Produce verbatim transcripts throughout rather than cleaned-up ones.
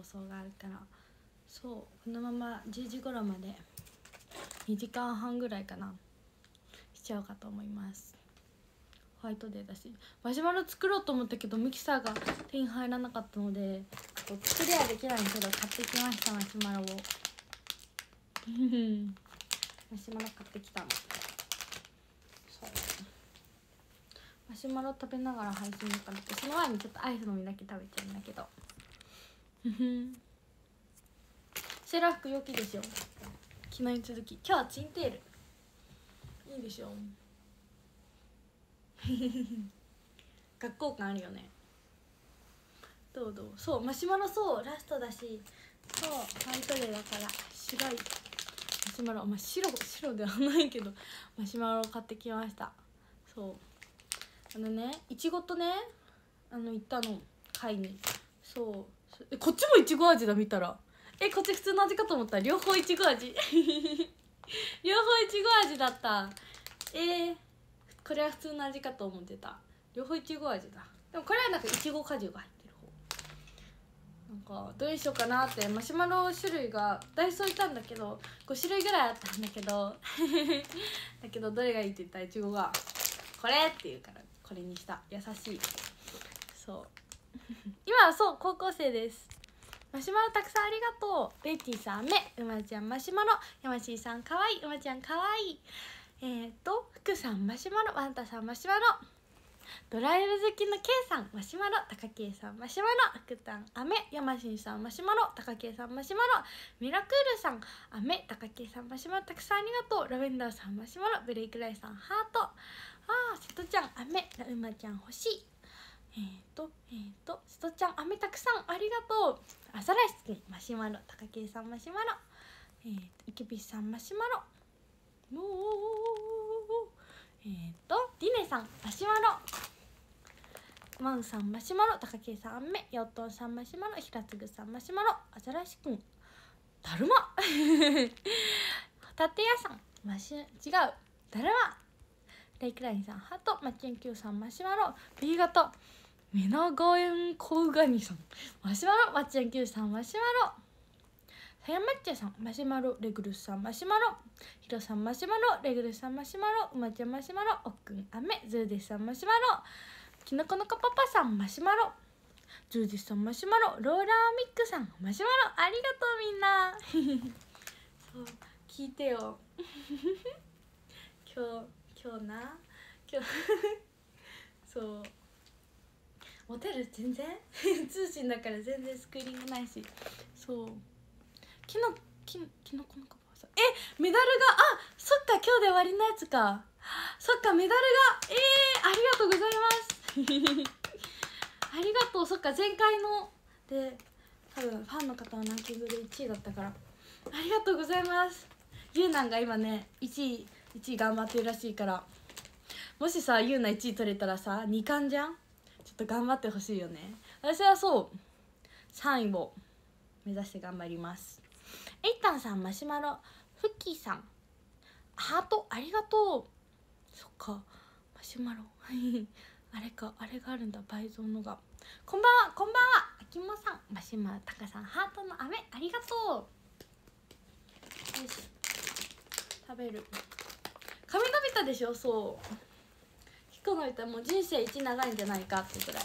放送があるから、そうこのままじゅうじ頃までにじかんはんぐらいかなしちゃうかと思います。ホワイトデーだし、マシュマロ作ろうと思ったけどミキサーが手に入らなかったので作りはできないけど買ってきました。マシュマロをマシュマロ買ってきたの。そうマシュマロ食べながら配信かなって、その前にちょっとアイスの実だけ食べちゃうんだけどセーラー服良きでしょ。昨日に続き今日はツインテールいいでしょ学校感あるよね。どうどう。そうマシュマロ、そうラストだし、そうホワイトデーだから白いマシュマロ、まあ、白白ではないけどマシュマロを買ってきました。そうあのね、いちごとね、あの行ったの買いに。そうえこっちもいちご味だ。見たらえこっち普通の味かと思ったら両方いちご味両方いちご味だった。えー、これは普通の味かと思ってた。両方いちご味だ。でもこれはなんかいちご果汁が入ってる方。なんかどうしようかなって。マシュマロ種類がダイソーいたんだけどごしゅるいぐらいあったんだけどだけどどれがいいって言ったらいちごがこれって言うからこれにした。優しい。そう今はそう高校生です。マシュマロたくさんありがとう。ベイティさん、めうまちゃんマシュマロ、やましーさんかわいい、うまちゃんかわいい、えーと福さんマシュマロ、ワンタさんマシュマロ、ドライブ好きの K さんマシュマロ、たかけいさんマシュマロ、福たんあめ、やましーさんマシュマロ、たかけいさんマシュマロ、ミラクールさんあめ、たかけいさんマシュマロ、たくさんありがとう。ラベンダーさんマシュマロ、ブレイクライさんハート、あー瀬戸ちゃんあめ、うまちゃん欲しい、えーとえーと瀬戸ちゃんあめたくさんありがとう。アザラシくんマシュマロ、たかけいさんマシュマロ、えーとイケピさんマシュマロ、おーえーとディネさんマシュマロ、マウさんマシュマロ、たかけいさんあめ、ヨットンさんマシュマロ、ひらつぐさんマシュマロ、アザラシくんだるまホタテ屋さんマシュ違うだるま、レイクラインさんハート、マッチンキューさんマシュマロ、 B 型メナガエンコウガニさんマシュマロ、マッチンキューさんマシュマロ、さやまっちゃさんマシュマロ、レグルスさんマシュマロ、ヒロさんマシュマロ、レグルスさんマシュマロ、うまちゃんマシュマロ、おっくんあめ、ズーデスさんマシュマロ、きのこのこパパさんマシュマロ、ズーデスさんマシュマロ、ローラーミックさんマシュマロ、ありがとうみんなそう聞いてよ今日今日な今日そうモテる全然通信だから全然スクリーンがないし、そうきのききのこのかばさんえメダルがあそっか今日で終わりのやつか、そっかメダルがえー、ありがとうございますありがとう。そっか前回ので多分ファンの方のランキングでいちいだったからありがとうございます。ゆうなんが今ねいちいいちい頑張ってるらしいから、もしさゆうないちい取れたらさに冠じゃん。ちょっと頑張ってほしいよね。私はそうさんいを目指して頑張ります。えいたんさんマシュマロ、フッキーさんハートありがとう。そっかマシュマロあれかあれがあるんだ倍増のが。こんばんはこんばんはあきもさんマシュマロ、たかさんハートの飴ありがとう。よし食べる。髪伸びたでしょ。そう結構伸びた。もう人生一長いんじゃないかってくらい。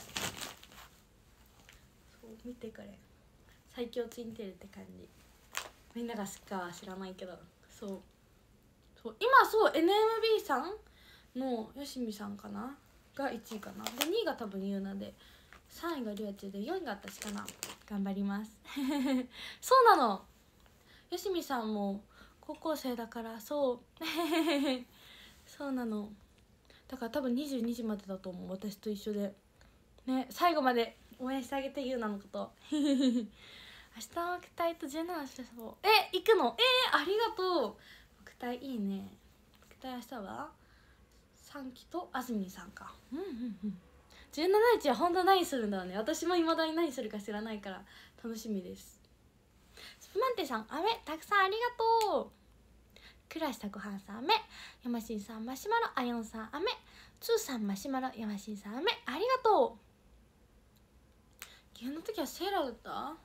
そう見てくれ最強ツインテールって感じ。みんなが好きかは知らないけど、そうそう今そう エヌエムビー さんのよしみさんかながいちいかなでにいが多分ゆうなでさんいがりゅうちでよんいが私かな。頑張りますそうなのよしみさんも高校生だからそうそうなのだから多分にじゅうにじまでだと思う。私と一緒でね最後まで応援してあげてゆうなのこと明日の奥体とじゅうななしそうえ行くのえー、ありがとう。奥体いいね。奥体明日はさんきとあずみんさんか。うんうんうんじゅうしちにちは本当何するんだろうね。私もいまだに何するか知らないから楽しみです。スプマンテさんあめたくさんありがとう。クラシタごはんさんあめ、ヤマシンさんマシュマロ、アヨンさんあめ、ツーさんマシュマロ、ヤマシンさんあめありがとう。岐阜の時はセーラーだった。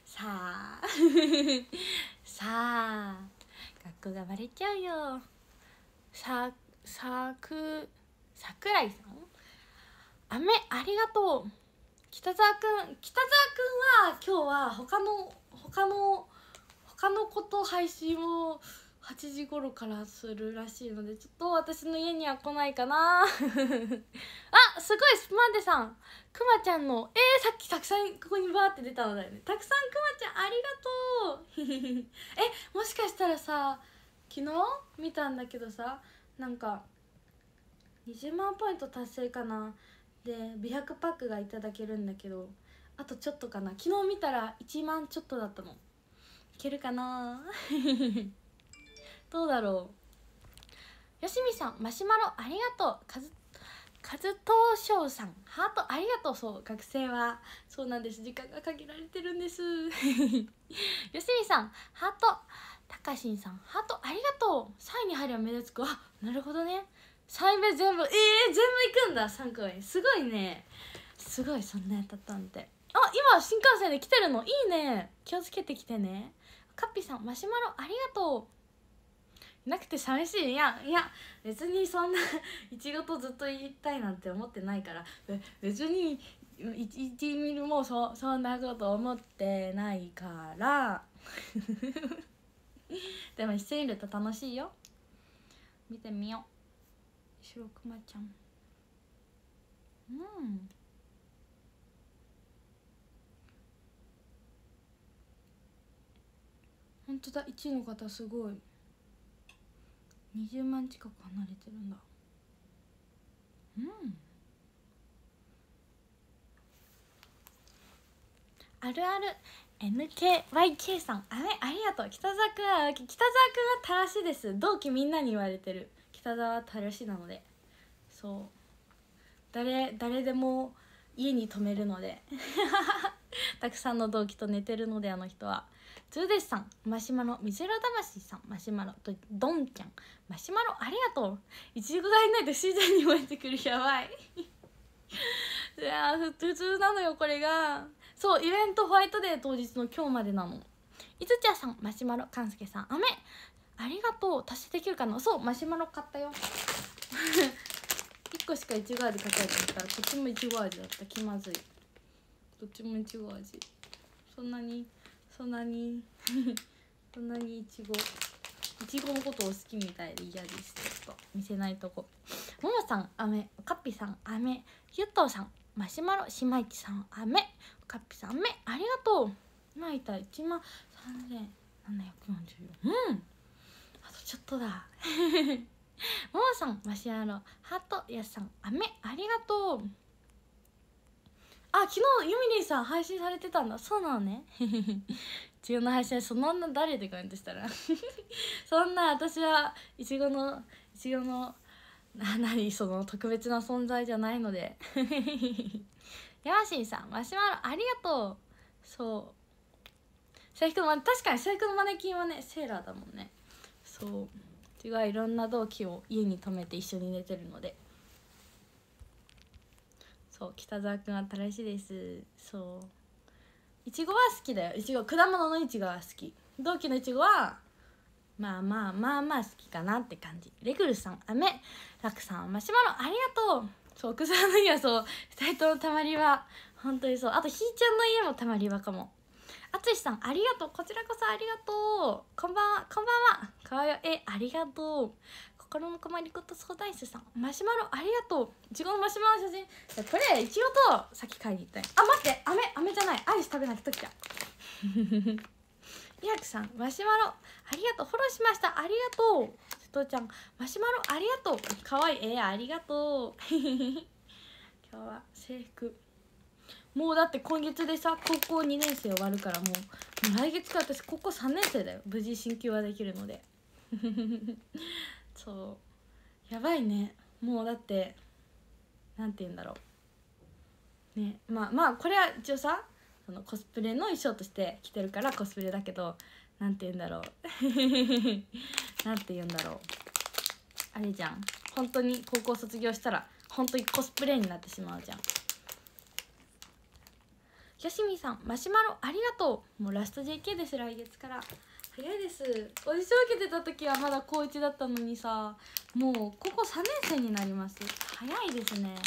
さあさあ学校がバレちゃうよ。ささく桜井さん、雨ありがとう。北沢くん北沢くんは今日は他の他の他のこと配信をはちじ頃からするらしいので、ちょっと私の家には来ないかなあ、すごいスパンデさん、くまちゃんのえー、さっきたくさんここにバーって出たのだよね。たくさんくまちゃんありがとうえ、もしかしたらさ、昨日見たんだけどさ、なんかにじゅうまんポイント達成かなで美白パックがいただけるんだけど、あとちょっとかな。昨日見たらいちまんちょっとだったの。いけるかなどうだろう。よしみさん、マシュマロありがとう。かずかずとうしょうさん、ハートありがとう。そう、学生はそうなんです、時間が限られてるんですよしみさん、ハート。たかしんさん、ハートありがとう。さいに入れば目立つ子。あ、なるほどね。さいめ全部、えー、全部いくんだ。さんこめすごいね。すごい、そんなやったったんで。あ、今新幹線で来てるのいいね。気をつけてきてね。カッピさん、マシュマロありがとう。いなくて寂しい。いやいや、別にそんないちごとずっと言いたいなんて思ってないから、別にいちミリも そ, そんなこと思ってないからでも一緒にいると楽しいよ。見てみよう。白くまちゃん、うんほんとだ、いちいの方すごいにじゅうまん近く離れてるんだ。うんあるある エヌケーワイケー さん、あれありがとう。北沢くんは北沢くんはたらしです。同期みんなに言われてる。北沢はたらしなので、そう誰誰でも家に泊めるのでたくさんの同期と寝てるので、あの人は。ツーデスさん、マシュマロ。水色魂さん、マシュマロ。とドンちゃん、マシュマロありがとう。いちごがいないと自然に燃えてくる。やばいいやー、普通なのよこれが。そう、イベントホワイトデー当日の今日までなの。いつちゃさん、マシュマロ。かんすけさん、雨ありがとう。達成できるかな。そう、マシュマロ買ったよいっこしかいちご味買ったやつだったら、こっちもいちご味だった。気まずい。どっちもいちご味。そんなにそんなにそんなにいちごいちごのことを好きみたいで嫌です。ちょっと見せないとこ。ももさん、雨。カッピさん、雨。ゆっとうさん、マシュマロ。しまいちさん、雨。カッピさん、雨ありがとう。今いたいちまんさんぜんななひゃくよんじゅうよん。うん、あとちょっとだももさん、マシュマロ。ハート。やすさん、雨ありがとう。あ、昨日ユミリンさん配信されてたんだ。そうなのね自分の配信そんな誰でコメントしたらそんな私はいちごのいちごのな何その特別な存在じゃないのでヤマシンさん、マシュマロありがとう。そう制服の確かに制服のマネキンはねセーラーだもんね。そう違う、いろんな同期を家に泊めて一緒に寝てるので。そう北沢くんは新しいです。そういちごは好きだよ。いちご、果物のいちごは好き。同期のいちごはまあまあまあまあ好きかなって感じ。レグルさん、雨。ラクさん、マシュマロありがとう。そう奥さんの家はそうふたりともたまり場、本当にそう。あとひーちゃんの家もたまり場かも。あつしさん、ありがとう。こちらこそありがとう。こんばんは、こんばんは。かわよえありがとう。心の困りごと相談室さん、マシュマロありがとう。いちごのマシュマロの写真、これいちごとさっき買いに行ったよ。あ、待って、飴飴じゃない、アイス食べなきゃときたイヤクさん、マシュマロありがとう。フォローしました、ありがとう。瀬戸ちゃん、マシュマロありがとう。かわいい、えー、ありがとう今日は制服もうだって今月でさ高校にねん生終わるからもう、もう来月から私高校さんねん生だよ。無事進級はできるのでそうやばいね。もうだってなんて言うんだろうね。まあまあこれは一応さそのコスプレの衣装として着てるからコスプレだけど、なんて言うんだろうなんて言うんだろうあれじゃん、本当に高校卒業したら本当にコスプレになってしまうじゃん。 よしみさんマシュマロありがとう。もうラスト ジェーケー です来月から。早いです。オーディション受けてた時はまだ高いちだったのにさ、もうここさんねん生になります。早いですね。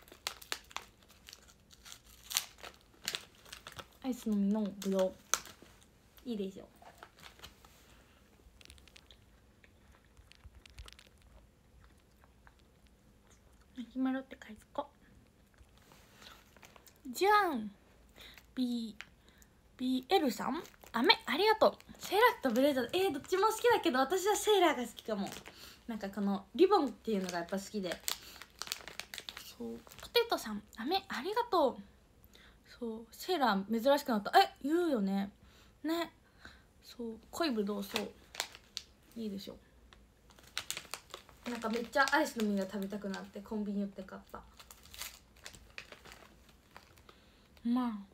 アイスの実のぶどういいでしょ。マシュマロって書いてこじゃん。 B BL さん飴ありがとう。セーラーとブレザー、えー、どっちも好きだけど私はセーラーが好きかも。なんかこのリボンっていうのがやっぱ好きで。そうポテトさん飴ありがとう。そうセーラー珍しくなった。え言うよね。ねそう濃いぶどう、そういいでしょ。なんかめっちゃアイスの実が食べたくなってコンビニ寄って買った。まあ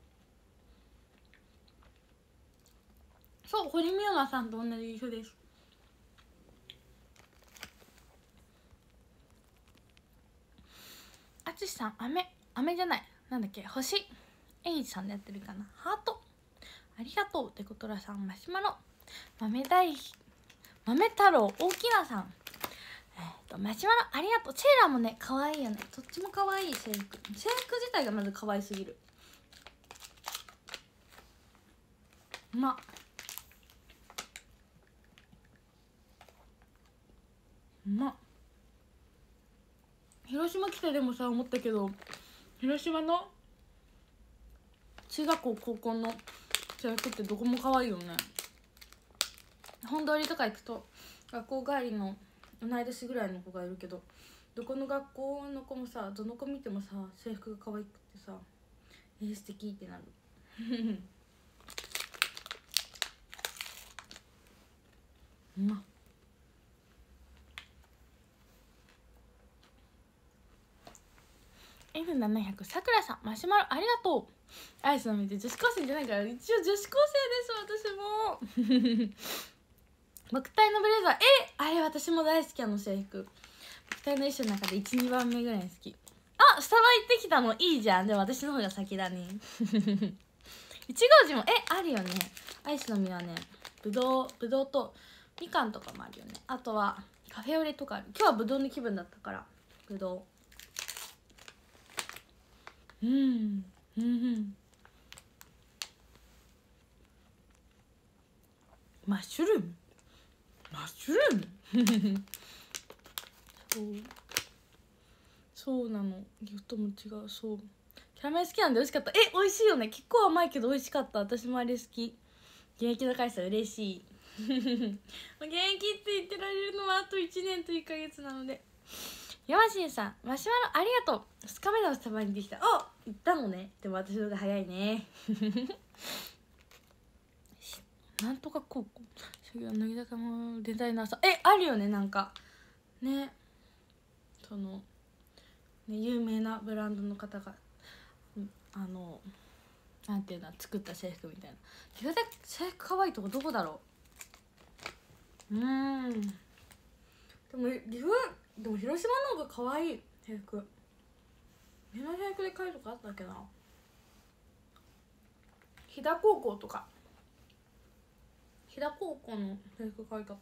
そう堀美央奈さんと同じ一緒です。あつしさん飴飴じゃないなんだっけ星エイジさんでやってるかな。ハートありがとう。デコトラさんマシュマロ豆大豆太郎大きなさんえー、とマシュマロありがとう。セーラーもね可愛いよね。どっちも可愛い。制服制服自体がまず可愛すぎる。うまっうまっ。広島来てでもさ思ったけど、広島の中学校高校の制服ってどこも可愛いよね。本通りとか行くと学校帰りの同い年ぐらいの子がいるけど、どこの学校の子もさどの子見てもさ制服が可愛くてさ、えー、素敵ってなる。うまっ。エフななひゃく さくらさんマシュマロありがとう。アイスの実女子高生じゃないから一応女子高生です私も。木体のブレザー、えあれ私も大好き。あの制服木体の衣装の中でいち、にばんめぐらい好き。あスタバ行ってきたのいいじゃん。でも私の方が先だね。いちご味もえあるよね。アイスの実はねぶどうぶどうとみかんとかもあるよね。あとはカフェオレとかある。今日はぶどうの気分だったからぶどう。うんうんうんマッシュルームマッシュルームそうそうなの。ギフトも違う。そうキャラメル好きなんで美味しかった。え美味しいよね。結構甘いけど美味しかった。私もあれ好き。現役の会社嬉しい。現役って言ってられるのはあといちねんといっかげつなので。ヤマシンさんマシュマロありがとう。ふつかめのスタバにできた。あ行ったのね。でも私の方が早いね。なんとか高校乃木坂のデザイナーさんえあるよね。なんかねそのね有名なブランドの方があのなんていうの作った制服みたいな。岐阜で制服可愛いとこどこだろう。うーんでも岐阜でも広島の方が可愛い制服。みんな制服で買えるとかあったっけな。飛騨高校とか飛騨高校の制服可愛かった。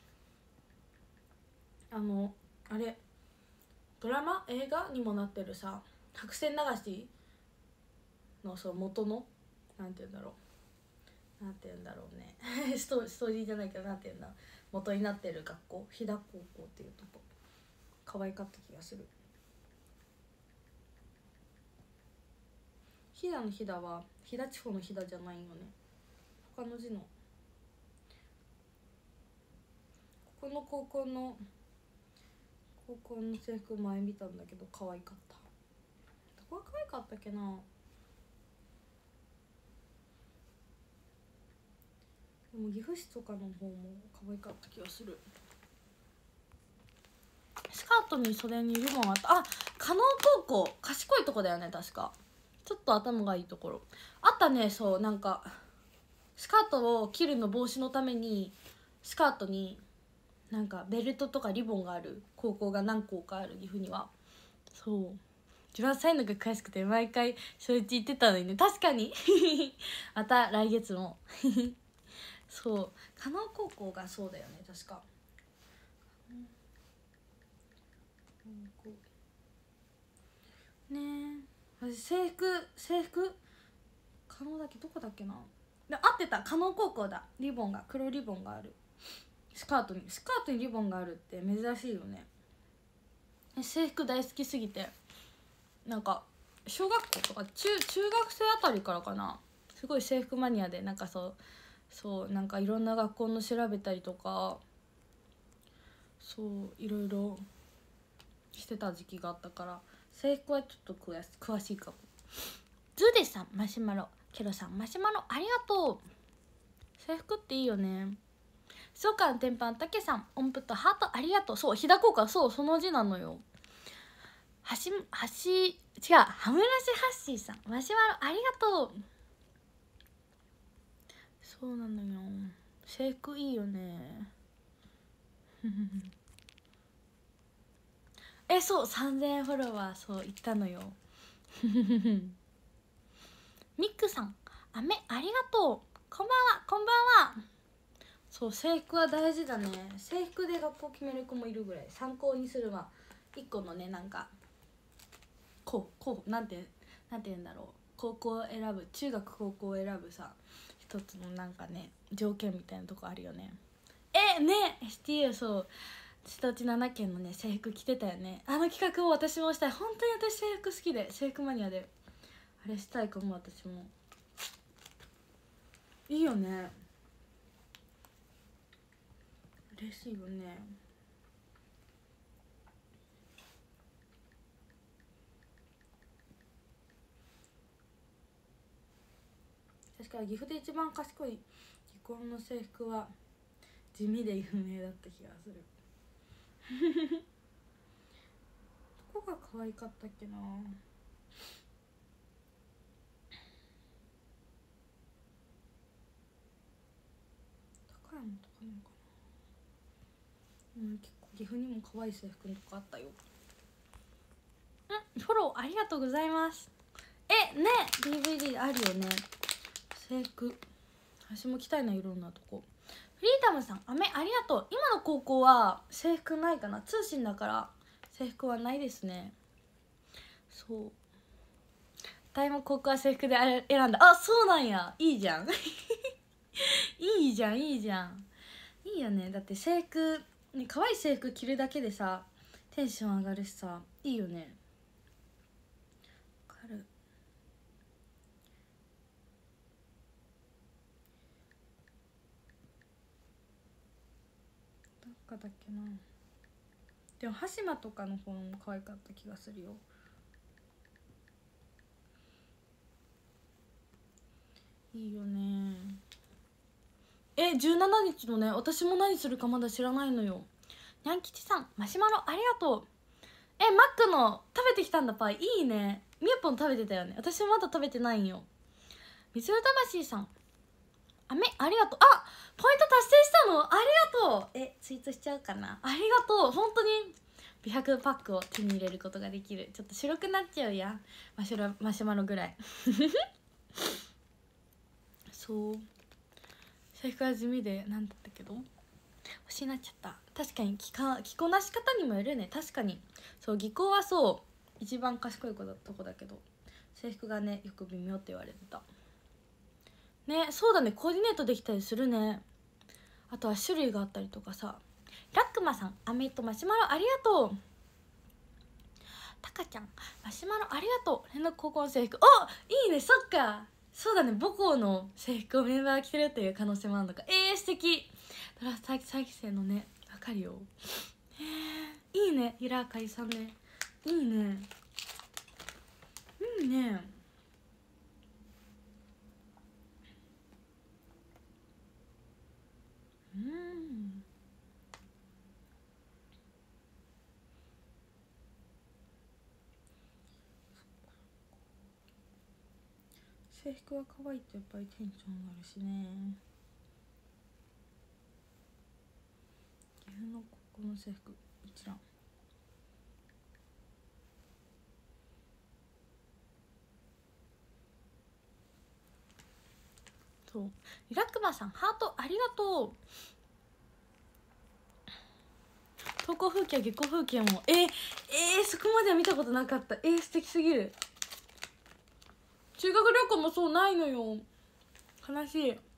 あのあれドラマ映画にもなってるさ白線流しのそう元のなんて言うんだろうなんて言うんだろうねストストーリーじゃないけどなんて言うんだ元になってる学校飛騨高校っていうとこ可愛かった気がする。飛騨の飛騨は飛騨地方の飛騨じゃないよね。他の字のここの高校の高校の制服前見たんだけど可愛かった。どこが可愛かったっけな。でも岐阜市とかの方も可愛かった気がする。スカートに袖にリボンあった。あ加納高校賢いとこだよね確か。ちょっと頭がいいところあったね。そうなんかスカートを切るの防止のためにスカートになんかベルトとかリボンがある高校が何校かある岐阜には。そう一番サインのが詳しくて毎回初日言ってたのにね。確かにまた来月もそう加納高校がそうだよね確か。ねえ私制服制服加納だっけどこだっけな。で合ってた、加納高校だ。リボンが黒リボンがある。スカートにスカートにリボンがあるって珍しいよね。制服大好きすぎてなんか小学校とか中中学生あたりからかな、すごい制服マニアでなんかそうそうなんかいろんな学校の調べたりとかそういろいろしてた時期があったから制服はちょっと詳し詳しいかも。ズーデさんマシュマロ、ケロさんマシュマロありがとう。制服っていいよね。そうかん天パンたけさん音符とハートありがとう。そう日高かそうその字なのよ。はしはし違うハムラシハッシーさんマシュマロありがとう。そうなのよ制服いいよねえそうさんぜんえんフォロワーそう言ったのよミックさん雨ありがとう。こんばんはこんばんは。そう制服は大事だね。制服で学校決める子もいるぐらい参考にするわ。一個のねなんかこうこうなんてなんて言うんだろう、高校を選ぶ中学高校を選ぶさ一つのなんかね条件みたいなとこあるよね。えね エスティーユー そう瀬戸内なな県のね制服着てたよね。あの企画を私もしたい。本当に私制服好きで制服マニアであれしたいかも。私もいいよね嬉しいよね。確かに岐阜で一番賢い技巧の制服は地味で有名だった気がするどこが可愛かったっけな。高山とかなのかな。うん結構岐阜にも可愛い制服のとこあったよ。うんフォローありがとうございます。えね ディーブイディー あるよね制服。私も着たいないろんなとこ。フリーダムさん雨ありがとう。今の高校は制服ないかな、通信だから制服はないですね。そう大も高校は制服であれ選んだ。あそうなんやいいじゃんいいじゃんいいじゃんいいよね。だって制服ね可愛い制服着るだけでさテンション上がるしさいいよね。わかる。どっかだっけな。でも羽島とかの方も可愛かった気がするよ。いいよね。えじゅうしちにちのね私も何するかまだ知らないのよ。にゃん吉さんマシュマロありがとう。えマックの食べてきたんだパイいいね。みゆぽん食べてたよね。私まだ食べてないんよ。みつる魂さん雨ありがとう。あポイント達成したのありがとう。えツイートしちゃうかな。ありがとう本当に美白パックを手に入れることができる。ちょっと白くなっちゃうやマシュラマシュマロぐらいそう制服は地味でなんだったけど欲しいなっちゃった。確かに着か着こなし方にもよるね。確かにそう技巧はそう一番賢い子だとこだけど制服がねよく微妙って言われてたね。そうだねコーディネートできたりするね。あとは種類があったりとかさ。ラックマさん飴とマシュマロありがとう。タカちゃんマシュマロありがとう。連絡高校の制服おいいね。そっかそうだね母校の制服をメンバーが着てるっていう可能性もあるのか。えー、素敵。ドラフトさんき生のねわかるよ。えー、いいねゆらあかりさんねいいねいいね。うん制服は可愛いとやっぱりテンション上がるしね。岐阜の高校の制服一覧そう、リラックマさんハートありがとう。登校風景下校風景もえー、えー、そこまでは見たことなかった。えー、素敵すぎる。修学旅行もそうないのよ、悲しい。うん、にじゅう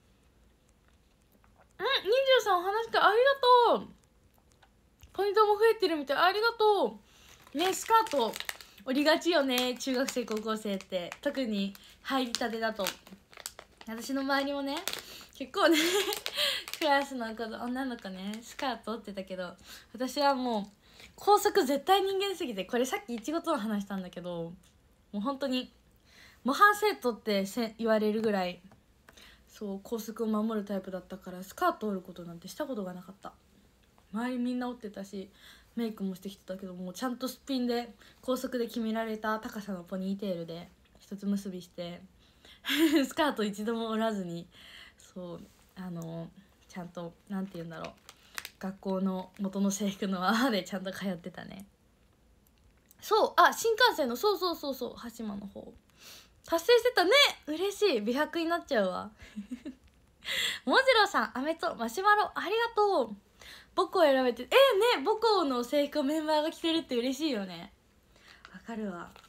さんお話会ありがとう。ポイントも増えてるみたい、ありがとうね。スカート折りがちよね、中学生高校生って。特に入りたてだと。私の周りもね結構ねクラスの子女の子ねスカート折ってたけど、私はもう校則絶対人間すぎて、これさっきいちごとの話したんだけど、もう本当に模範生徒ってせ言われるぐらいそう校則を守るタイプだったから、スカート折ることなんてしたことがなかった。周りみんな折ってたしメイクもしてきてたけど、もうちゃんとすっぴんで校則で決められた高さのポニーテールで一つ結びしてスカート一度も折らずに、そうあのちゃんとなんて言うんだろう、学校の元の制服のままでちゃんと通ってたね。そうあ新幹線のそうそうそうそう羽島の方達成してたね。嬉しい、美白になっちゃうわもじろうさんアメとマシュマロありがとう。母校選べてえー、ね、母校の制服をメンバーが着てるって嬉しいよね。わかるわ。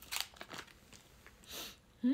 うん、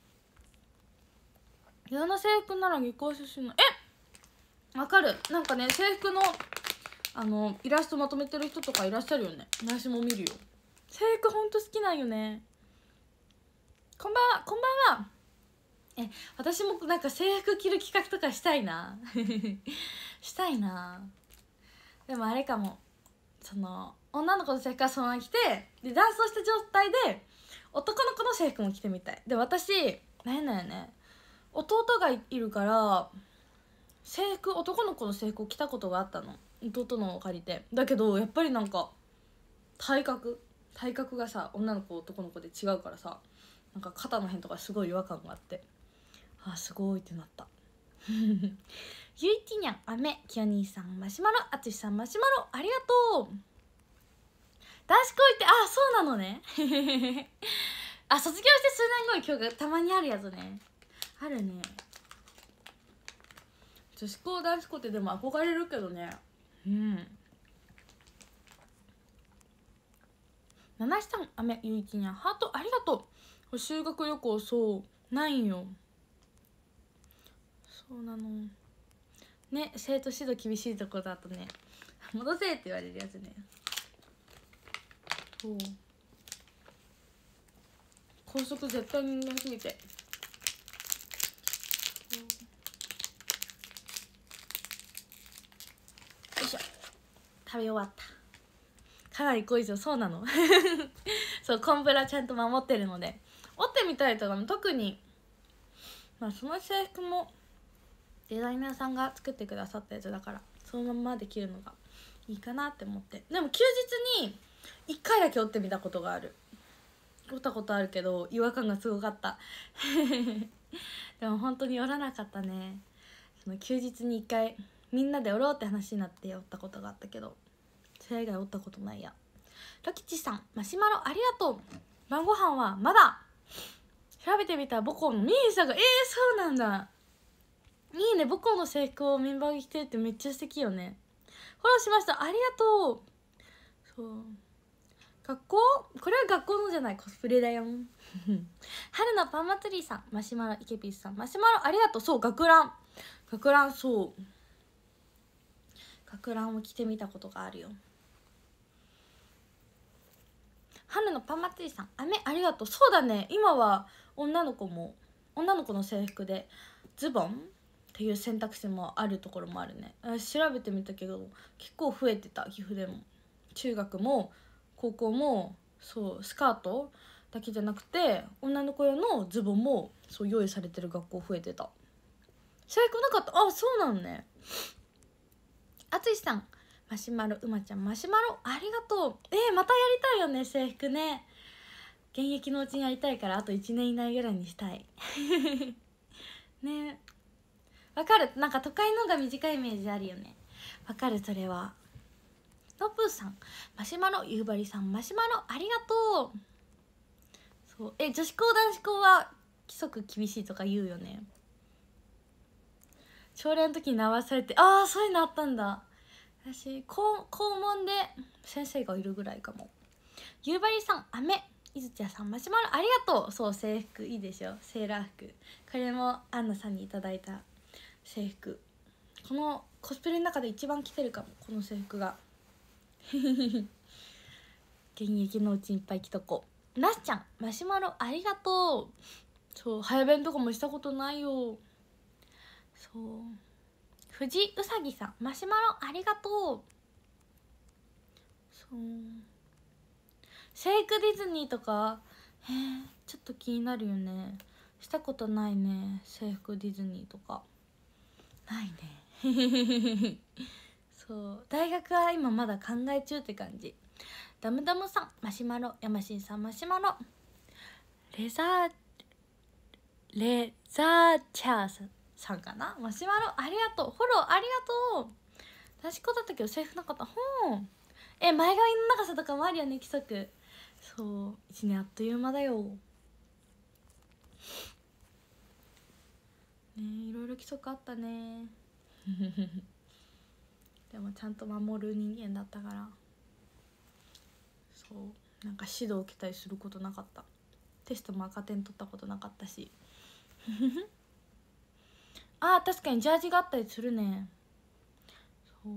嫌な制服なら下校出身のえわかる。なんかね制服のあのイラストまとめてる人とかいらっしゃるよね。私も見るよ。制服ほんと好きなんよね。こんばんはこんばんは。え私もなんか制服着る企画とかしたいなしたいな。でもあれかも、その女の子の制服はそのまま着て、でダンスをした状態で男の子の制服も着てみたい。で私何だよね、弟がいるから制服男の子の制服を着たことがあったの、弟のを借りて。だけどやっぱりなんか体格体格がさ女の子男の子で違うからさ、なんか肩の辺とかすごい違和感があって、あすごいってなったゆいちにゃんあめきよにさんマシュマロあつしさんマシュマロありがとう。男子校行ってあそうなのねあ卒業して数年後に今日がたまにあるやつね、あるね。女子校男子校ってでも憧れるけどね。うん七七さんあめゆいちにゃんハートありがとう。修学旅行そうないんよ。そうなのね、生徒指導厳しいとこだとね戻せって言われるやつね。そう校則絶対人間すぎて、よいしょ食べ終わった。かなり濃いですよ。そうなのそうコンプラちゃんと守ってるので、折ってみたいとかも特にまあその制服もデザイナーさんが作ってくださったやつだからそのままで着るのがいいかなって思って。でも休日にいっかいだけ折ってみたことがある。折ったことあるけど違和感がすごかったでも本当に折らなかったね。その休日にいっかいみんなで折ろうって話になって折ったことがあったけど、それ以外折ったことないや。ロキチさんマシュマロありがとう。晩ご飯はまだ調べてみたら母校のミーさんがえー、そうなんだ、いいね。母校の制服をメンバーが着てるってめっちゃ素敵よね。フォローしました、ありがとう。そう学校これは学校のじゃないコスプレだよ春のパン祭りさんマシュマロイケピスさんマシュマロありがとう。そう学ラン学ランそう学ランを着てみたことがあるよ。春のパン祭りさんあめありがとう。そうだね、今は女の子も女の子の制服でズボンっていう選択肢もあるところもあるね。調べてみたけど結構増えてた。岐阜でも中学も高校もそうスカートだけじゃなくて女の子用のズボンもそう用意されてる学校増えてた。制服なかった。あそうなのね。あつしさんマシュマロうまちゃんマシュマロありがとう。えー、またやりたいよね制服ね。現役のうちにやりたいからあといちねん以内ぐらいにしたいねわかる。なんか都会のが短いイメージあるよね。わかるそれは。ノプーさんマシュマロ夕張さんマシュマロありがとう。そうえ女子校男子校は規則厳しいとか言うよね。 朝礼の時に習わされて、ああそういうのあったんだ。私校校門で先生がいるぐらいかも。夕張さん、飴。いずちゃさん、マシュマロありがとう。そう、制服いいでしょ、セーラー服。これもアンナさんにいただいた制服。このコスプレの中で一番着てるかも、この制服が。現役のうちにいっぱい着とこう。なすちゃん、マシュマロありがとう。そう、早弁とかもしたことないよ。そう、藤うさぎさん、マシュマロありがとう。そう、シェイクディズニーとか、へえ、ちょっと気になるよね。したことないね、制服ディズニーとかないね。そう、大学は今まだ考え中って感じ。ダムダムさん、マシュマロ。ヤマシンさん、マシュマロ。レザーレザーチャーさんかな、マシュマロありがとう。フォローありがとう。私こうだったけど制服なかった。ほう、え、前髪の長さとかもあるよね、規則。そう、いちねんあっという間だよね。いろいろ規則あったね。でもちゃんと守る人間だったから、そうなんか指導を受けたりすることなかった。テストも赤点取ったことなかったし。あー、確かにジャージがあったりするね。そう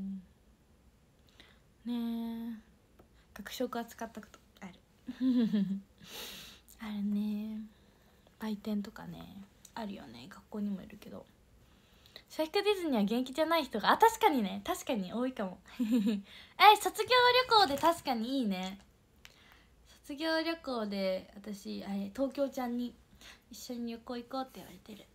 ね、学食は使ったことある。あるね、売店とかねあるよね、学校にもいるけど。制服ディズニーは元気じゃない人が、あ、確かにね、確かに多いかも。え、卒業旅行で確かにいいね。卒業旅行で私あれ、東京ちゃんに一緒に旅行行こうって言われてる。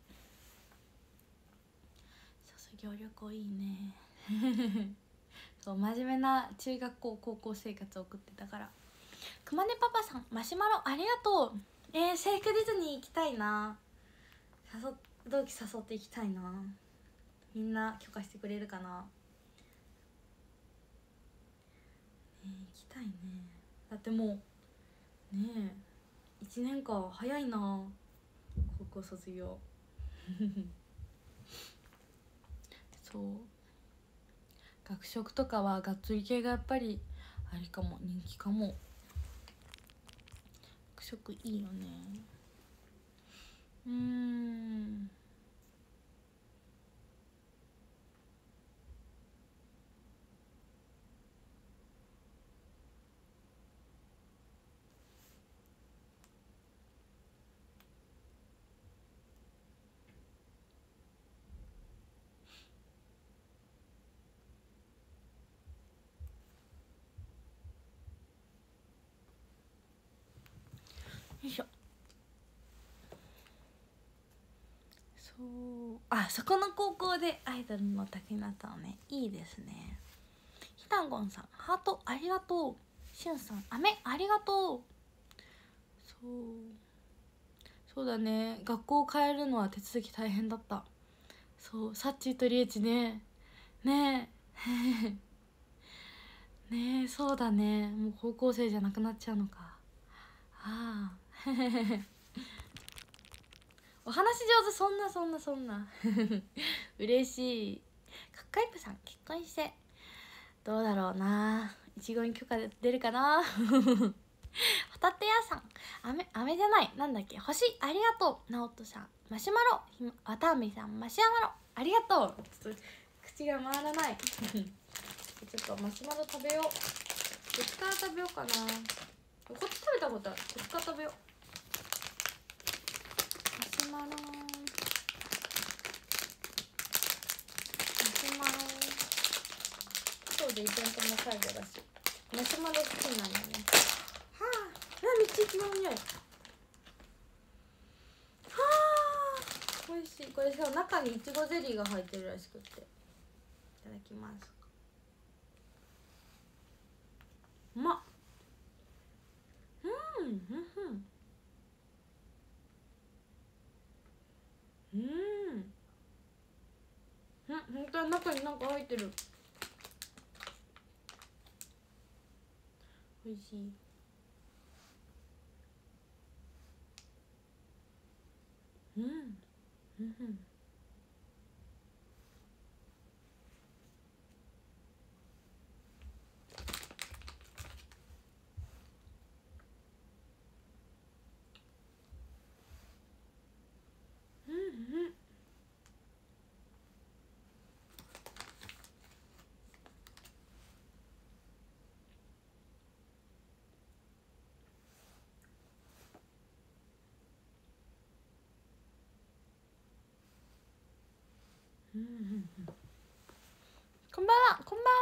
卒業旅行いいね。そう真面目な中学校高校生活を送ってたから。くまねパパさん、マシュマロありがとう。えー、制服ディズニー行きたいな。誘同期誘って行きたいな。みんな許可してくれるかな。えー、行きたいね。だってもうねえいちねんかん早いな、高校卒業。そう、学食とかはがっつり系がやっぱりあれかも、人気かも。学食いいよね。うーん、よいしょ。そう、あ、そこの高校でアイドルのオタクになったのね、いいですね。ひたんごんさん、ハートありがとう。しゅんさん、あめありがとう。そうそうだね、学校変えるのは手続き大変だった。そう、サッチーとリエチね。ねえ。ねえ、そうだね、もう高校生じゃなくなっちゃうのか。ああ。お話上手、そんなそんなそんな。嬉しい。かっかいぷさん、結婚してどうだろうな、いちごに許可出るかな。ホタテ屋さん、あめ、あめじゃない、なんだっけ、星ありがとう。なおとさん、マシュマロ。わたあめさん、マシュマロありがとう。ちょっと口が回らない。ちょっとマシュマロ食べよう。どっちから食べようかな。こっち食べたことある。こっちから食べよう。マシュマロ、マシュマロ。今日でイベントも最後だし、マシュマロ好きなんだね。はあ、な、みちいちの匂い。はあ、美味しい。これさ、中にいちごゼリーが入ってるらしくて、いただきます。うまっ。うん、うん、うん。うん。本当は中になんか入ってる。美味しい。うん、うん。 うんうんうん、こんばんはこんば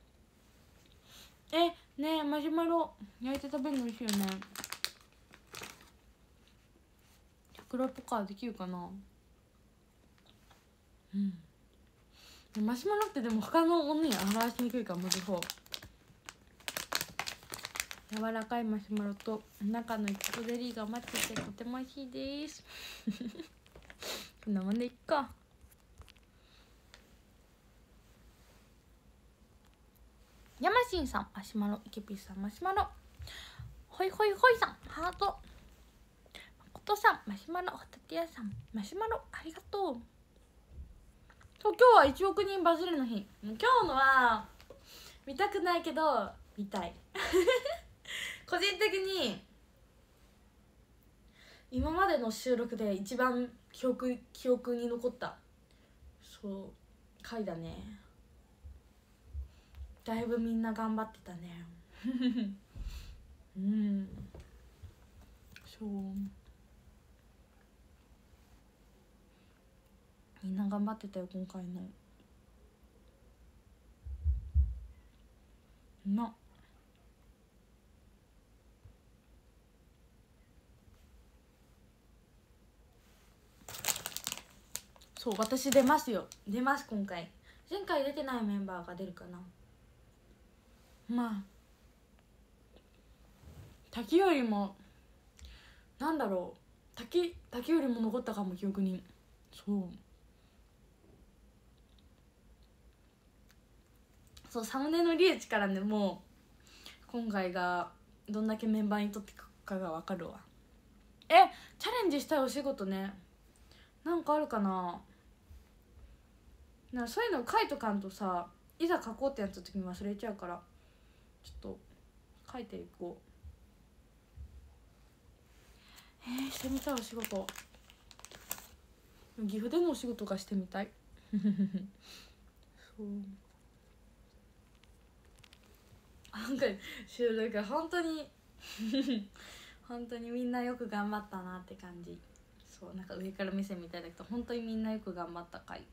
んは。えねえマシュマロ焼いて食べるの美味しいよね。桜ポカできるかな。うん、マシュマロってでも他のものに表しにくいからむずそう。柔らかいマシュマロと中のイチゴゼリーがマッチしてとても美味しいですこんなもんでいっか。ヤマシンさんマシュマロ、イケピーさんマシュマロ、ホイホイホイさんハート、まことさんマシュマロ、ホタテ屋さんマシュマロありがとう。そう今日はいちおくにんバズるの日。今日のは見たくないけど見たい個人的に今までの収録で一番記憶記憶に残ったそう回だね。だいぶみんな頑張ってたねうんそうみんな頑張ってたよ今回のな。そう私出ますよ出ます今回。前回出てないメンバーが出るかな。まあ滝よりもなんだろう滝滝よりも残ったかも記憶に。そうそうサムネのリエチからねもう今回がどんだけメンバーにとってかが分かるわ。えチャレンジしたいお仕事ねなんかあるかな。なそういうの書いとかんとさいざ書こうってやった時に忘れちゃうからちょっと書いていこう。えー、してみたいお仕事岐阜でのお仕事がしてみたいそうなんか収録本当に本当にみんなよく頑張ったなって感じ。そうなんか上から目線みたいだけど本当にみんなよく頑張った回。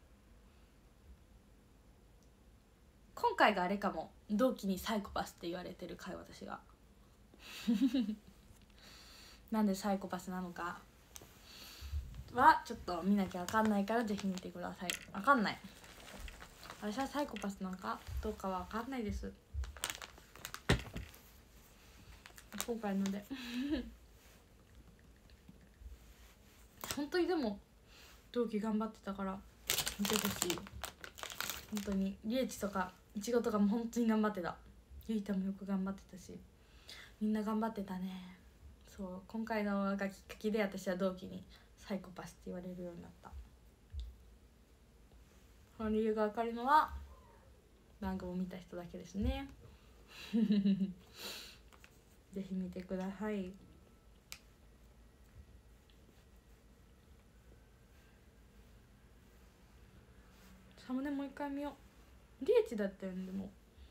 今回があれかも同期にサイコパスって言われてる回私がなんでサイコパスなのかはちょっと見なきゃ分かんないからぜひ見てください。分かんない私はサイコパスなのかどうかは分かんないです今回ので本当にでも同期頑張ってたから見てほしい。本当にリエチとかイチゴとかも本当に頑張ってた。ゆいたもよく頑張ってたしみんな頑張ってたね。そう今回のがきっかけで私は同期にサイコパスって言われるようになった。その理由が分かるのは番組を見た人だけですねぜひ見てください。サムネもう一回見よう。リエチだったよねでも。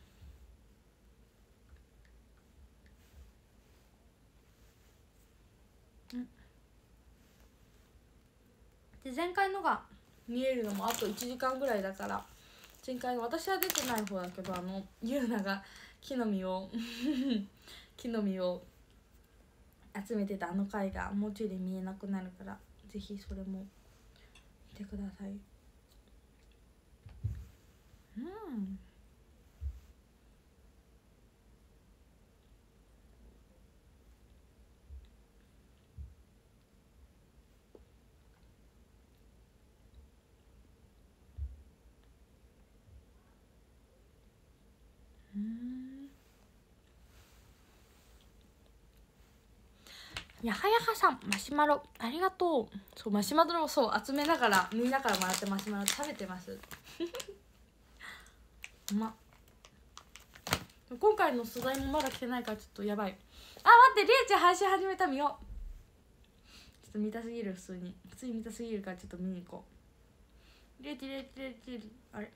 うんで前回のが見えるのもあといちじかんぐらいだから前回の私は出てない方だけどあのユーナが木の実を木の実を集めてたあの回がもうちょいで見えなくなるからぜひそれも見てください。うんうんやはやはさんマシュマロありがとう。そうマシュマロをそう集めながらみんなからもらってマシュマロ食べてますうまっ。今回の素材もまだ来てないからちょっとやばい。あ待ってリエちゃん配信始めた見よう。ちょっと見たすぎる普通に普通に見たすぎるからちょっと見に行こう。リエチリエチリエチあれ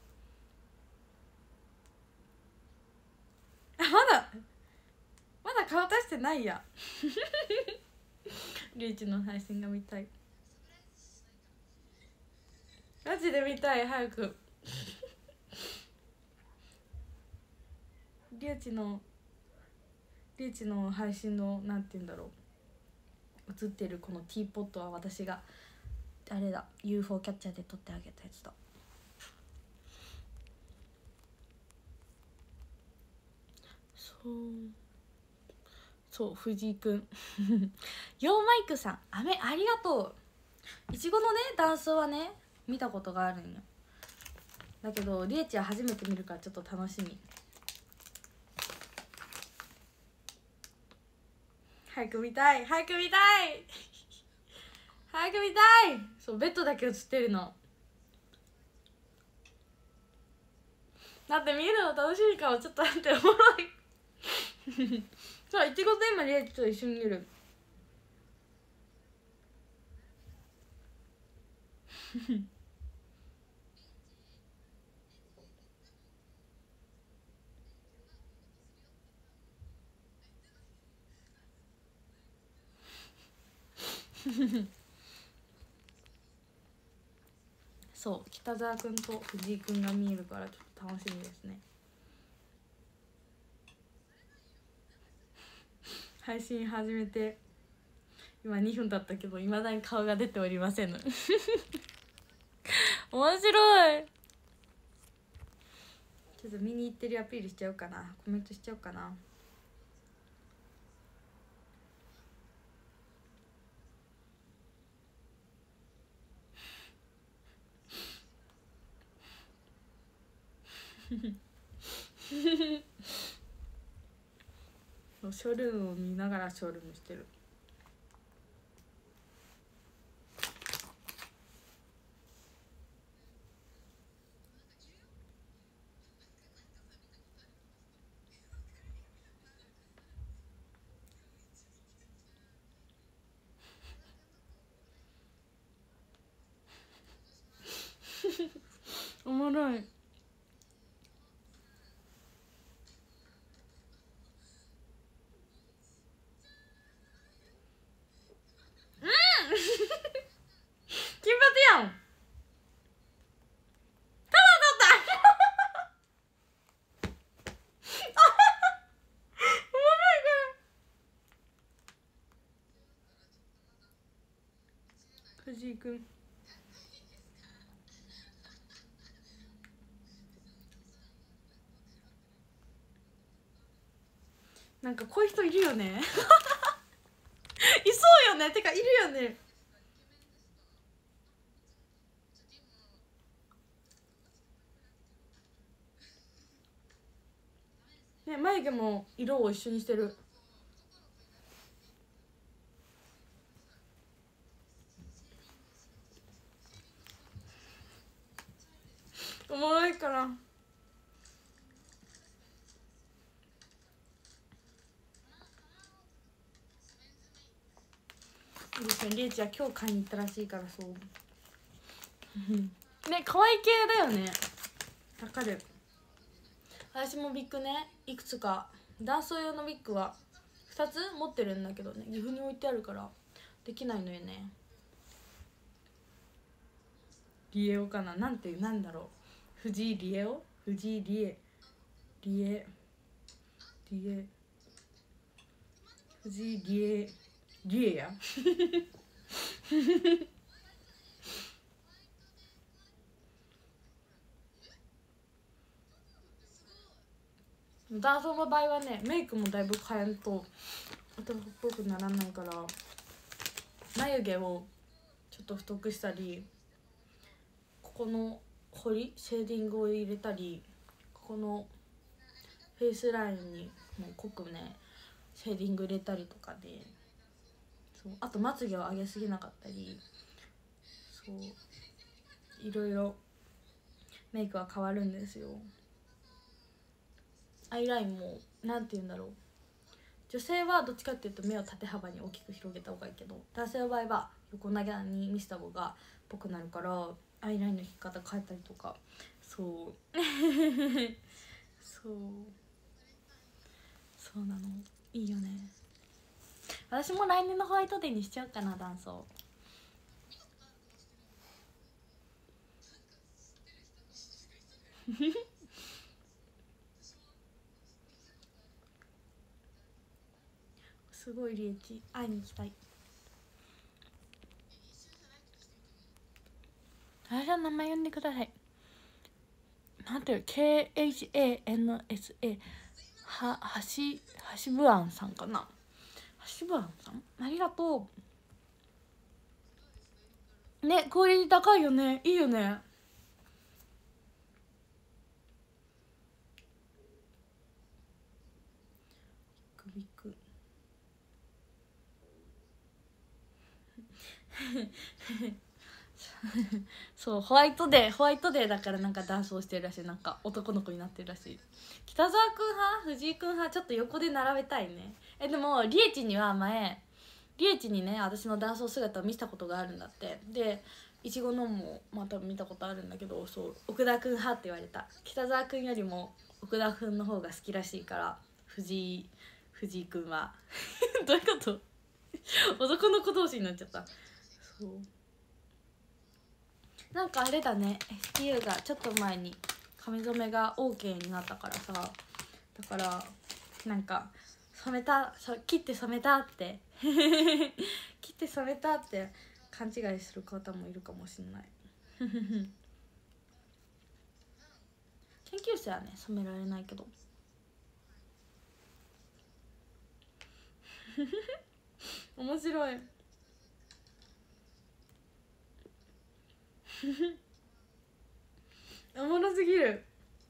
あまだまだ顔出してないやリュウジの配信が見たい。マジで見たい、早くリュウジのリュウジの配信のなんて言うんだろう、映ってるこのティーポットは私があれだ ユーフォー キャッチャーで撮ってあげたやつだ。そうそう藤井くんヨーマイクさん、あめありがとう。いちごのねダンスはね見たことがあるんよ。だけどリエチは初めて見るからちょっと楽しみ。早く見たい早く見たい早く見たい。そうベッドだけ映ってるの。だって見るの楽しみかも。ちょっと待って、おもろいそういちごと今リエチと一緒に見るそう北澤くんと藤井くんが見えるからちょっと楽しみですね。配信始めて今にふん経ったけどいまだに顔が出ておりません面白い。ちょっと見に行ってるアピールしちゃおうかな、コメントしちゃおうかなショールームを見ながらショールームしてる。おもろい。金髪やん。ただただおもろいこれ。藤井くんなんかこういう人いるよねいそうよね、てかいるよね。ね、眉毛も色を一緒にしてる。おもろいからいいですね。リエちゃん今日買いに行ったらしいからそうね、可愛い系だよね。わかる。私もビッグね、いくつかダンス用のビッグはふたつ持ってるんだけどね、岐阜に置いてあるからできないのよね。リエオかな、なんてなんだろう、藤井リエオ、藤井リエリエリエ藤井リエリエやダンスの場合はね、メイクもだいぶ変えんと男っぽくならないから、眉毛をちょっと太くしたり、ここの彫りシェーディングを入れたり、ここのフェイスラインにもう濃くねシェーディング入れたりとかで、そうあとまつげを上げすぎなかったり、そういろいろメイクは変わるんですよ。アイラインもなんて言うんだろう、女性はどっちかっていうと目を縦幅に大きく広げた方がいいけど、男性の場合は横長に見せた方がっぽくなるから、アイラインの引き方変えたりとか、そうそうそうなの。 いいよね。私も来年のホワイトデーにしちゃうかな、ダンスを。すごいリエチ会いに行きたい。私の名前呼んでください。なんていう ケーエイチエーエヌエスエー ははしはしぶあんさんかな。はしぶあんさんありがとうね。クオリティ高いよね。いいよね。ビッグそうホワイトデーホワイトデーだからなんかダンスをしてるらしい。なんか男の子になってるらしい。北沢くん派藤井くん派ちょっと横で並べたいね。えでもリエチには前リエチにね私のダンス姿を見せたことがあるんだって。でいちごのもまた見たことあるんだけど、そう奥田くん派って言われた。北沢くんよりも奥田くんの方が好きらしいから藤井藤井くんはどういうこと男の子同士になっちゃった。そうなんかあれだね エスティーユー がちょっと前に髪染めが オーケー になったからさ、だからなんか染めた切って染めたって切って染めたって勘違いする方もいるかもしれない研究生はね染められないけど面白いおもろすぎる。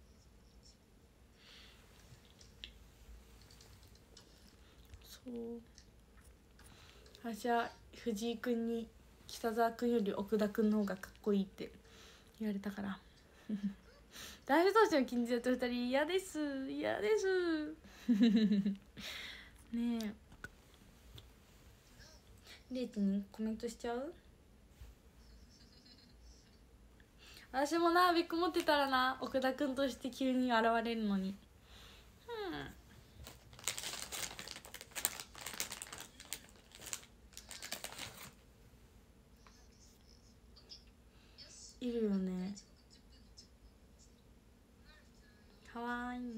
そう私は藤井くんに北沢くんより奥田くんの方がかっこいいって言われたから男子同士の近所とふたり嫌です嫌ですねえリエチにコメントしちゃう。私もなビッグ持ってたらな奥田くんとして急に現れるのに。うんいるよね。かわいい。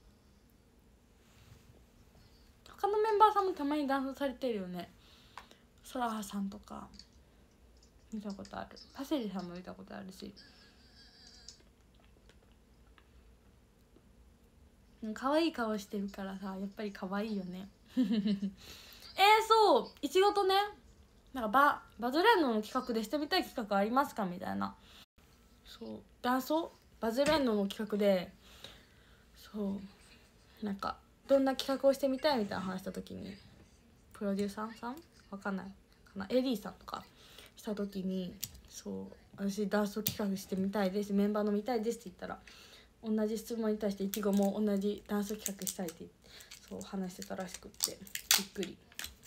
他のメンバーさんもたまにダンスされてるよね。ソラハさんとか見たことある。パセリさんも見たことあるし。可愛い顔してるからさやっぱり可愛いよねえー、そういちごとねなんかババズレンノの企画でしてみたい企画ありますかみたいな。そうダンスをバズレンノの企画でそうなんかどんな企画をしてみたいみたいな話した時にプロデューサーさんわかんないかな エーディー さんとかした時にそう私ダンスを企画してみたいですメンバーの見たいですって言ったら同じ質問に対していちごも同じダンス企画したいってそう話してたらしくってびっくり。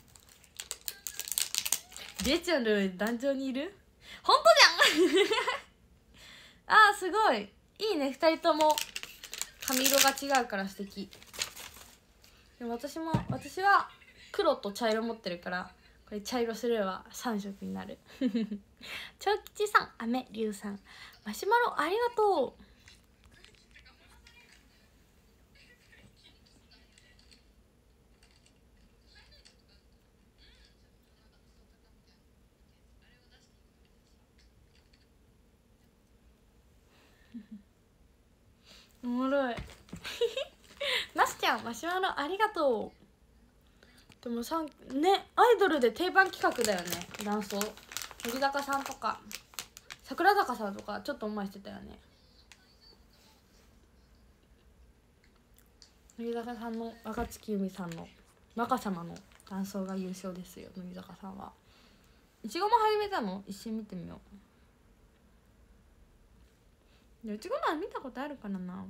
りえちゃんの壇上にいる本当じゃんあーすごいいいねふたりとも髪色が違うから素敵。でも私も私は黒と茶色持ってるからこれ茶色すればさん色になる長吉さんあめりゅうさんマシュマロありがとう。おもろいなすちゃんマシュマロありがとう。でもさねアイドルで定番企画だよねダンスを。乃木坂さんとか桜坂さんとかちょっと前してたよね。乃木坂さんの若月由美さんの若様のダンスが優勝ですよ乃木坂さんは。いちごも始めたの一瞬見てみよう。いちごなら見たことあるからな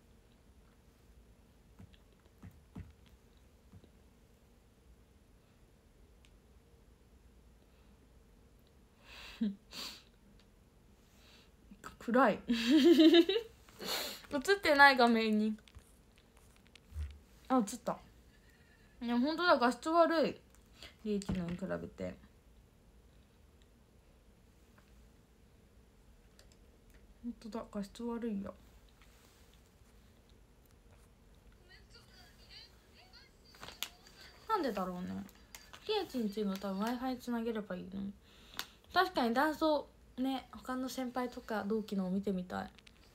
暗い映ってない画面にあ映ったいやほんとだ、画質悪い、リーチのに比べて。ほんとだ、画質悪いよ。なんでだろうね。リエチンちの多分 Wi-Fi つなげればいいのに。確かに男装ね、他の先輩とか同期のを見てみたい。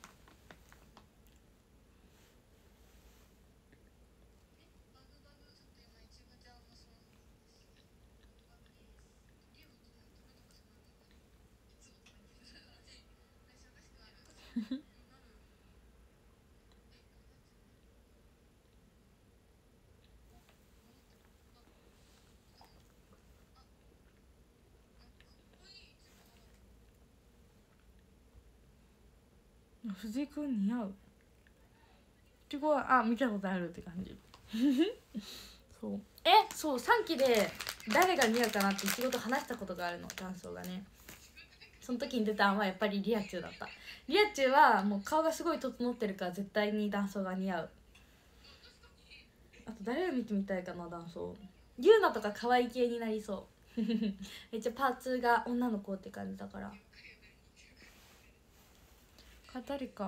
藤井くん似合うすごい、あ、見たことあるって感じそうえそうさんきで誰が似合うかなって仕事話したことがあるの、男装がね。その時に出たのはやっぱりリアチュウだった。リアチュウはもう顔がすごい整ってるから絶対に男装が似合う。あと誰を見てみたいかな、男装。ユウナとか可愛い系になりそうめっちゃパーツが女の子って感じだから。か誰か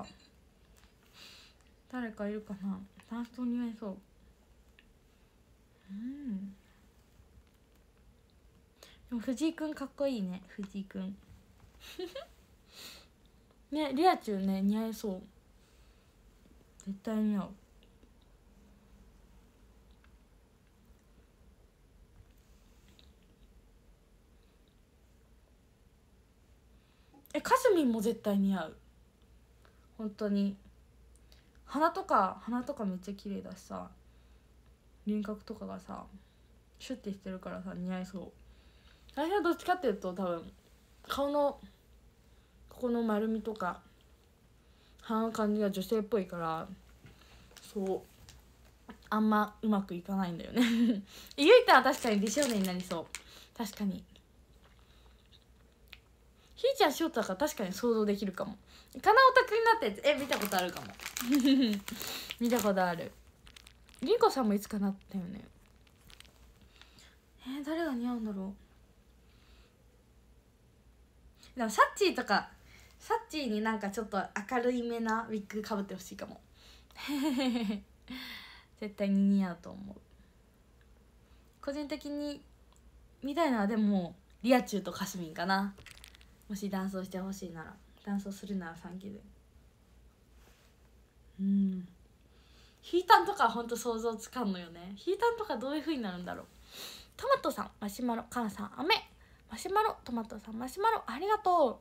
誰かいるかな、男装似合いそう。うんでも藤井くんかっこいいね、藤井くんね、リアチュウね似合いそう、絶対似合う。えかすみんも絶対似合う、本当に。鼻とか鼻とかめっちゃ綺麗だしさ、輪郭とかがさシュッてしてるからさ似合いそう。私はどっちかっていうと多分顔のここの丸みとか鼻の感じが女性っぽいから、そうあんまうまくいかないんだよねゆいたは確かに美少年になりそう。確かにひーちゃんショートだから確かに想像できるかも。かなオタクになったやつ、え見たことあるかも見たことある。りんこさんもいつかなったよね。えー、誰が似合うんだろう。でもサッチーとかサッチーになんかちょっと明るいめなウィッグかぶってほしいかも絶対に似合うと思う。個人的に見たいのはでもリアチュウとかすみんかな。もしダンスをしてほしいなら、ダンスをするならさんきで。うんヒータンとかほんと想像つかんのよね。ヒータンとかどういう風になるんだろう。トマトさんマシュマロ、カンさん飴、マシュマロ、トマトさんマシュマロ、ありがと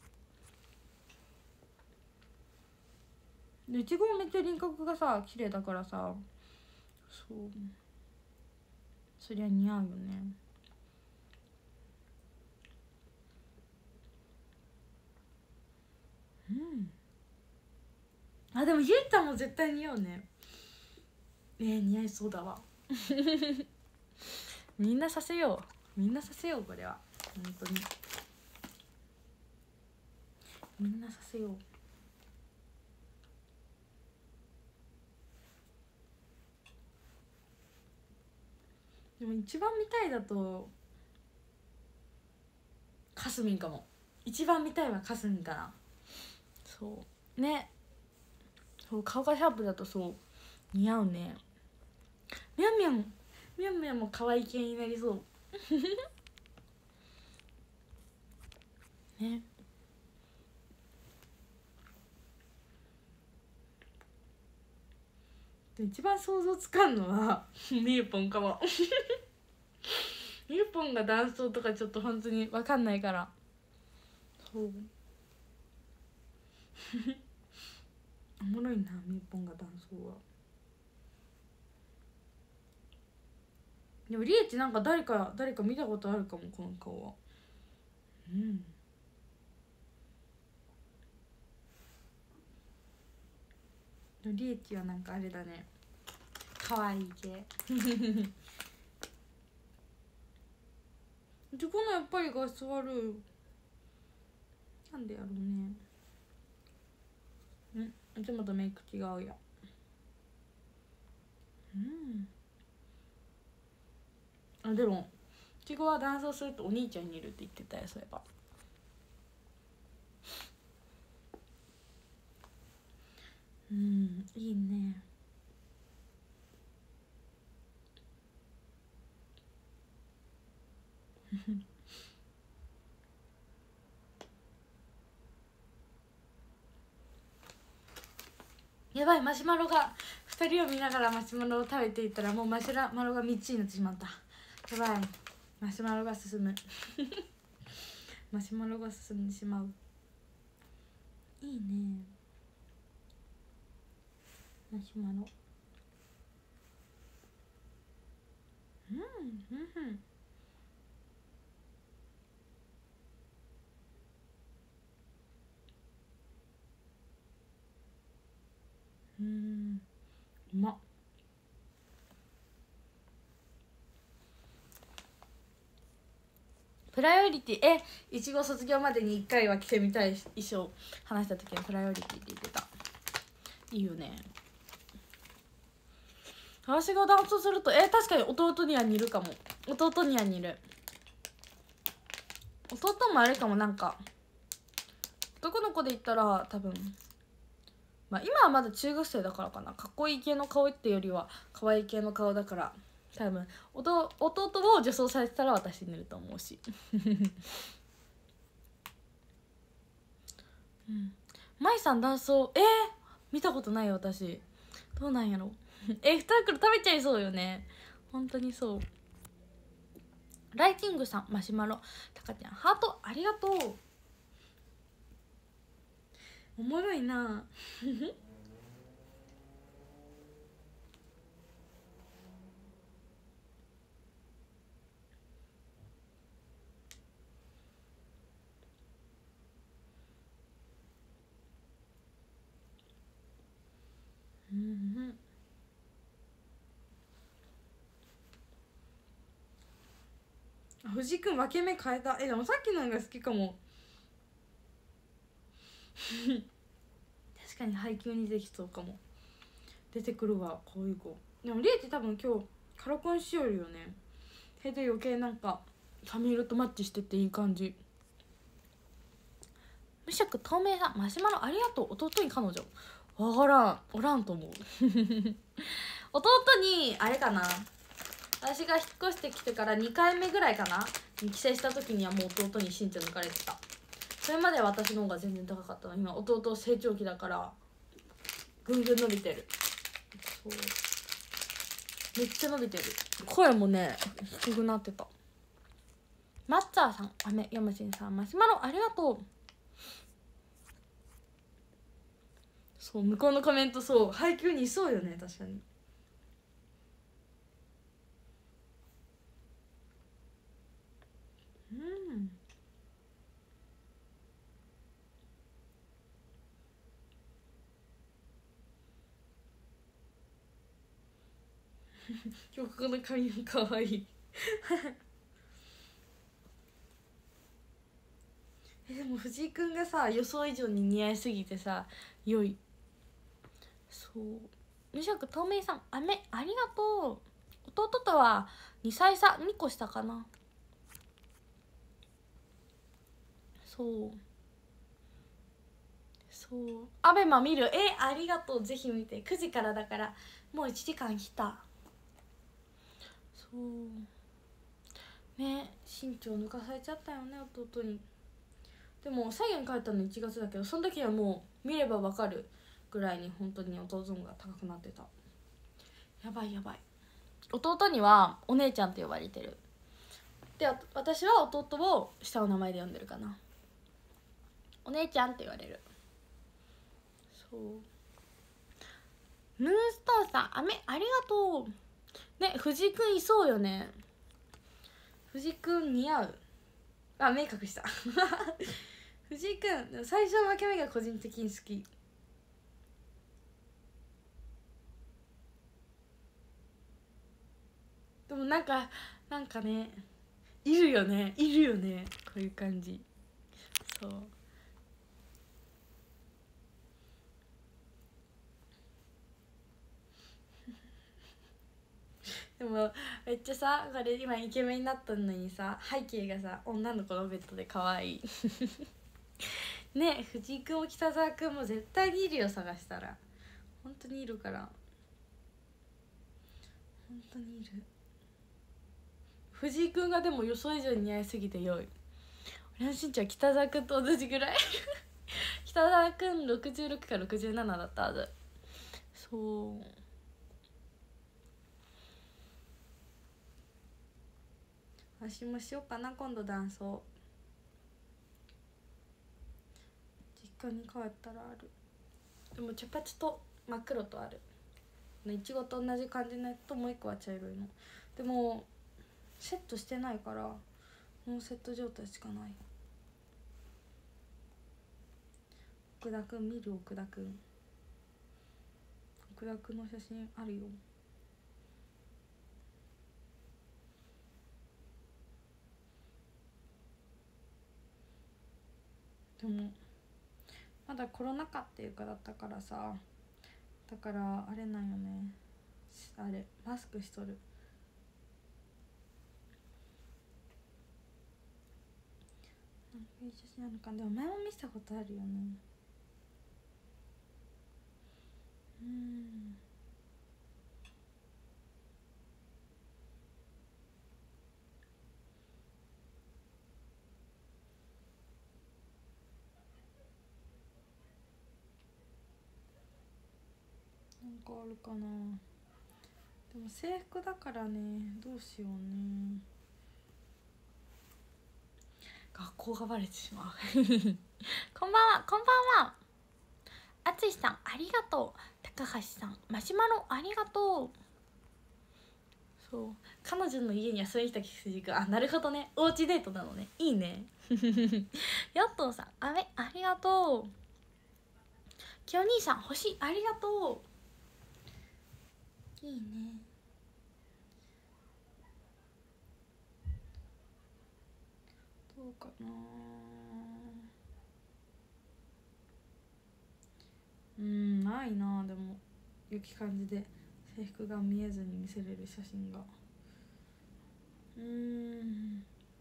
う。いちごもめっちゃ輪郭がさ綺麗だからさ、そうそりゃ似合うよね。うんあでもゆいたんも絶対似合うね。えー、似合いそうだわみんなさせよう、みんなさせよう、これは本当にみんなさせよう。でも一番見たいだとかすみんかも。一番見たいはかすみんかな。そうね、そう顔がシャープだとそう似合うね。みゃんみゃんみゃんみゃんも可愛い系になりそうね。一番想像つかんのはみゆぽんかもみゆぽんが男装とかちょっと本当に分かんないから。そうおもろいな、みゆぽんが男装は。でもリエチなんか誰か誰か見たことあるかも、この顔は。うんリエチはなんかあれだね、可愛い系自己のやっぱり画質悪い、なんでやろうね。んいつもとメイク違うや。うんあでもいちごはダンスをするとお兄ちゃんに似るって言ってたよ、そういえば。うんいいね。やばい、マシュマロがふたりを見ながらマシュマロを食べていったらもうマシュマロがみっつになってしまった。やばい、マシュマロが進むマシュマロが進んでしまう。いいねマシュマロ。うんうんうんうんうまっ。プライオリティえいちご卒業までにいっかいは着てみたい衣装話した時にプライオリティって言ってた。いいよね。私がダンスするとえ確かに弟には似るかも。弟には似る。弟もあれかも、なんか男の子で言ったら多分まあ今はまだ中学生だからかな、かっこいい系の顔っていうよりは可愛い系の顔だから多分弟を女装されてたら私に似ると思うしうん、舞さんダンスをえー、見たことないよ私。どうなんやろえ、ふた袋食べちゃいそうよね。本当にそう。ライティングさん、マシュマロ、たかちゃんハートありがとう。おもろいなうんうん藤井くん分け目変えた。えでもさっきのが好きかも確かに配給にできそうかも。出てくるわこういう子。でもリエって多分今日カラコンしよるよね。それで余計なんか髪色とマッチしてていい感じ。無色透明さんマシュマロありがとう。弟に彼女わからんおらんと思う弟にあれかな、私が引っ越してきてからにかいめぐらいかなに帰省した時にはもう弟に身長抜かれてた。それまでは私の方が全然高かったの。今弟成長期だからぐんぐん伸びてる。そうめっちゃ伸びてる。声もね低くなってた。マッツァーさんあめヤマシンさんマシュマロありがとう。そう向こうのコメントそう配給にいそうよね確かに。うん今日ここの髪もかわいいえでも藤井くんがさ予想以上に似合いすぎてさ良い。そう無色透明さんあめありがとう。弟とはにさい差にこ下かな。そうそうアベマ見るえありがとう。ぜひ見てくじからだからもういちじかん来た。そうね身長抜かされちゃったよね弟に。でも最後に帰ったのいちがつだけどその時はもう見ればわかるぐらいに本当に弟のが高くなってた。やばいやばい。弟にはお姉ちゃんって呼ばれてる。で私は弟を下の名前で呼んでるかな。お姉ちゃんって言われる。そうムーンストーンさんあめありがとうね。藤井くんいそうよね。藤井くん似合う。あ目隠した藤井くん最初の分け目が個人的に好き。でもなんかなんかねいるよねいるよねこういう感じ。そうででもめっちゃさ、これ今イケメンになったのにさ、背景がさ女の子のベッドで可愛いねえ、藤井君も北沢君も絶対にいるよ、探したら。本当にいるから、本当にいる。藤井君がでも予想以上に似合いすぎて良い。俺の身長は北沢君と同じぐらい北沢君ろくじゅうろくかろくじゅうななだったはず。そう、私もしようかな今度、ダンスを。実家に帰ったらある。でも茶髪と真っ黒とある。いちごと同じ感じのやつともう一個は茶色いの。でもセットしてないからもうセット状態しかない。奥田くん見る、奥田くん奥田くんの写真あるよ。でもまだコロナ禍っていうかだったからさ、だからあれなんよね、あれマスクしとる。なんかいい写真あるか。でも前も見せたことあるよね。うん、なんかあるかな。でも制服だからね、どうしようね。学校がバレてしまうこんばんは、こんばんは。あつしさんありがとう。高橋さんマシュマロありがとう。そう、彼女の家に遊びに来た羊くん。あ、なるほどね、おうちデートなのね、いいねヨットーさんあれありがとう。きよ兄さん星ありがとう。いいね。どうかな。うん、ないな。でも良き感じで制服が見えずに見せれる写真が。うーん、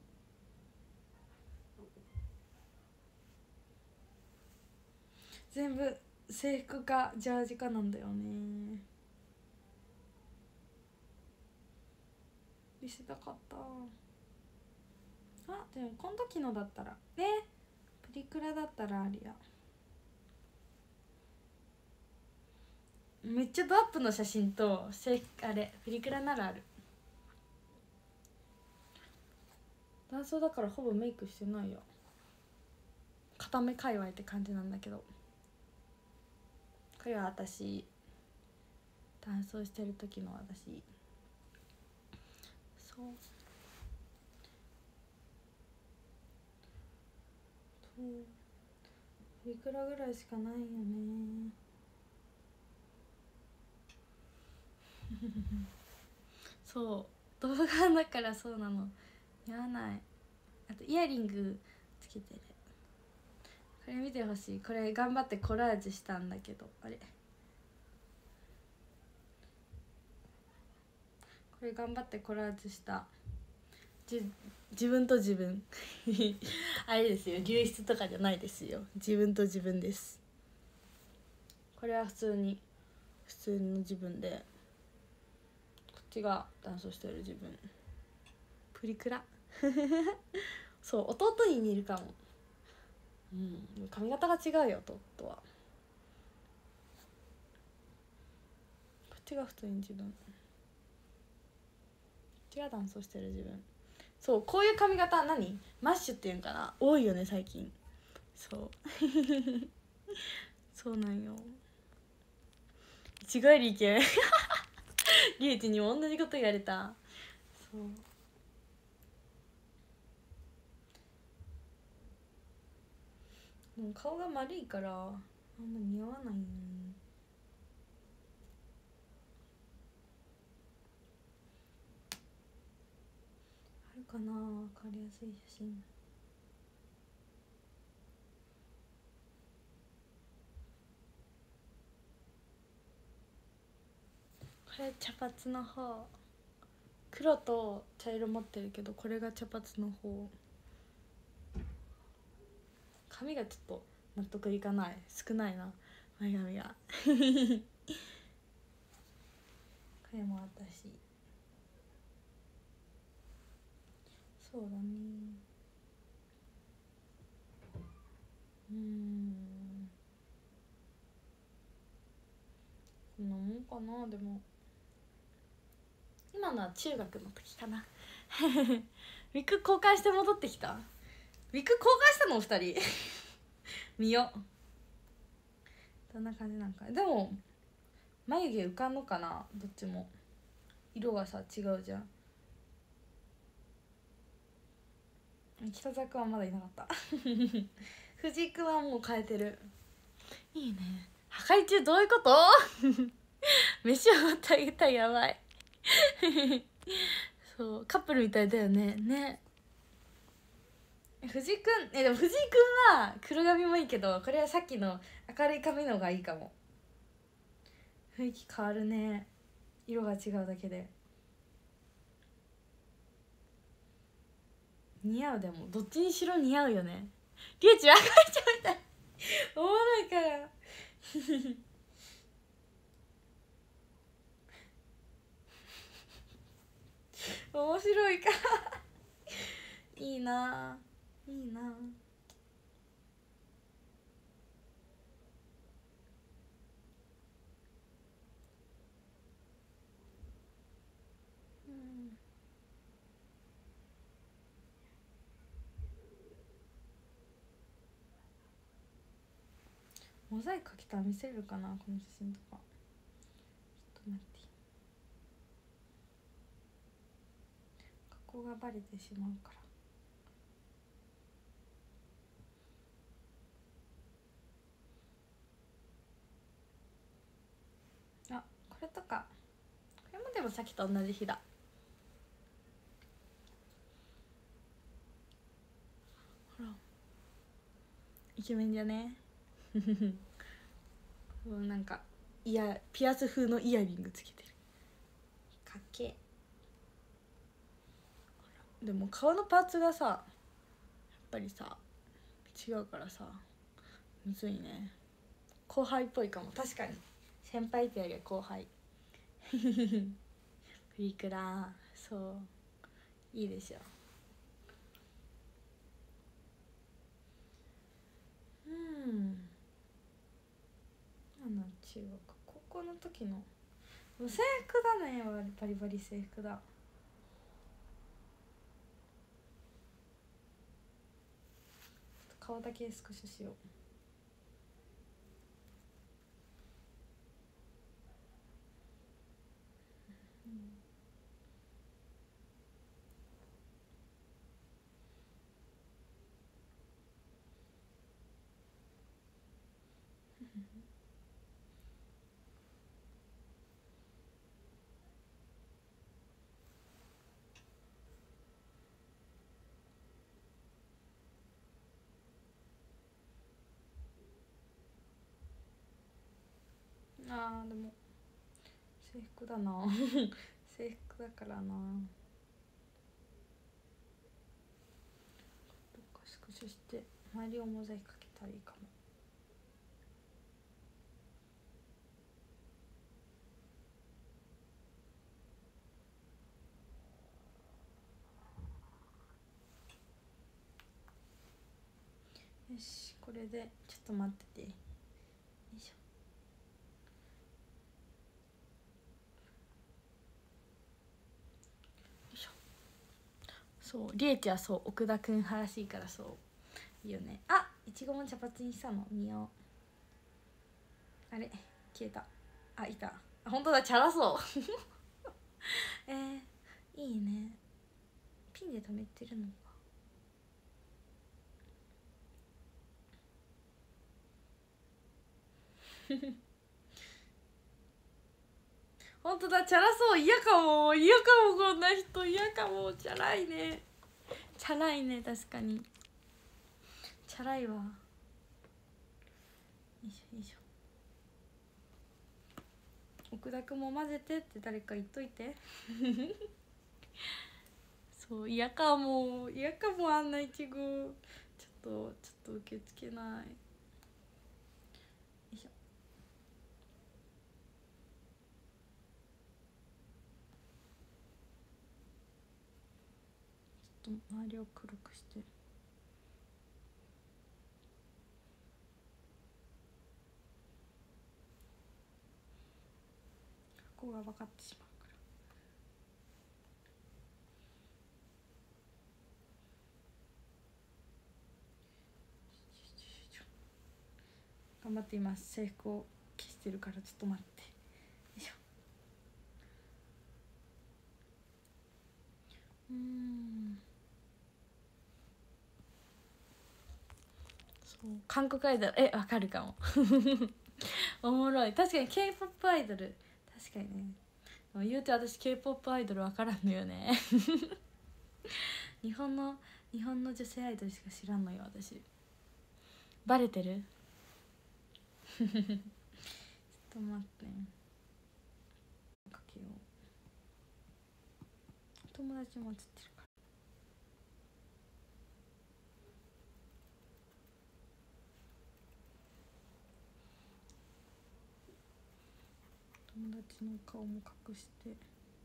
全部制服かジャージかなんだよね。見せたかった。あ、でもこの時のだったらね、プリクラだったらありや。めっちゃドアップの写真とせあれプリクラならある。男装だからほぼメイクしてないよ。片目界隈って感じなんだけど、これは私男装してる時の私。そうそう、プリクラぐらいしかないよねそう動画だからそうなの、似合わない。あとイヤリングつけてる。これ見てほしい。これ頑張ってコラージュしたんだけど、あれこれ頑張ってコラージュしたじ自分と自分あれですよ、流出とかじゃないですよ、自分と自分です。これは普通に普通の自分で、こっちがダンスしてる自分。プリクラそう弟に似るかも。うん、髪型が違うよ弟は。こっちが普通に自分、こっちがダンスしてる自分。そう、こういう髪型何マッシュっていうんかな、多いよね最近。そうそうなんよ。いちごよりイケメンリュウジにも同じこと言われた。そうでも顔が丸いからあんま似合わないよね。あるかな、分かりやすい写真。これ茶髪の方。 黒と茶色持ってるけど、これが茶髪の方。髪がちょっと納得いかない、少ないな前髪がこれも私そうだね。うーん、こんなもんかな。でも今のは中学の時かなウィッグ交換して戻ってきた。ウィッグ交換したのお二人見よ、どんな感じなんか。でも眉毛浮かんのかな、どっちも色がさ違うじゃん。北沢君はまだいなかった藤井君はもう変えてる。いいね。破壊中どういうこと飯を持ってあげたい、やばいそうカップルみたいだよね。ね、藤井君、えでも藤井君は黒髪もいいけど、これはさっきの明るい髪の方がいいかも。雰囲気変わるね、色が違うだけで。似合う。でもどっちにしろ似合うよね。リュウチ分かれちゃうみたいおもろいから面白いからいいな、いいな。モザイクかけたら見せれるかな、この写真とか。ちょっと待って、加工がバレてしまうから。あ、これとか、これもでもさっきと同じ日だ。ほらイケメンじゃねなんかイヤピアス風のイヤリングつけてる。かっけ。でも顔のパーツがさやっぱりさ違うからさむずいね。後輩っぽいかも。確かに先輩ってよりは後輩プリクラ、そういいでしょ。うんなんだ、中学高校の時の制服だね。バリバリ制服だ。顔だけスクショしよう。あーでも制服だな制服だからな。どっかスクショして周りをモザイクかけたらいいかも。よし、これでちょっと待ってて。よいしょ。よいしょ。そうリエちゃん、そう奥田くん派らしいから、そういいよね。あ、いちごも茶髪にしたの見よう。あれ消えた。あ、いた。あ、本当だ、チャラそうえー、いいね。ピンで留めてるのか本当だ、チャラそう。嫌かも、嫌かも、こんな人嫌かも。チャラいね、チャラいね、確かにチャラいわ。よいしょよいしょ。奥田くんも混ぜてって誰か言っといてそう嫌かも嫌かもあんないちごちょっとちょっと受け付けない。よいしょ。ちょっと周りを黒くして。ここが分かってしまう。頑張っています。制服を消してるからちょっと待って。よいしょ。うーんそう韓国アイドルえわかるかもおもろい。確かに K-ポップ アイドル確かにね。言うて私 K-ポップ アイドルわからんのよね日本の日本の女性アイドルしか知らんのよ私。バレてるちょっと待ってね。かけよう。友達も映ってるから。友達の顔も隠して。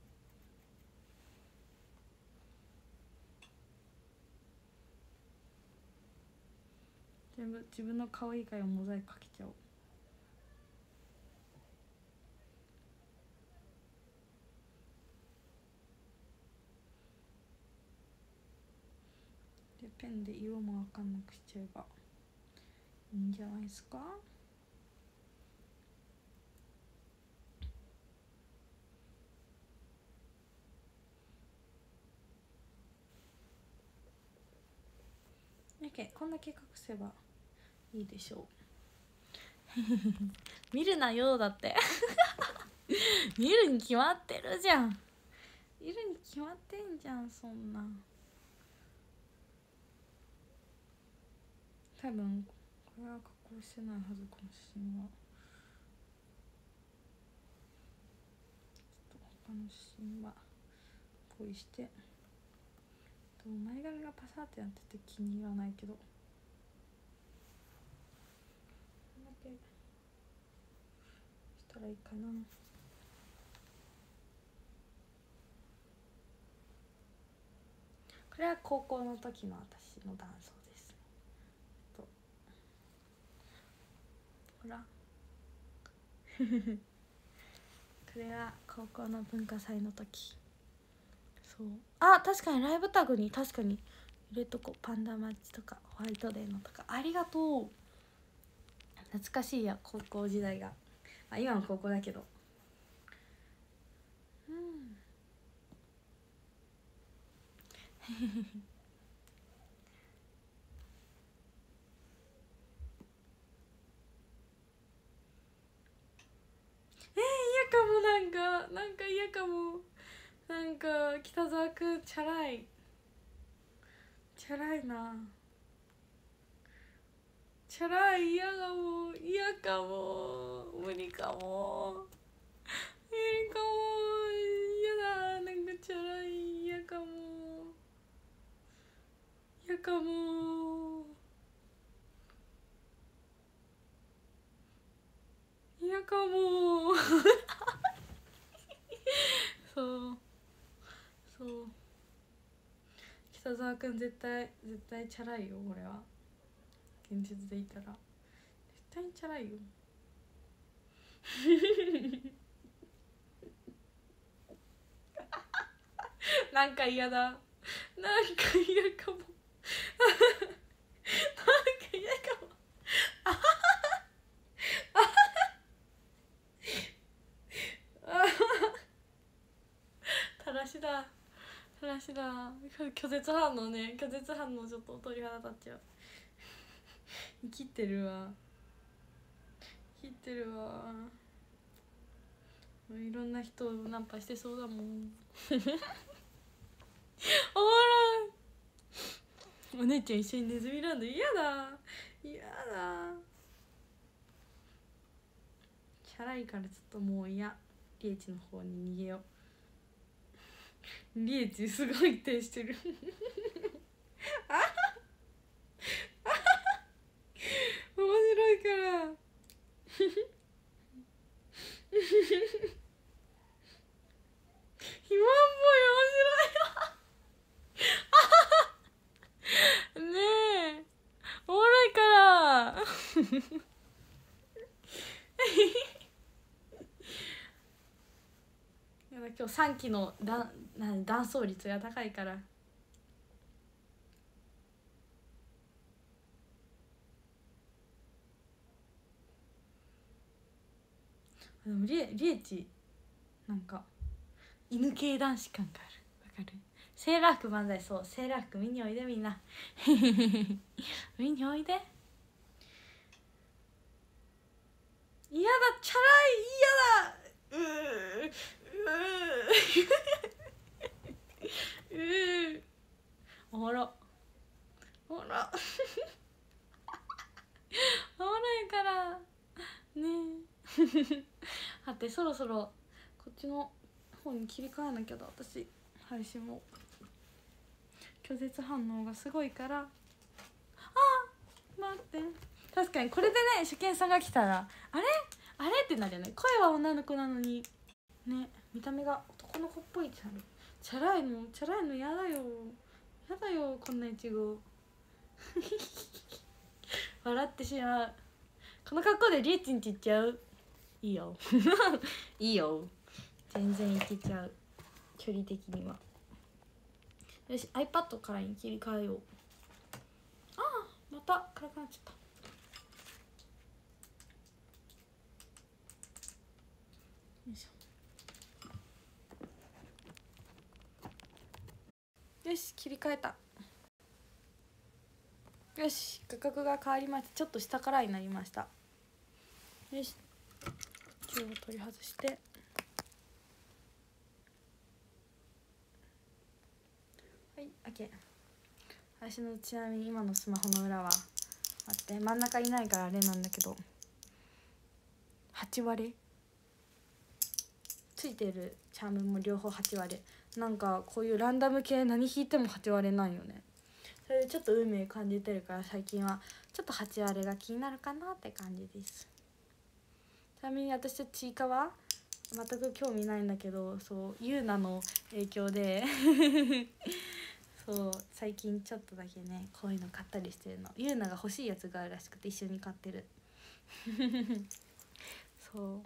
全部自分の顔以外をモザイクかけちゃおう。でペンで色も分かんなくしちゃえばいいんじゃないですか。OK こんだけ隠せばいいでしょう見るなよだって見るに決まってるじゃん。見るに決まってんじゃんそんな。多分これは加工してないはず。この写真はちょっと他の写真はポイして。前髪がパサーってなってて気に入らないけどこんだけしたらいいかな。これは高校の時の私の男装ですね。とほらこれは高校の文化祭の時。そうあ確かにライブタグに確かに入れとこ。パンダマッチとかホワイトデーのとかありがとう。懐かしいや高校時代が。あ今も高校だけどうんえー、嫌かも。なんかなんか嫌かも。なんか北沢くんチャラいチャラいな。チャラい嫌かも嫌かも無理かも無理かも嫌だ。なんかチャラい嫌かも嫌かも嫌かもそうそう北沢くん絶対絶対チャラいよ。俺は現実でいたら絶対にチャラいよなんか嫌だ。なんか嫌かもなんか嫌かもたらしだたらしだ。拒絶反応ね。拒絶反応ちょっと鳥肌立っちゃう生きてるわ生きてるわ。いろんな人をナンパしてそうだもんおもろい。お姉ちゃん一緒にネズミランド嫌だ嫌だ。チャラいからちょっともう嫌。リエチの方に逃げよう。 リエチすごい手してるあは面白いから肥満ボーイ面白いねえおもろいからやだ今日さんきのだな断層率が高いから。でもリエリエチなんか犬系男子感がある。わかる？セーラー服漫才。そう、セーラー服見においでみんな見においで。嫌だ、チャラい、嫌だ、うーうーうーおもろおもろおもろいからねえはってそろそろこっちの方に切り替えなきゃだ。私配信も拒絶反応がすごいから。あー待って、確かにこれでね初見さんが来たらあれあれってなるよね。声は女の子なのにね、見た目が男の子っぽいってなる。チャラいのチャラいのやだよやだよ、こんないちご笑ってしまう。この格好でリエチンち行っちゃう。いいよいいよ、全然いけちゃう、距離的には。よし iPad からに切り替えよう。ああまた暗くなっちゃった。よいしょ。よし切り替えた。よし画角が変わりました。ちょっと下からになりました。よし中を取り外して、はい OK。 私のちなみに今のスマホの裏は待って真ん中いないからあれなんだけどはち割れついてるチャームも両方はち割れ。なんかこういうランダム系何引いてもはち割れないよね。それでちょっと運命感じてるから最近はちょっとはち割れが気になるかなって感じです。ちなみに私とちいかわ全く興味ないんだけど、そうゆうなの影響でそう最近ちょっとだけねこういうの買ったりしてるの。ゆうなが欲しいやつがあるらしくて一緒に買ってるそう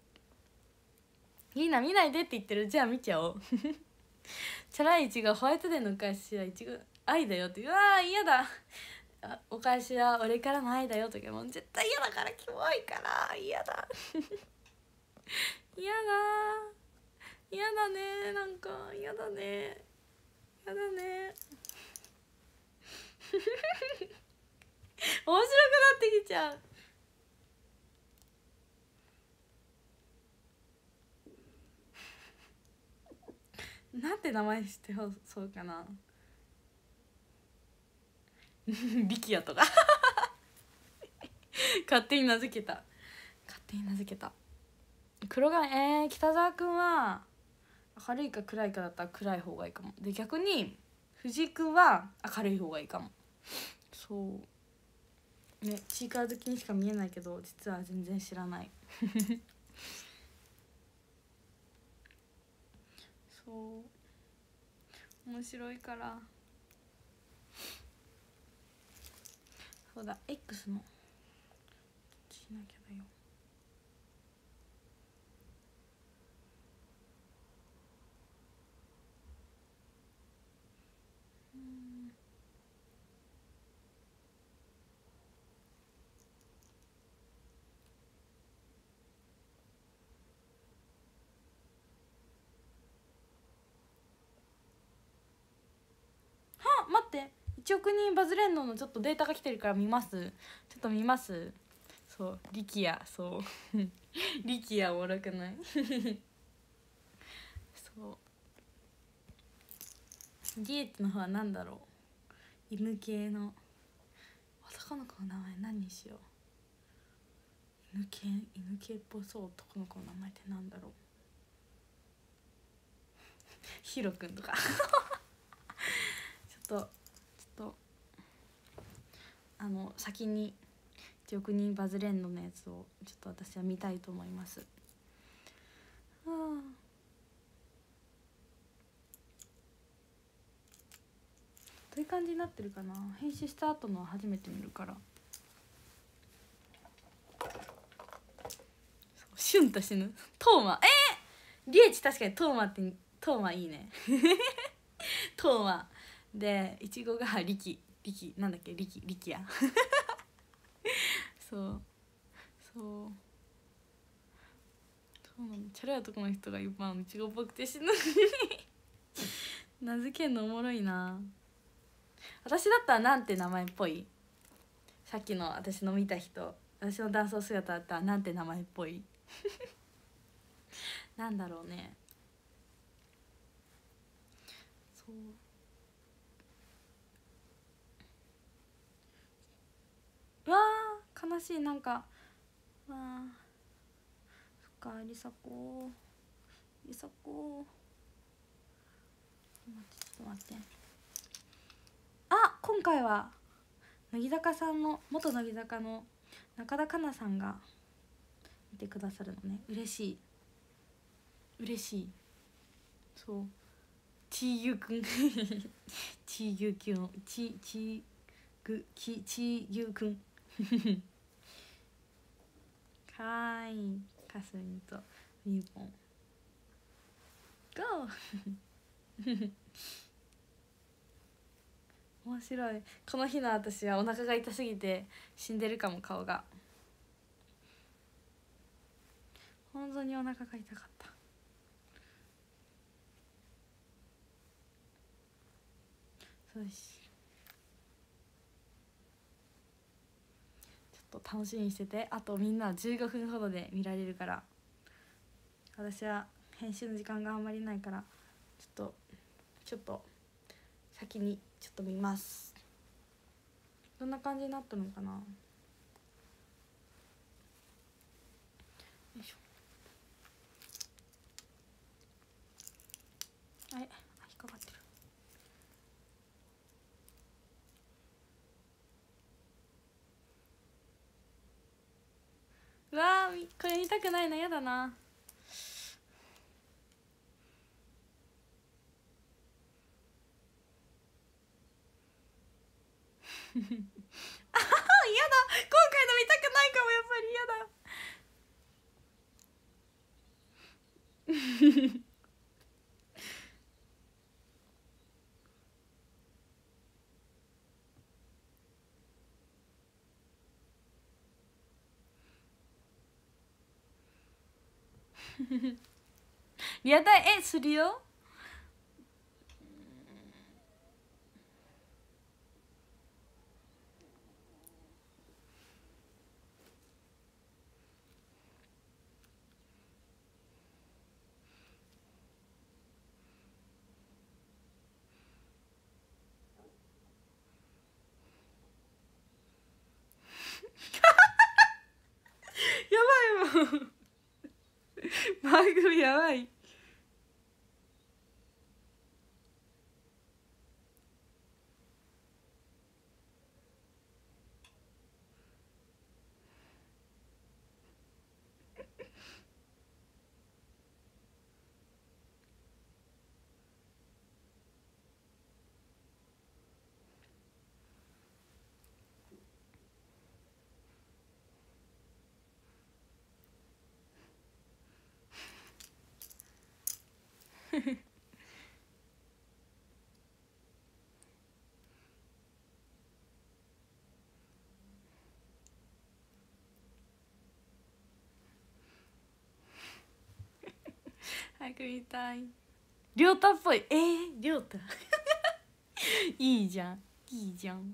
みんな見ないでって言ってる。じゃあ見ちゃおうチャラいいちごホワイトデーのお返しはいちご愛だよって。うわー嫌だ、お返しは俺からの愛だよとかもう絶対嫌だから、キモいから嫌だ嫌だ嫌だね、なんか嫌だね嫌だね面白くなってきちゃう。なんて名前してそうかなリキヤとか勝手に名付けた勝手に名付けた黒髪。えー、北沢くんは明るいか暗いかだったら暗い方がいいかも。で逆に藤井くんは明るい方がいいかも。そうね、チーカー好きにしか見えないけど実は全然知らないそう面白いから。そうだ X のしなきゃだよ。うんは待っていちおく人バズレンドのちょっとデータが来てるから見ます。ちょっと見ます。そうリキヤそうリキヤおもろくないそうリエットの方は何だろう。犬系の男の子の名前何にしよう。犬系犬系っぽそう男の子の名前って何だろうヒロくんとかちょっとちょっとあの先にいちおく人バズレンドのやつをちょっと私は見たいと思います。はあ、どういう感じになってるかな。編集した後の初めて見るから。シュンと死ぬトーマ、えー、リエチ確かにトーマってトーマいいねトーマでいちごがリキリキなんだっけリキリキやそうそうそうなの。チャラい男の人が今いちごっぽくて死ぬ名付けんのおもろいな。私だったらなんて名前っぽい。さっきの私の見た人、私の男装姿だったらなんて名前っぽいなんだろうね。そううわー悲しい。なんかわあそっかりさこりさこ待ってちょっと待って。あ今回は乃木坂さんの元乃木坂の中田香奈さんが見てくださるのね。嬉しい嬉しい。そうちーゆくんちーゆくんちちぐきちーゆくんかわいい。かすみとみーぽんゴー面白い。この日の私はお腹が痛すぎて死んでるかも。顔が本当にお腹が痛かった。そうしちょっと楽しみにしてて。あとみんなじゅうごふんほどで見られるから、私は編集の時間があんまりないからちょっとちょっと先にちょっと見ます。どんな感じになったのかな。よいしょ。あれ引っかかってる。うわーこれ見たくないな。やだなあははやだ。今回の見たくないかも。やっぱりやだリアタイえするよ。やばいもん番組やばい早く見たい。りょうたっぽい。えー、りょうたいいじゃんいいじゃん。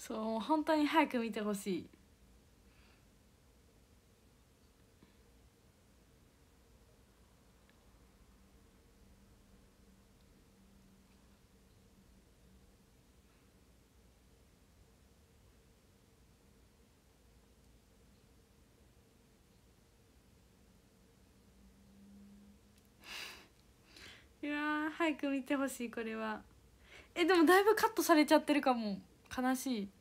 そう本当に早く見てほしい。いやー早く見てほしいこれは。えでもだいぶカットされちゃってるかも。悲しい。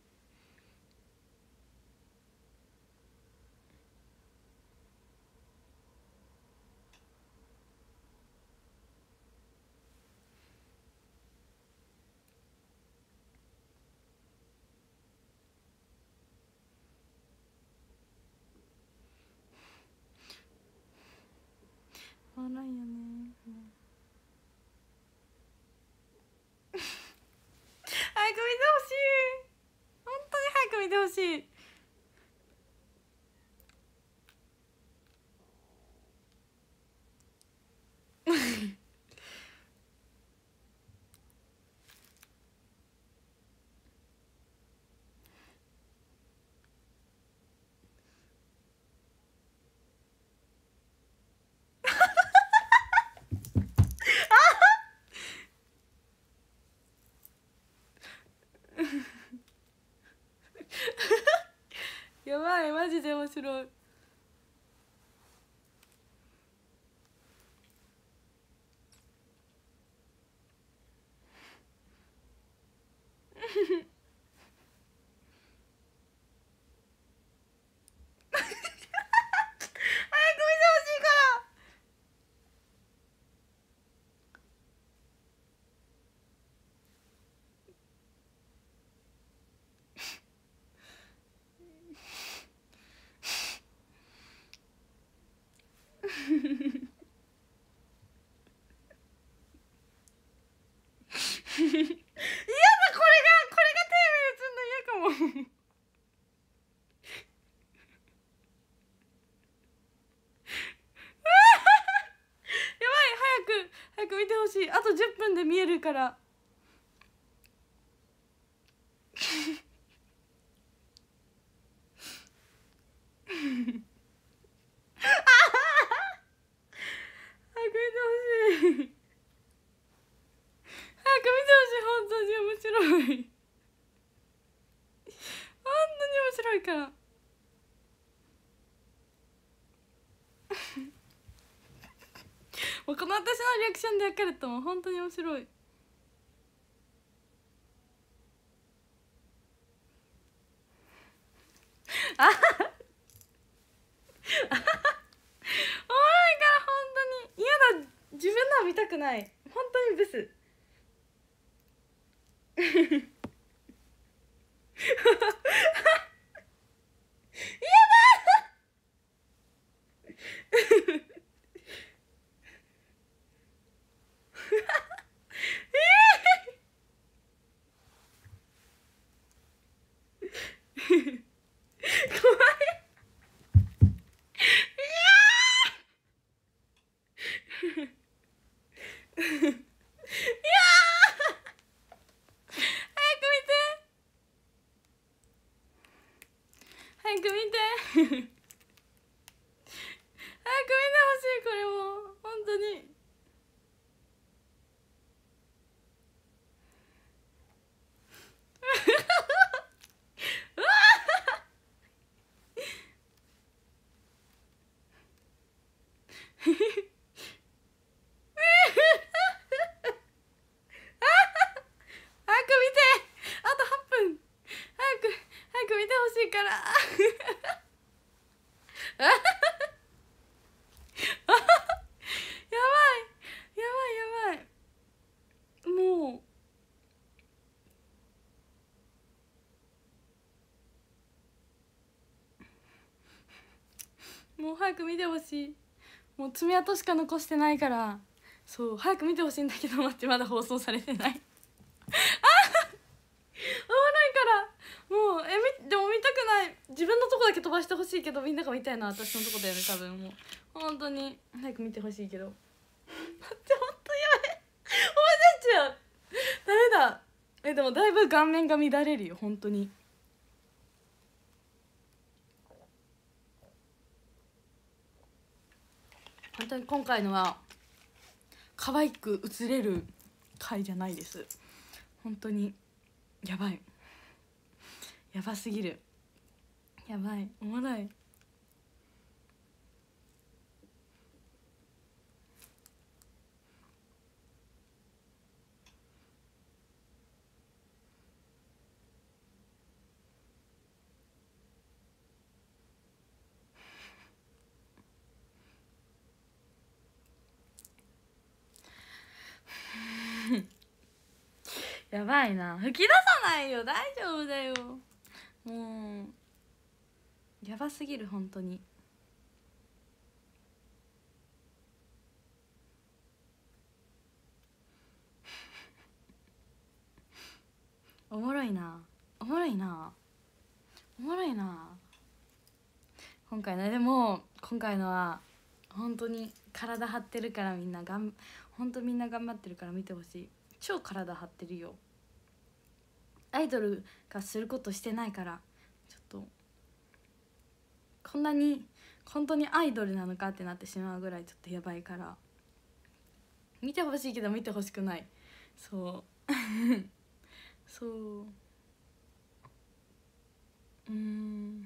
笑いよね、うん、早く見てほしい。本当に早く見てほしい。やばいマジで面白い。嫌だこれがこれがテレビ映んの嫌かも。やばい早く早く見てほしい。あとじゅっぷんで見えるから。早く見てほしい。早く見てほしい。本当に面白い。本当に面白いから。もうこの私のリアクションで分かるともう本当に面白い。あおもろいから本当に嫌だ。自分のは見たくない。本当にブス。嫌だ怖い。いや早く見て早く見て早く見てほしい。これも本当に。早く見て。あとはっぷん。早く早く見てほしいから。やばいやばいやばい。もうもう早く見てほしい。もう爪痕しか残してないから。そう早く見てほしいんだけど待ってまだ放送されてない。あおもろいからもうえみでも見たくない。自分のとこだけ飛ばしてほしいけどみんなが見たいな私のとこだよね多分。もう本当に早く見てほしいけど待って本当やばい思い出しちゃう。ダメだ。えでもだいぶ顔面が乱れるよ本当に。 当に今回のは可愛く映れる回じゃないです。本当にやばい、やばすぎる、やばい、おもろい。やばいな、吹き出さないよ、大丈夫だよ。もうやばすぎる本当に。おもろいな、おもろいな、おもろいな。今回のでも今回のは本当に体張ってるから、みんながん本当みんな頑張ってるから見てほしい。超体張ってるよ。アイドルがすることしてないから、ちょっとこんなに本当にアイドルなのかってなってしまうぐらいちょっとやばいから、見てほしいけど見てほしくない。そうそう、うーん、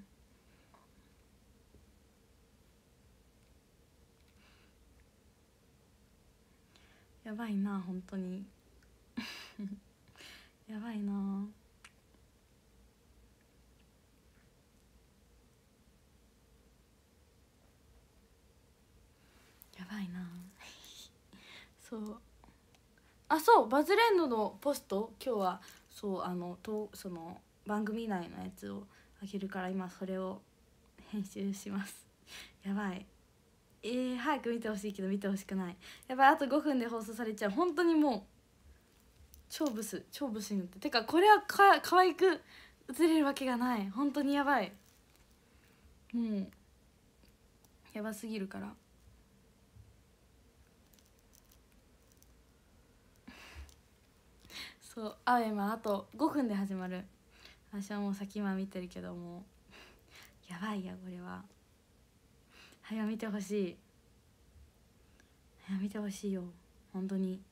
やばいな本当にやばいな。やばいなそう、あ、そうバズレンドのポスト今日はそうあのとその番組内のやつをあげるから、今それを編集しますやばい。えー、早く見てほしいけど見てほしくない。やばい、あとごふんで放送されちゃう。本当にもう超ブス超ブスになって、てかこれはか可愛く映れるわけがない。本当にやばい、もうやばすぎるからそう、アウェマあとごふんで始まる。私はもう先今見てるけどもやばいや、これは早見てほしい、早見てほしいよ本当に。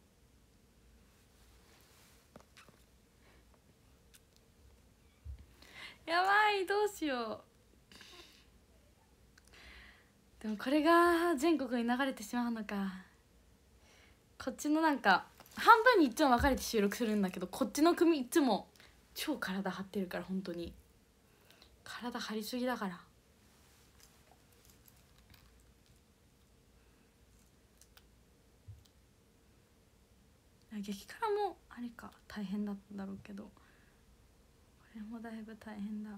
やばい、どうしよう。でもこれが全国に流れてしまうのか。こっちのなんか半分にいつも分かれて収録するんだけど、こっちの組いつも超体張ってるから、本当に体張りすぎだから。激辛もあれか大変だっただろうけど、これもだいぶ大変だ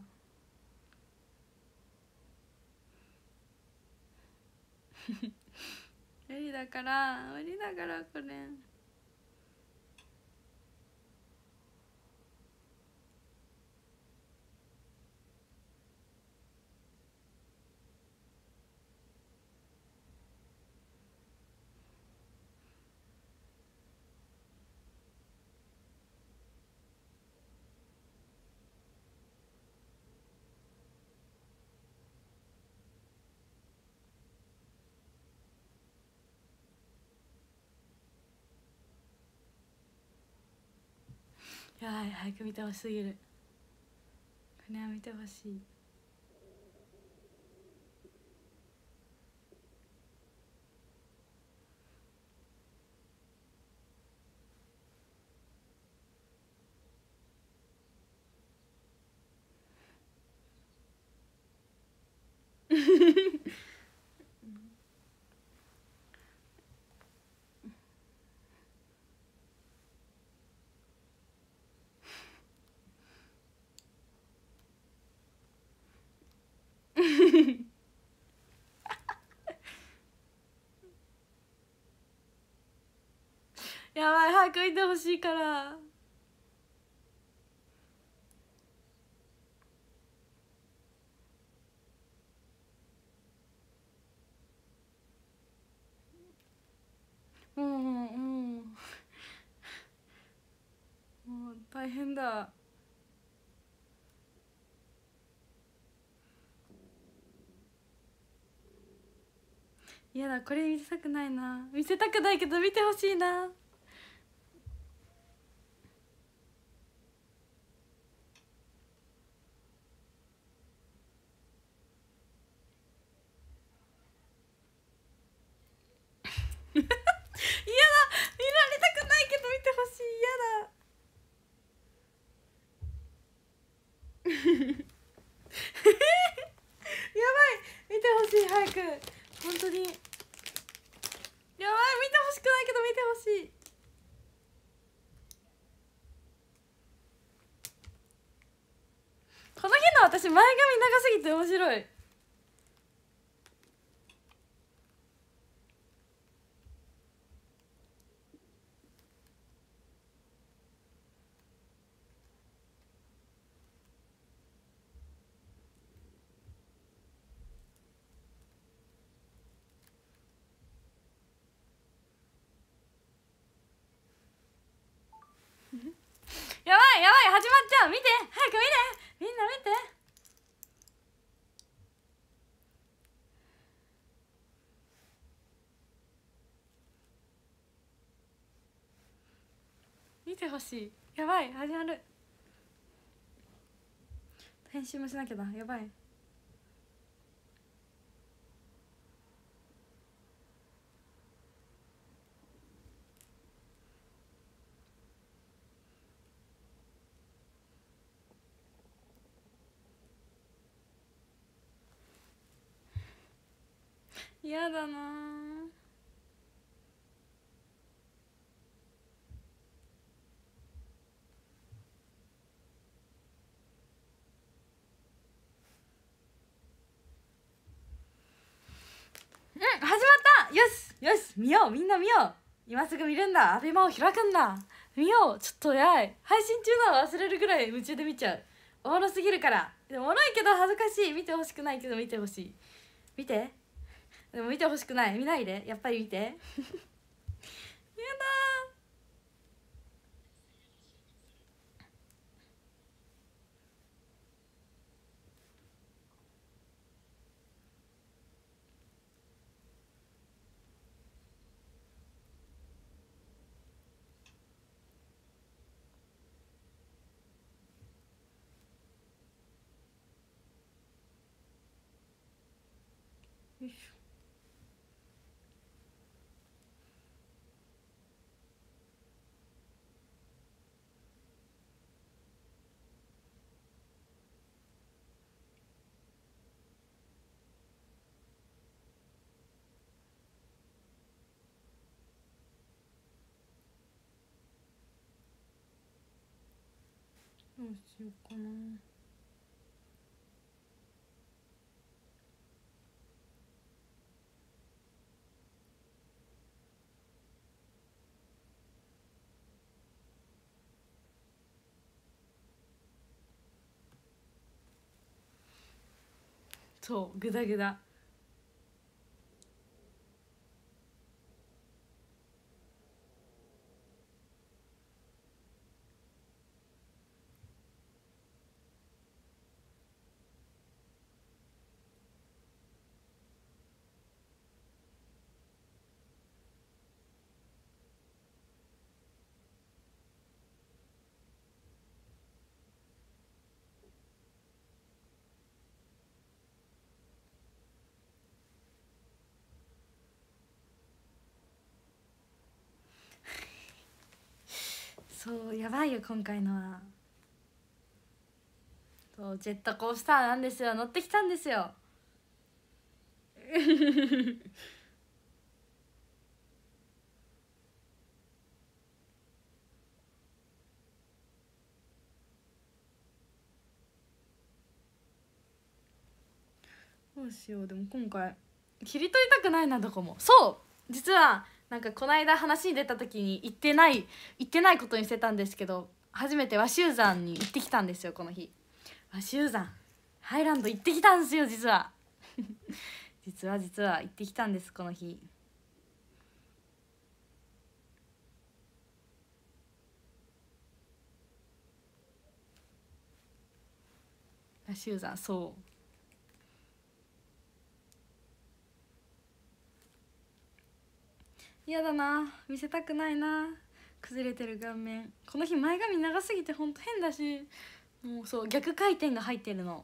無理だから無理だからこれ。やばい、早く見てほしすぎる。これは見てほしいやばい、早く見てほしいから。もうもうもう大変だ。 いやだ、これ見せたくないな。見せたくないけど見てほしいな。嫌だ、見られたくないけど見てほしい。嫌だ。やばい、見てほしい、早く。本当にやばい、見てほしくないけど見てほしい。この日の私、前髪長すぎて面白い。やばいやばい、始まっちゃう。見て、早く見て、みんな見て。見てほしい。やばい、始まる。編集もしなきゃだ。やばい。嫌だな。うん、始まった。よしよし、見よう、みんな見よう。今すぐ見るんだ。アベマを開くんだ。見よう。ちょっとやい、配信中のは忘れるぐらい夢中で見ちゃう。おもろすぎるから。でもおもろいけど恥ずかしい。見てほしくないけど見てほしい。見て。でも見てほしくない。見ないで、やっぱり見て。やだー。よいしょ。どうしようかな。そう、グダグダ。そう、やばいよ今回のは。そうジェットコースターなんですよ。乗ってきたんですよ。どうしよう。でも今回切り取りたくないな、どこも。そう実はなんかこの間話に出た時に言ってない言ってないことにしてたんですけど、初めて和州山に行ってきたんですよ。この日和州山ハイランド行ってきたんですよ。実は実は実は行ってきたんです、この日。和州山、そう嫌だな、見せたくないな、崩れてる顔面。この日前髪長すぎてほんと変だし、もうそう逆回転が入ってるの。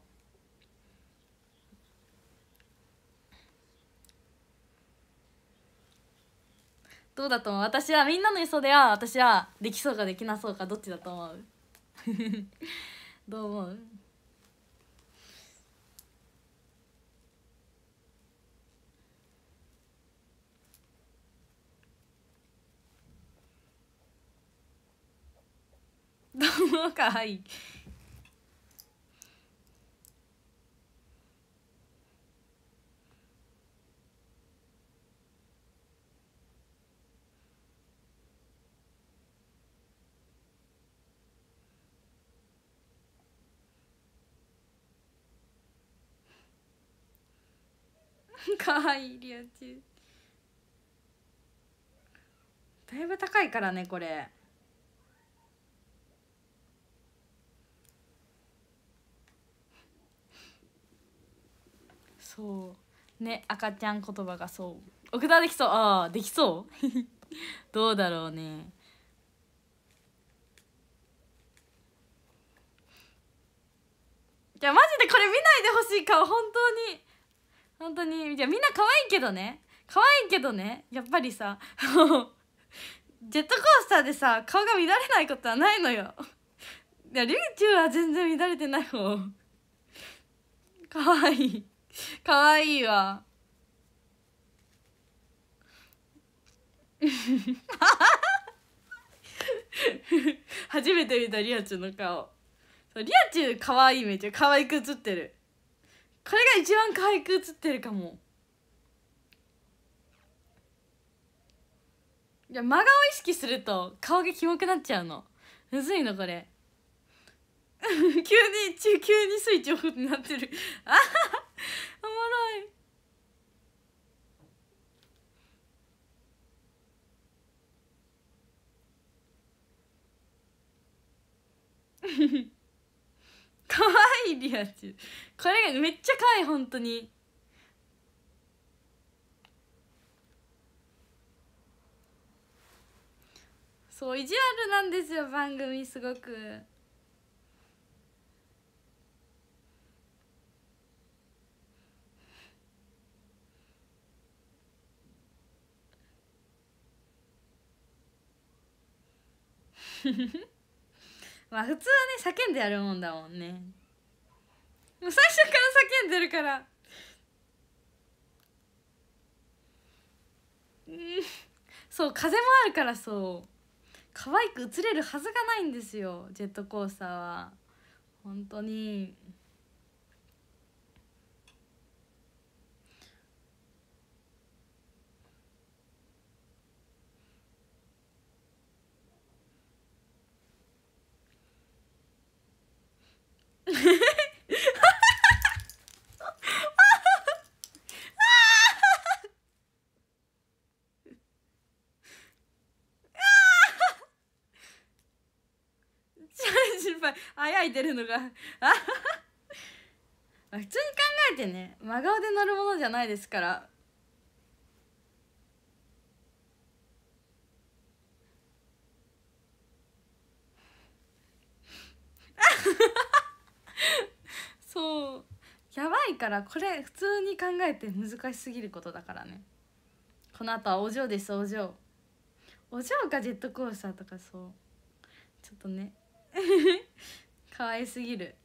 どうだと思う？私はみんなの予想では私はできそうかできなそうかどっちだと思う？どう思う？どう思うかわいい。かわいいリア充。だいぶ高いからねこれ。そうね、赤ちゃん言葉がそう奥田できそう。ああできそうどうだろうね。じゃあマジでこれ見ないでほしい顔、本当に本当に。じゃあみんな可愛いけどね、可愛いけどね、やっぱりさジェットコースターでさ顔が乱れないことはないのよ。いやリュウチュウは全然乱れてない方。可愛い可愛いわ初めて見たリアチュウの顔。リアチュウ可愛い、めっちゃ可愛く写ってる。これが一番可愛く写ってるかも。いや真顔意識すると顔がキモくなっちゃうの。むずいのこれ急に急にスイッチオフになってるあははおもろいかわいいリア充。これめっちゃかわいい本当に。そう意地悪なんですよ番組すごく。まあ普通はね叫んでやるもんだもんね。もう最初から叫んでるからうんそう風もあるからそう可愛く映れるはずがないんですよジェットコースターは本当に。心配あやいてるのがあ普通に考えてね真顔で乗るものじゃないですからそうやばいからこれ普通に考えて難しすぎることだからね。この後はお嬢ですお嬢お嬢かジェットコースターとかそうちょっとね可愛すぎる。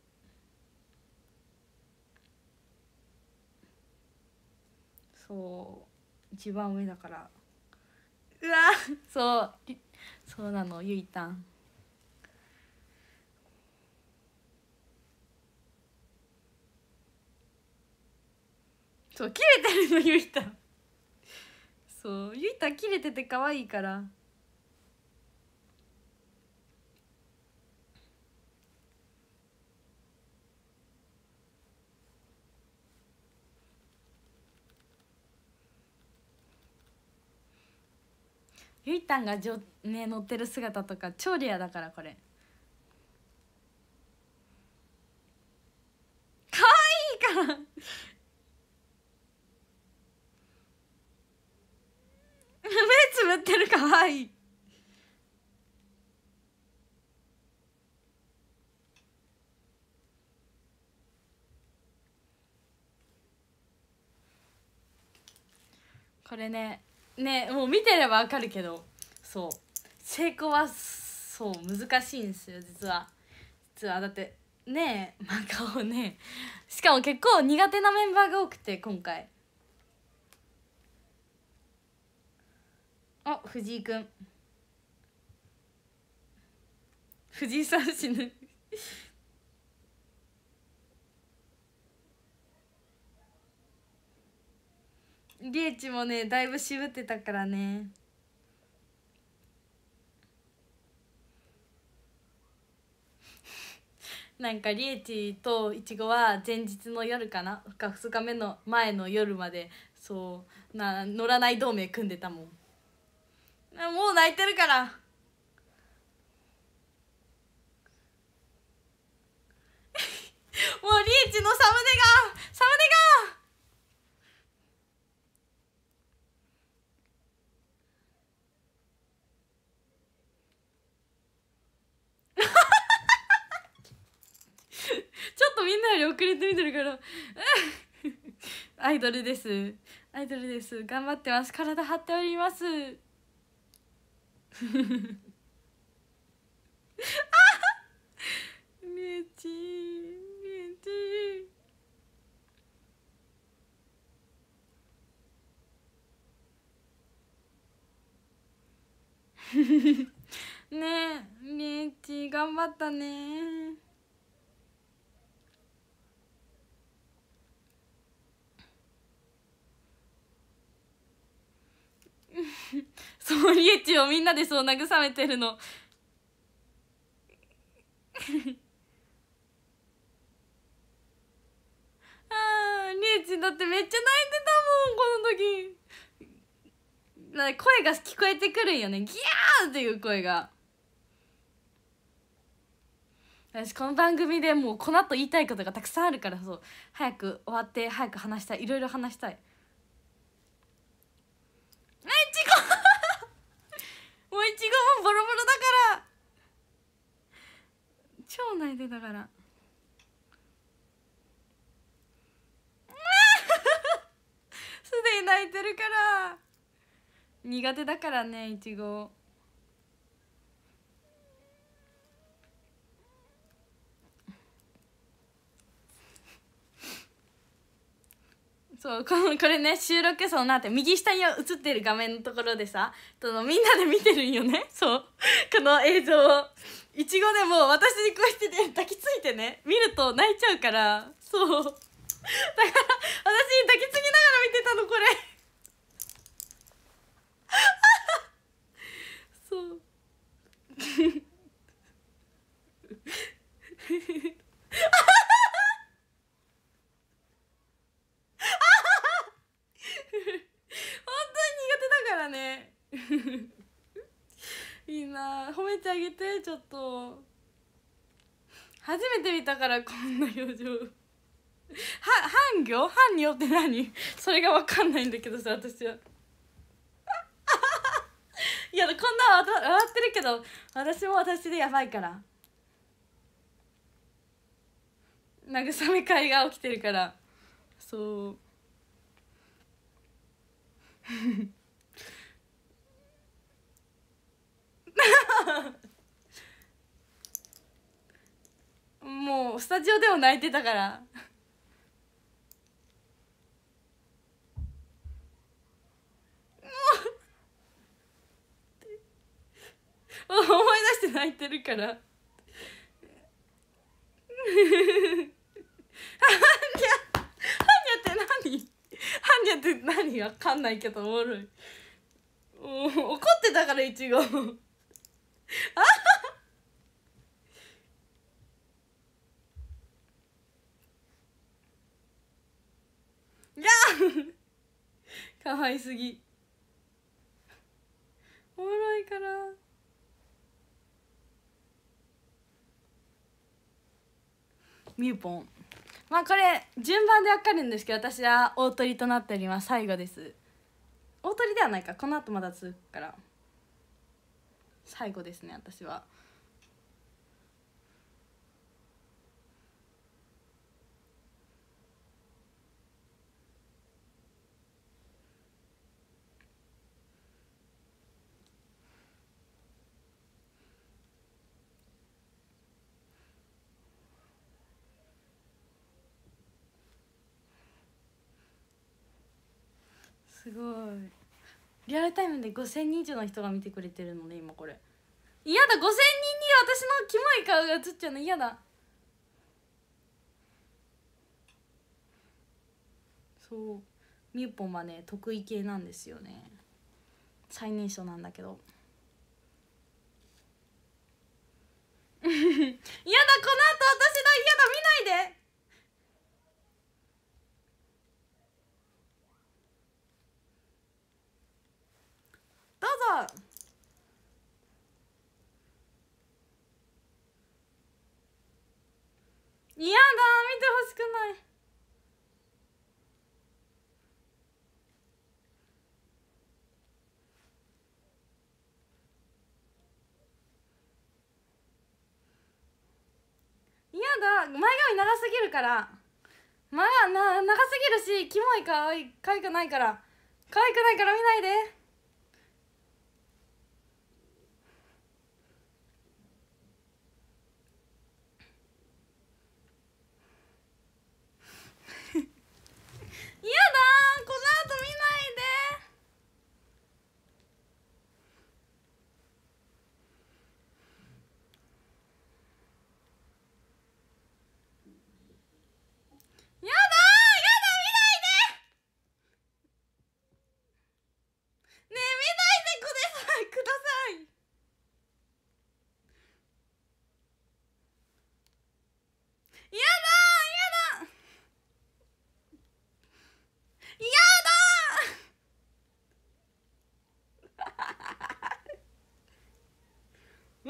そう一番上だからうわそうそうなのゆいたん。そう切れてるのゆいたん。そうゆいたん切れてて可愛いから。ゆいたんがじょ、ね、乗ってる姿とか超レアだからこれ可愛いから目つぶっかい。これねねもう見てればわかるけど、そう成功はそう難しいんですよ実は。実はだってねえ漫画をね、しかも結構苦手なメンバーが多くて今回。あ、藤井くん、藤井さん死ぬリエチもねだいぶ渋ってたからね。なんかリエチとイチゴは前日の夜かなかふつかめの前の夜までそうな乗らない同盟組んでたもん。もう泣いてるからもうリエチのサムネがサムネがちょっとみんなより遅れて見てるからアイドルですアイドルです、頑張ってます、体張っておりますリエチリエチねえリエチ頑張ったねそうリエチをみんなでそう慰めてるのあーリエチだってめっちゃ泣いてたもんこの時。なんか声が聞こえてくるんよね、ギャーっていう声が。私この番組でもうこの後言いたいことがたくさんあるから、そう早く終わって早く話したい、いろいろ話したい。えいちごもういちごもボロボロだから超泣いてたからすでに泣いてるから。苦手だからねいちご。そうこのこれね収録そうなって右下に映ってる画面のところでさ、そのみんなで見てるんよね。そうこの映像をいちごでも私にこうしてて抱きついてね見ると泣いちゃうから、そうだから私に抱きつきながら見てたのこれそう本当に苦手だからねいいな褒めてあげてちょっと。初めて見たからこんな表情は半魚半魚って何それが分かんないんだけどさ私はいやこんな笑ってるけど私も私でやばいから、慰め会が起きてるからそうもうスタジオでも泣いてたから思い出して泣いてるからはんにゃはんにゃって何はんにゃって何わかんないけどおもろい。怒ってたからいちごあいやかわいすぎ、おもろいから。ミューポンまあこれ順番で分かるんですけど私は大鳥となっております。最後です。大鳥ではないか、この後まだ続くから。 最後ですね私は。すごいリアルタイムでごせんにん以上の人が見てくれてるのね今これ。嫌だ、ごせんにんに私のキモい顔が映っちゃうの嫌だ。そうみゆぽんはね得意系なんですよね。最年少なんだけど嫌だ、この後私の嫌だ、見ないで。どうぞ。嫌だ、見てほしくない。嫌だ、前髪長すぎるから。前がな長すぎるしキモいかわい可愛くないから可愛くないから見ないで。嫌だ、この後見ないで。やだー、やだ、見ないで。ねえ、見ないでください、ください。やだー、やだ、やだー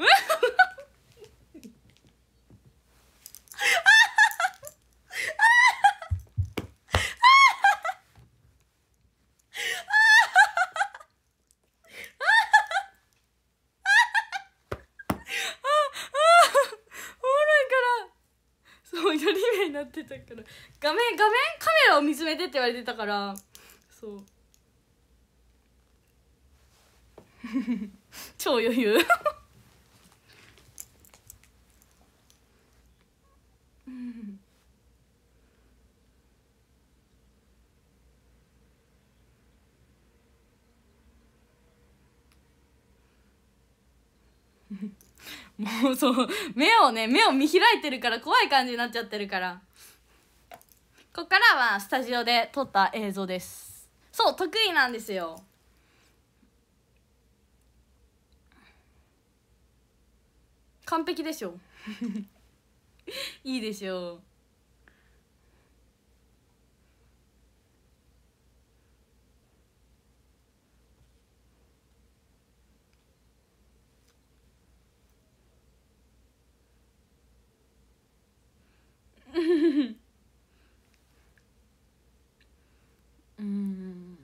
そうやり目になってたから画面画面カメラを見つめてって言われてたからそう超余裕もうそう目をね目を見開いてるから怖い感じになっちゃってるから。ここからはスタジオで撮った映像です。そう得意なんですよ。完璧でしょいいでしょううん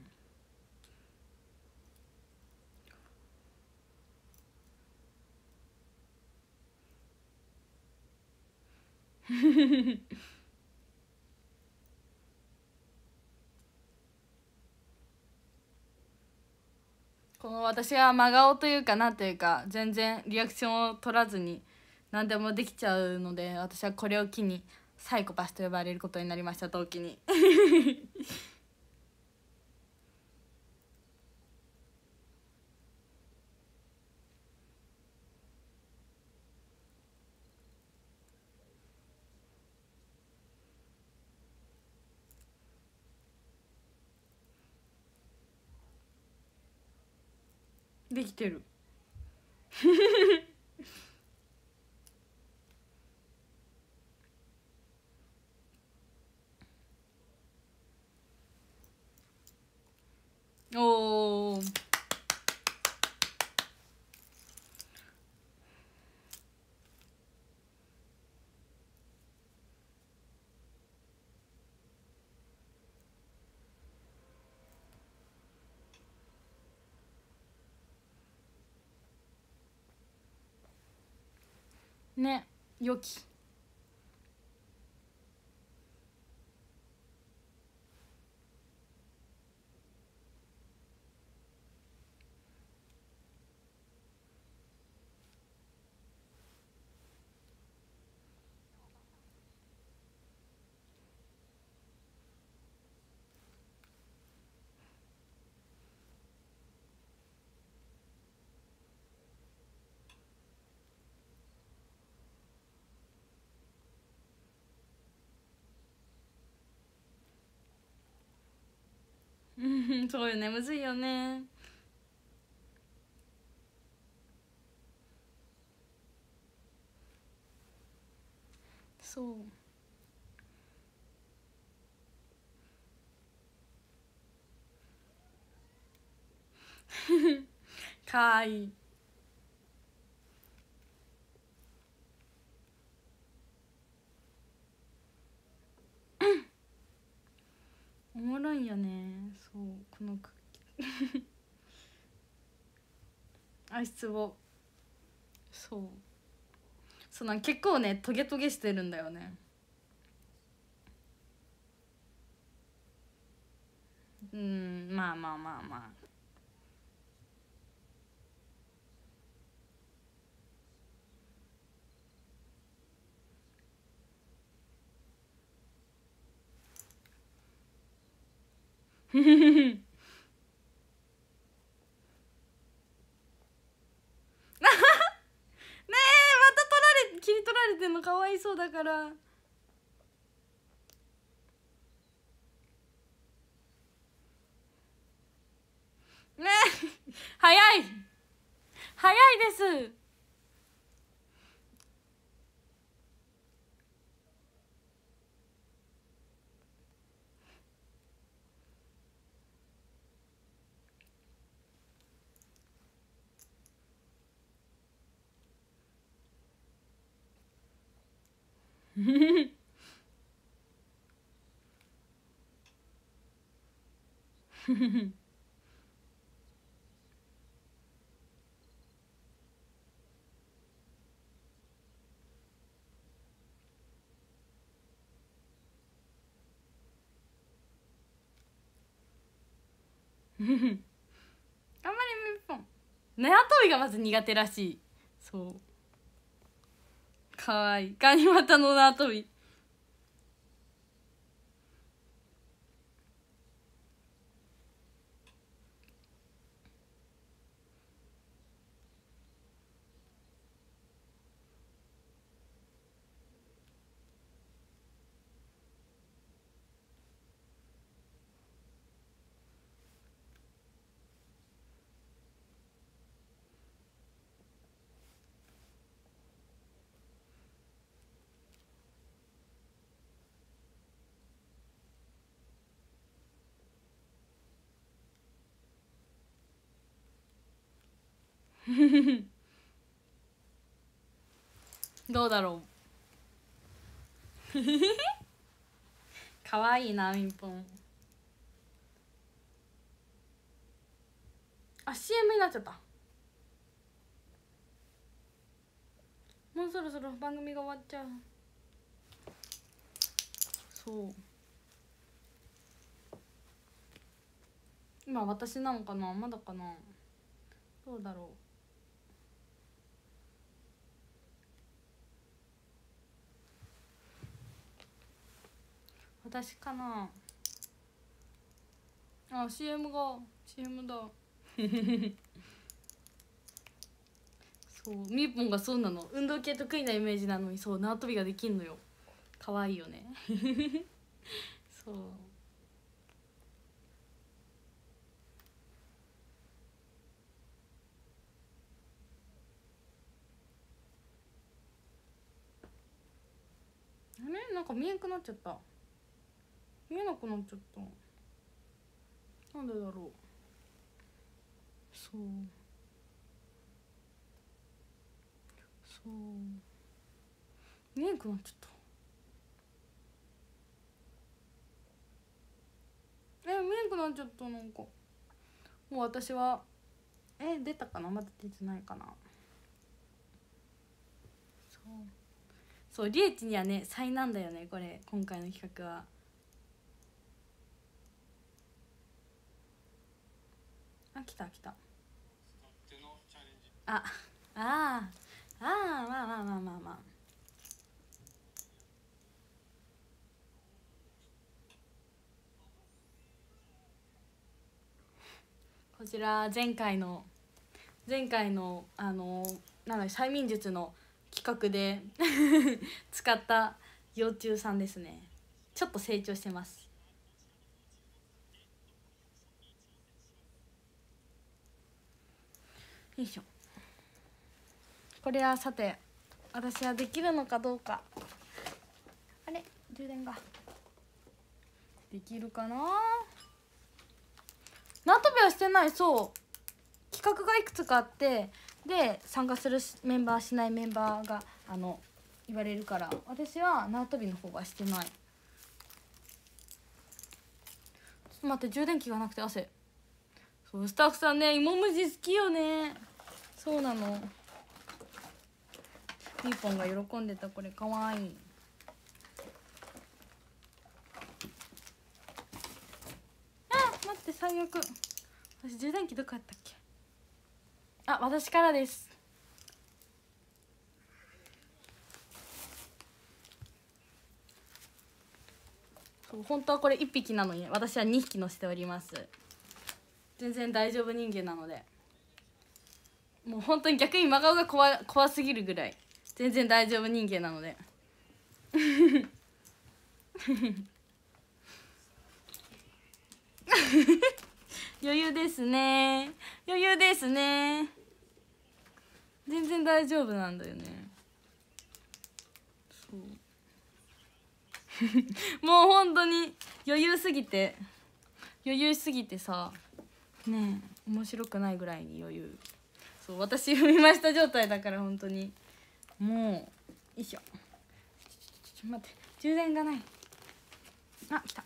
この私は真顔というかなんというか全然リアクションを取らずに何でもできちゃうので、私はこれを機にサイコパスと呼ばれることになりました。同期にできてるおーね、良き。うんそうよね、むずいよね。そうかわいい。おもろいよね。そうこのクッキー足つぼ。そうそうなん結構ねトゲトゲしてるんだよね。うんまあまあまあまあねえまた取られ切り取られてんのかわいそうだから。ねえ早い早いです。頑張れみっぽん。縄跳びがまず苦手らしい。そうかわいいガニ股の縄跳び。どうだろうかわいいなみんぽん。あ シーエム になっちゃった。もうそろそろ番組が終わっちゃう。そう今私なのかな、まだかな、どうだろう、私かなあ。 シーエム が シーエム だそうみーぽんがそうなの、運動系得意なイメージなのにそう縄跳びができんのよ。かわいいよねそうあれなんか見えんくなっちゃった、見えなくなっちゃった、なんでだろう。そうそう見えんくなっちゃった。え見えんくなっちゃった、なんかもう私はえ出たかな、まだ出てないかな。そそうリエチにはね災難だよねこれ今回の企画は。あ来た来た。ああああまあまあまあまあまあこちら前回の前回のあのなんだ催眠術の企画で使った幼虫さんですね。ちょっと成長してます。よいしょ。これはさて私はできるのかどうか。あれ充電ができるかな。縄跳びはしてない。そう企画がいくつかあってで参加するメンバーしないメンバーがあの言われるから私は縄跳びの方がしてない。ちょっと待って充電器がなくて汗。そうスタッフさんね芋虫好きよね。そうなの。ピーポンが喜んでた。これかわいい。あ待って最悪。私充電器どこやったっけ。あ私からです。そう本当はこれいっぴきなのに私はにひき乗せております。全然大丈夫人間なのでもう本当に逆に真顔が怖怖すぎるぐらい全然大丈夫人間なので余裕ですね余裕ですね。全然大丈夫なんだよね。そうもう本当に余裕すぎて余裕すぎてさねえ面白くないぐらいに余裕。そう私踏みました状態だから本当にもうよいしょ。ちょちょちょ待って充電がない。あ来た。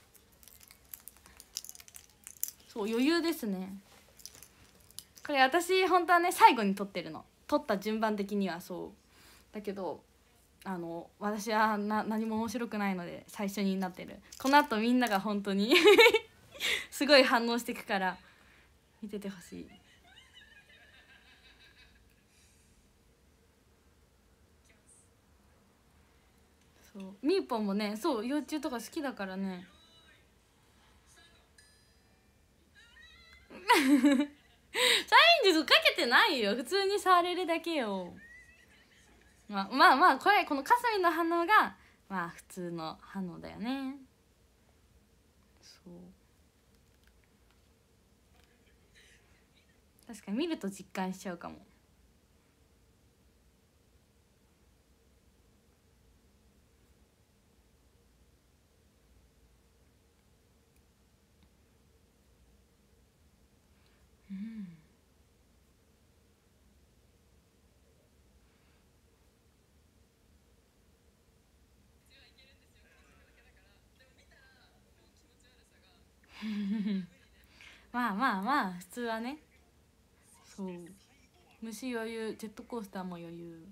そう余裕ですね。これ私本当はね最後に撮ってるの。撮った順番的にはそうだけどあの私はな何も面白くないので最初になってる。このあとみんなが本当にすごい反応していくから見ててほしい。そうみーぽんもねそう幼虫とか好きだからねサイン術かけてないよ。普通に触れるだけよ。まあまあまあこれこのかすみの反応がまあ普通の反応だよね。そう確かに見ると実感しちゃうかも。うんまあまあまあ普通はね。そう虫余裕ジェットコースターも余裕。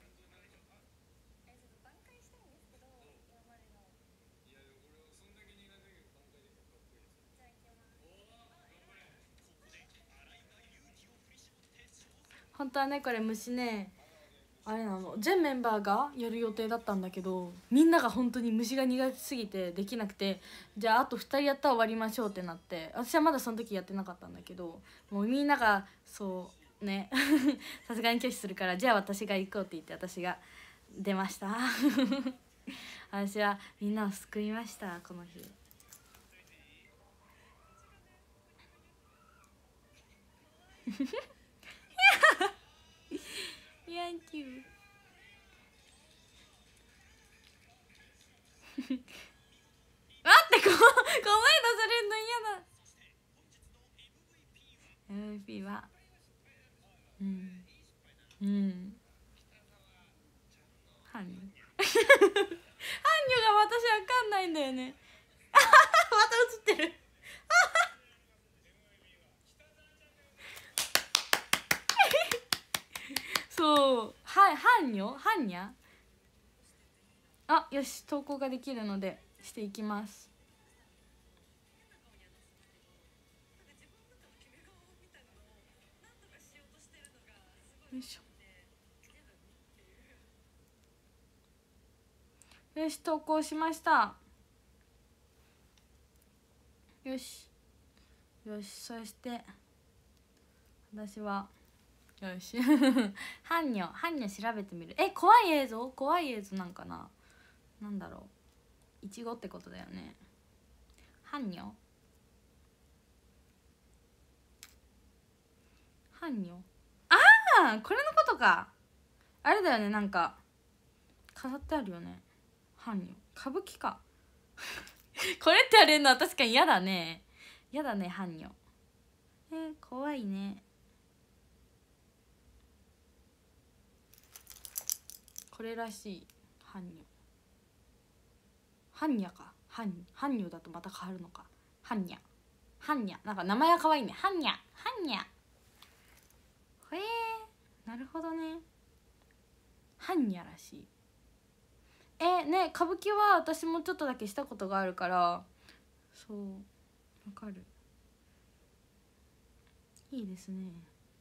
本当はねこれ虫ねあれなの全メンバーがやる予定だったんだけどみんなが本当に虫が苦手すぎてできなくてじゃああとふたりやったら終わりましょうってなって私はまだその時やってなかったんだけどもうみんながそうねさすがに拒否するからじゃあ私が行こうって言って私が出ました私はみんなを救いましたこの日ヤンキュー待ってこコメントされるの嫌だ。 エムブイピー はうんうんハンニョハンニョが私わかんないんだよねまた映ってるそうははんにょはんにゃ。あ、よし、投稿ができるのでしていきます。よいしょ。よし、投稿しました。よしよし、そして私はよしハンニョハンニョ調べてみる。え、怖い映像怖い映像なんかな。なんだろう、いちごってことだよね。ハンニョハンニョ、ああ、これのことか。あれだよね、なんか飾ってあるよね。ハンニョ歌舞伎かこれってあれるのは確かに嫌だね。嫌だね、ハンニョ。えー、怖いね。これらしい。ハンニョハンニャか。ハンハンニョだとまた変わるのか。ハンニャハンニャ、なんか名前は可愛いね。ハンニャハンニャ。へえ、なるほどね。ハンニャらしい。えね、歌舞伎は私もちょっとだけしたことがあるから、そうわかる。いいですね。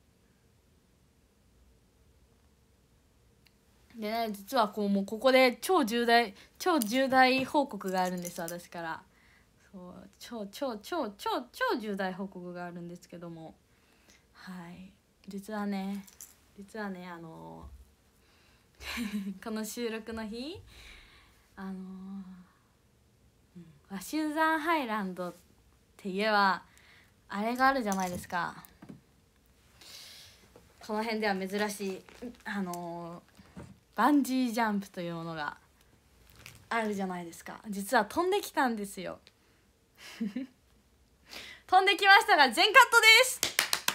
でね、実はこうもうここで超重大超重大報告があるんです、私から。そう超超超超超重大報告があるんですけども、はい、実はね実はねあのこの収録の日、あのー、うん、シューザンハイランドって言えばあれがあるじゃないですか。この辺では珍しいあのー、バンジージャンプというものがあるじゃないですか。実は飛んできたんですよ飛んできましたが全カットです。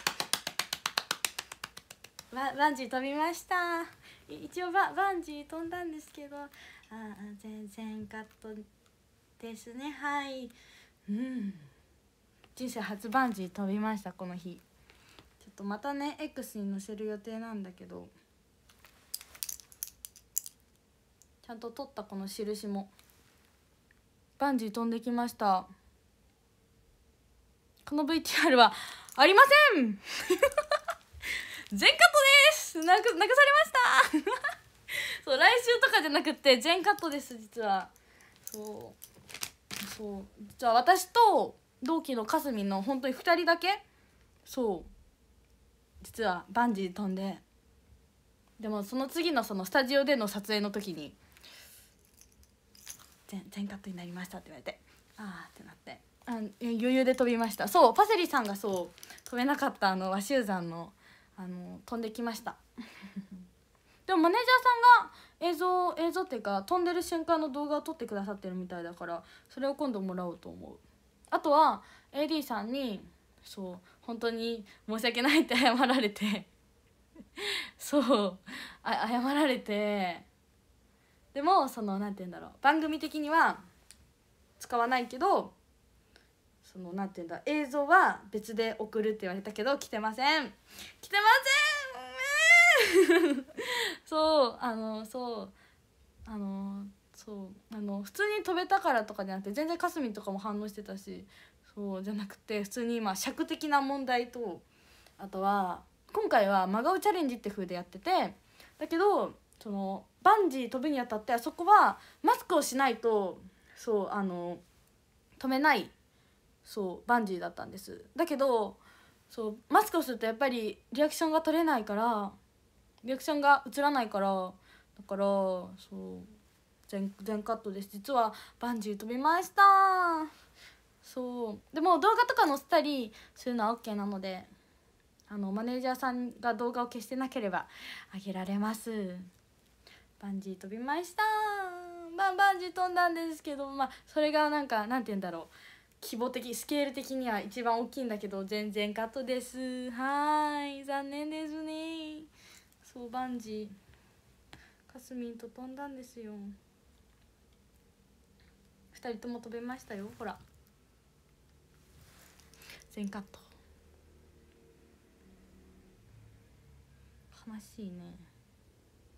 バ, バンジー飛びました。一応ババンジー飛んだんですけど、あ全然カットですね。はい、うん、人生初バンジー飛びました、この日。ちょっとまたね X に載せる予定なんだけど、ちゃんと撮ったこの印も。バンジー飛んできました。この ブイティーアール はありません全カットですなく、流されましたそう、来週とかじゃなくて全カットです、実は。そうそう、じゃあ私と同期のかすみんの本当にふたりだけ、そう実はバンジー飛んで、でもその次のそのスタジオでの撮影の時に全全カットになりましたって言われて、ああってなって、あ余裕で飛びました。そうパセリさんがそう飛べなかったあの和集山のあの飛んできましたでもマネージャーさんが映像映像っていうか飛んでる瞬間の動画を撮ってくださってるみたいだから、それを今度もらおうと思う。あとは エーディー さんにそう本当に申し訳ないって謝られてそうあ謝られて、でもそのなんて言うんだろう、番組的には使わないけど、そのなんて言うんだ、映像は別で送るって言われたけど来てません来てませんそうあのそうあのそうあの普通に飛べたからとかじゃなくて、全然かすみんとかも反応してたし、そうじゃなくて普通に今尺的な問題と、あとは今回は真顔チャレンジって風でやってて、だけどそのバンジー飛ぶにあたってあそこはマスクをしないとそうあの飛べないそうバンジーだったんです。だけどそうマスクをするとやっぱりリアクションが取れないから、リアクションが映らないから、だからそう全全カットです。実はバンジー飛びました。そうでも動画とか載せたりするのは OK なので、あのマネージャーさんが動画を消してなければあげられます。バンジー飛びました。バンバンジー飛んだんですけど、まあそれがなんかなんて言うんだろう、規模的スケール的には一番大きいんだけど全然カットです。はい、残念ですね。そうバンジーかすみんと飛んだんですよ。ふたりとも飛べましたよ、ほら全カット。悲しいね。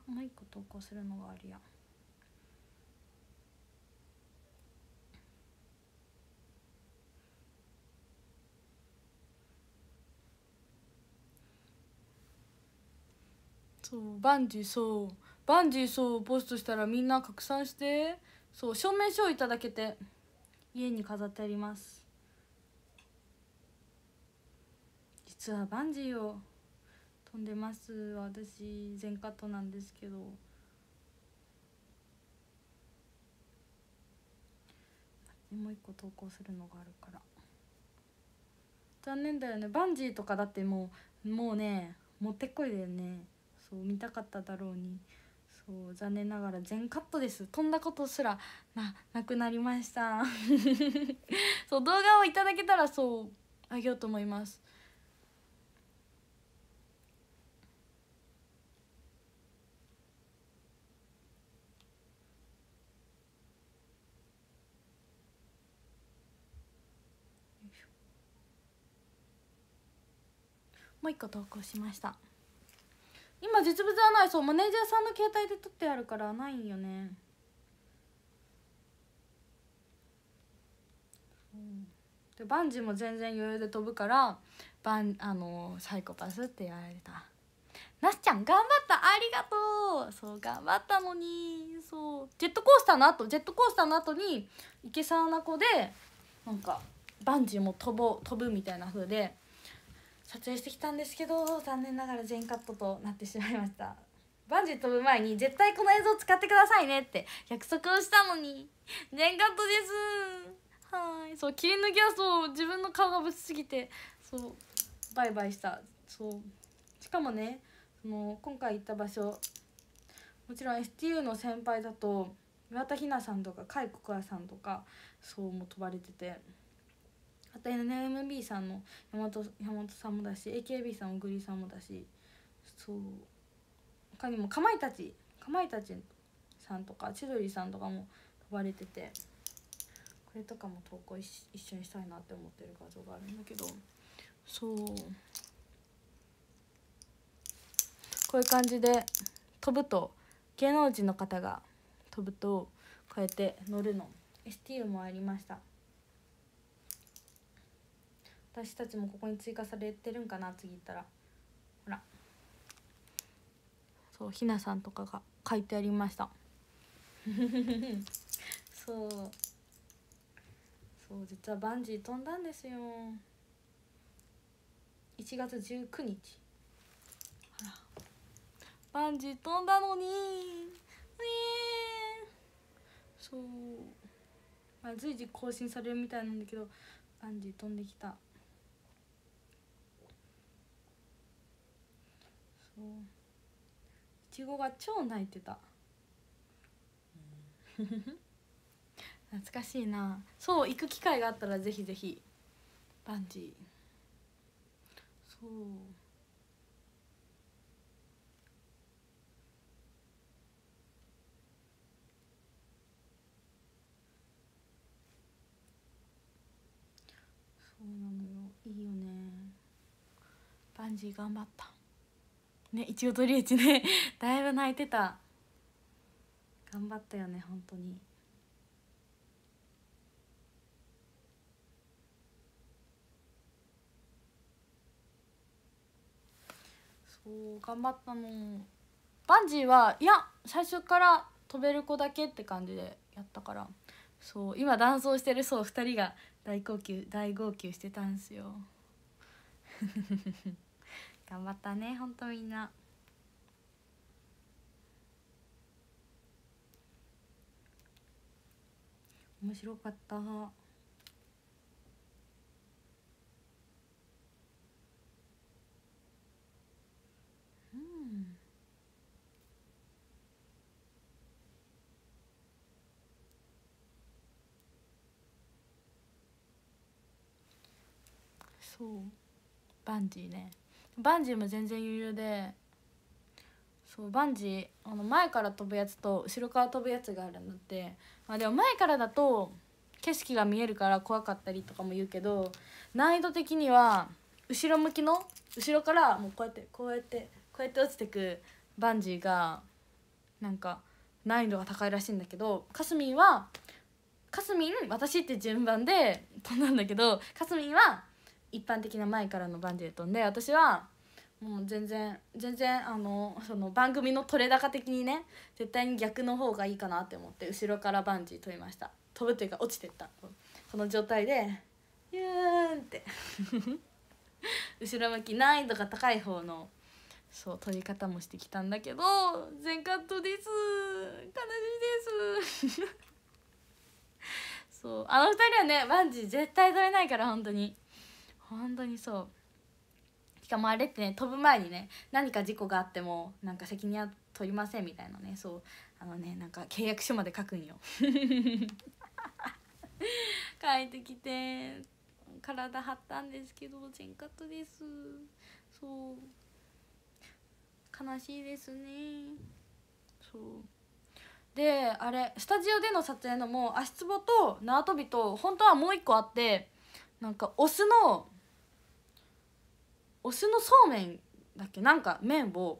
もう一個投稿するのがあるやん。そうバンジーそうバンジーそうポストしたらみんな拡散して、そう証明書をいただけて家に飾ってあります。実はバンジーを飛んでます。私全カットなんですけど、もう一個投稿するのがあるから残念だよね。バンジーとかだってもうもうねもってこいだよね。そう見たかっただろうに、そう残念ながら全カットです。飛んだことすら な, なくなりましたそう動画をいただけたらそうあげようと思います。もう一個投稿しました。今実物はない。そうマネージャーさんの携帯で撮ってあるからないんよね。でバンジーも全然余裕で飛ぶからバンあのサイコパスって言われた。なすちゃん頑張った、ありがとう。そう頑張ったのに、そうジェットコースターの後ジェットコースターの後にいけそうな子でなんかバンジーも飛ぼ飛ぶみたいな風で撮影してきたんですけど、残念ながら全カットとなってしまいました。バンジー飛ぶ前に絶対この映像使ってくださいねって約束をしたのに全カットです。はい、そう切り抜きはそう自分の顔がぶつすぎてそうバイバイした。そうしかもねその今回行った場所もちろん エスティーユー の先輩だと岩田ひなさんとか甲斐ココアさんとかそうも飛ばれてて、あと エヌエムビー さんの山本山本さんもだし エーケービー さんもグリさんもだし、そう他にもかまいたちかまいたちさんとか千鳥さんとかも飛ばれてて、これとかも投稿一緒にしたいなって思ってる画像があるんだけど、そうこういう感じで飛ぶと芸能人の方が飛ぶとこうやって乗るの エスティーユー もありました。私たちもここに追加されてるんかな、次行ったら。ほらそうひなさんとかが書いてありましたそうそう実はバンジー飛んだんですよ。いちがつじゅうくにちほらバンジー飛んだのに、えー、そう、まあ、随時更新されるみたいなんだけどバンジー飛んできた。そういちごが超泣いてた懐かしいな。そう行く機会があったらぜひぜひバンジー。そうそうなのよ、いいよね。バンジー頑張ったね。いちごとりえちねだいぶ泣いてた。頑張ったよね本当に。そう頑張ったの。バンジーはいや最初から飛べる子だけって感じでやったから、そう今ダンスをしてるそうふたりが大号泣大号泣してたんすよ頑張ったねほんとみんな。面白かった。うんそうバンジーね、バンジーも全然余裕で、そうバンジーあの前から飛ぶやつと後ろから飛ぶやつがあるんだって。まあでも前からだと景色が見えるから怖かったりとかも言うけど、難易度的には後ろ向きの後ろからもうこうやってこうやってこうやって落ちてくバンジーがなんか難易度が高いらしいんだけど、かすみんはかすみん私って順番で飛んだんだけど、かすみんは一般的な前からのバンジーで飛んで、私はもう全然全然あのその番組の取れ高的にね絶対に逆の方がいいかなって思って後ろからバンジー飛びました。飛ぶというか落ちてった。この状態でユーンって後ろ向き難易度が高い方のそう取り方もしてきたんだけど全カットです。悲しいですそうあの二人はねバンジー絶対飛べないから本当に本当にそう。しかもあれってね飛ぶ前にね何か事故があってもなんか責任は取りませんみたいなね、そうあのねなんか契約書まで書くんよ書いてきて体張ったんですけど全カットです。そう悲しいですね。そうであれスタジオでの撮影のも足つぼと縄跳びと本当はもう一個あって、なんかお酢のお酢のそうめんだっけなんか麺を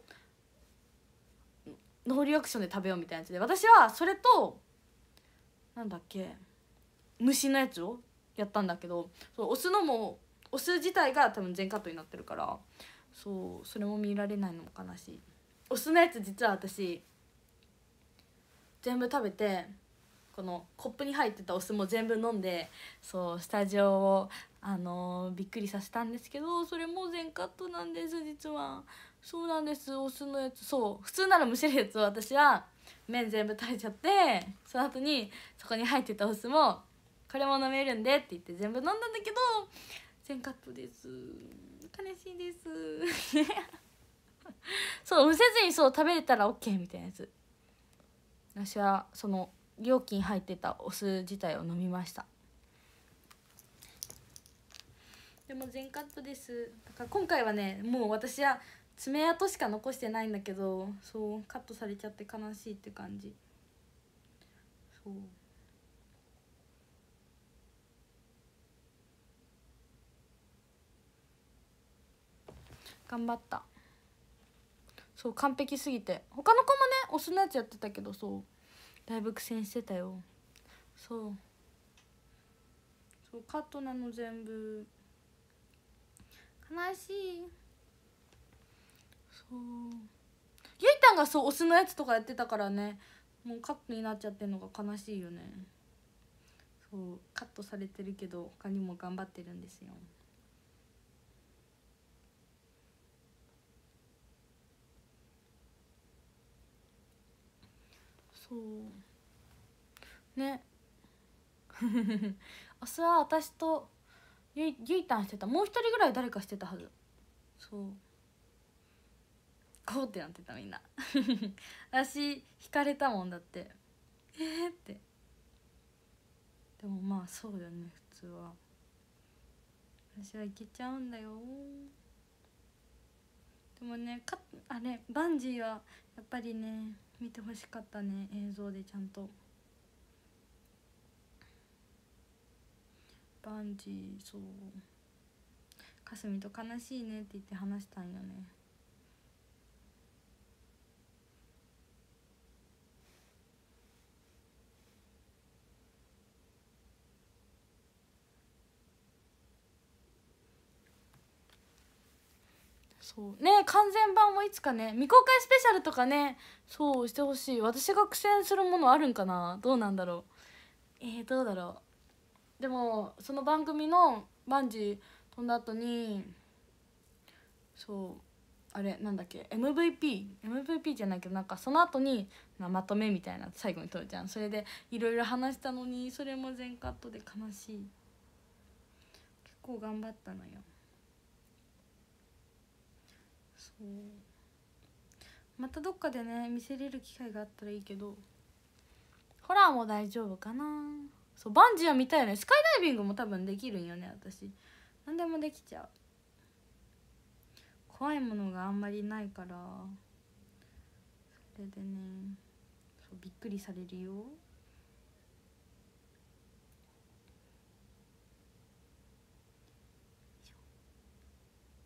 ノーリアクションで食べようみたいなやつで、私はそれとなんだっけ虫のやつをやったんだけど、そうお酢のもお酢自体が多分全カットになってるからそうそれも見られないのも悲しい。お酢のやつ実は私全部食べてこのコップに入ってたお酢も全部飲んでそうスタジオをあのー、びっくりさせたんですけど、それも全カットなんです実は。そうなんです、お酢のやつ。そう普通ならむしるやつを私は麺全部食べちゃって、その後にそこに入ってたお酢もこれも飲めるんでって言って全部飲んだんだけど全カットです。悲しいですそうむせずにそう食べれたら OK みたいなやつ。私はその料金入ってたお酢自体を飲みました。でも全カットです。だから今回はねもう私は爪痕しか残してないんだけど、そうカットされちゃって悲しいって感じ。そう頑張った。そう完璧すぎて他の子もねお酢のやつやってたけどそうだいぶ苦戦してたよ。そうそうカットなの全部悲しい。そうゆいたんがそうお酢のやつとかやってたからねもうカットになっちゃってるのが悲しいよね。そうカットされてるけど他にも頑張ってるんですよ。そうね明日は私とゆいゆいたんしてた。もう一人ぐらい誰かしてたはず。そうこうってなってたみんな私引かれたもんだってえーってでもまあそうよね普通は私はいけちゃうんだよ。でもねかあれバンジーはやっぱりね見てほしかったね映像でちゃんと。バンジーそうかすみと悲しいねって言って話したんよね。そうね完全版もいつかね未公開スペシャルとかねそうしてほしい。私が苦戦するものあるんかな、どうなんだろう。えー、どうだろう。でもその番組のバンジー飛んだ後にそうあれなんだっけ エムブイピー エムブイピー じゃないけどなんかその後にまとめみたいな最後に撮るじゃん。それでいろいろ話したのにそれも全カットで悲しい。結構頑張ったのよ。そうまたどっかでね見せれる機会があったらいいけどホラーも大丈夫かな。そうバンジーは見たいよね。スカイダイビングも多分できるんよね私。何でもできちゃう。怖いものがあんまりないからそれでねそうびっくりされるよ。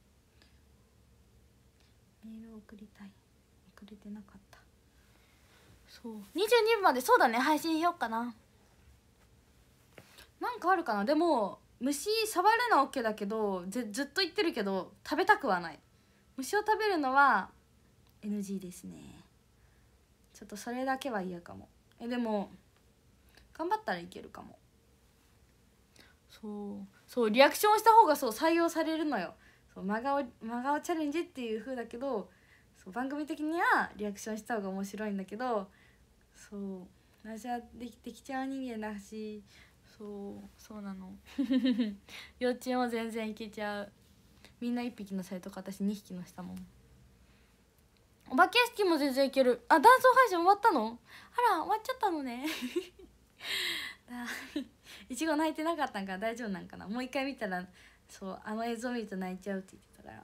メール送りたい送れてなかった。 そうにじゅうにふんまでそうだね配信しよっかな。なんかあるかな。でも虫触るのは OK だけどずずっと言ってるけど食べたくはない。虫を食べるのは エヌジー ですね。ちょっとそれだけは嫌かも。えでも頑張ったらいけるかも。そうそうリアクションした方がそう採用されるのよ。そう真顔真顔チャレンジっていう風だけど、そう番組的にはリアクションした方が面白いんだけど、そう私はできできちゃう人間だし、そうそうなの幼稚園は全然いけちゃう。みんないっぴきのサイとか私にひきのしたもん。お化け屋敷も全然いける。あ、ダンス配信終わったの？あら終わっちゃったのねいちご泣いてなかったんか大丈夫なんかな。もう一回見たらそうあの映像見ると泣いちゃうって言ってたから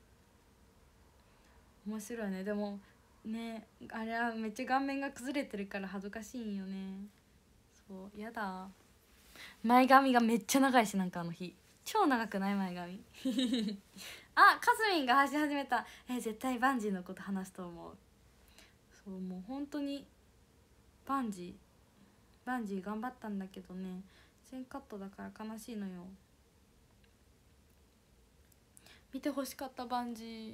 面白いね。でもねあれはめっちゃ顔面が崩れてるから恥ずかしいんよね。そうやだ。前髪がめっちゃ長いし、なんかあの日超長くない前髪あ、かすみんが話し始めた。え絶対バンジーのこと話すと思う。そうもう本当にバンジーバンジー頑張ったんだけどね全カットだから悲しいのよ。見てほしかったバンジー。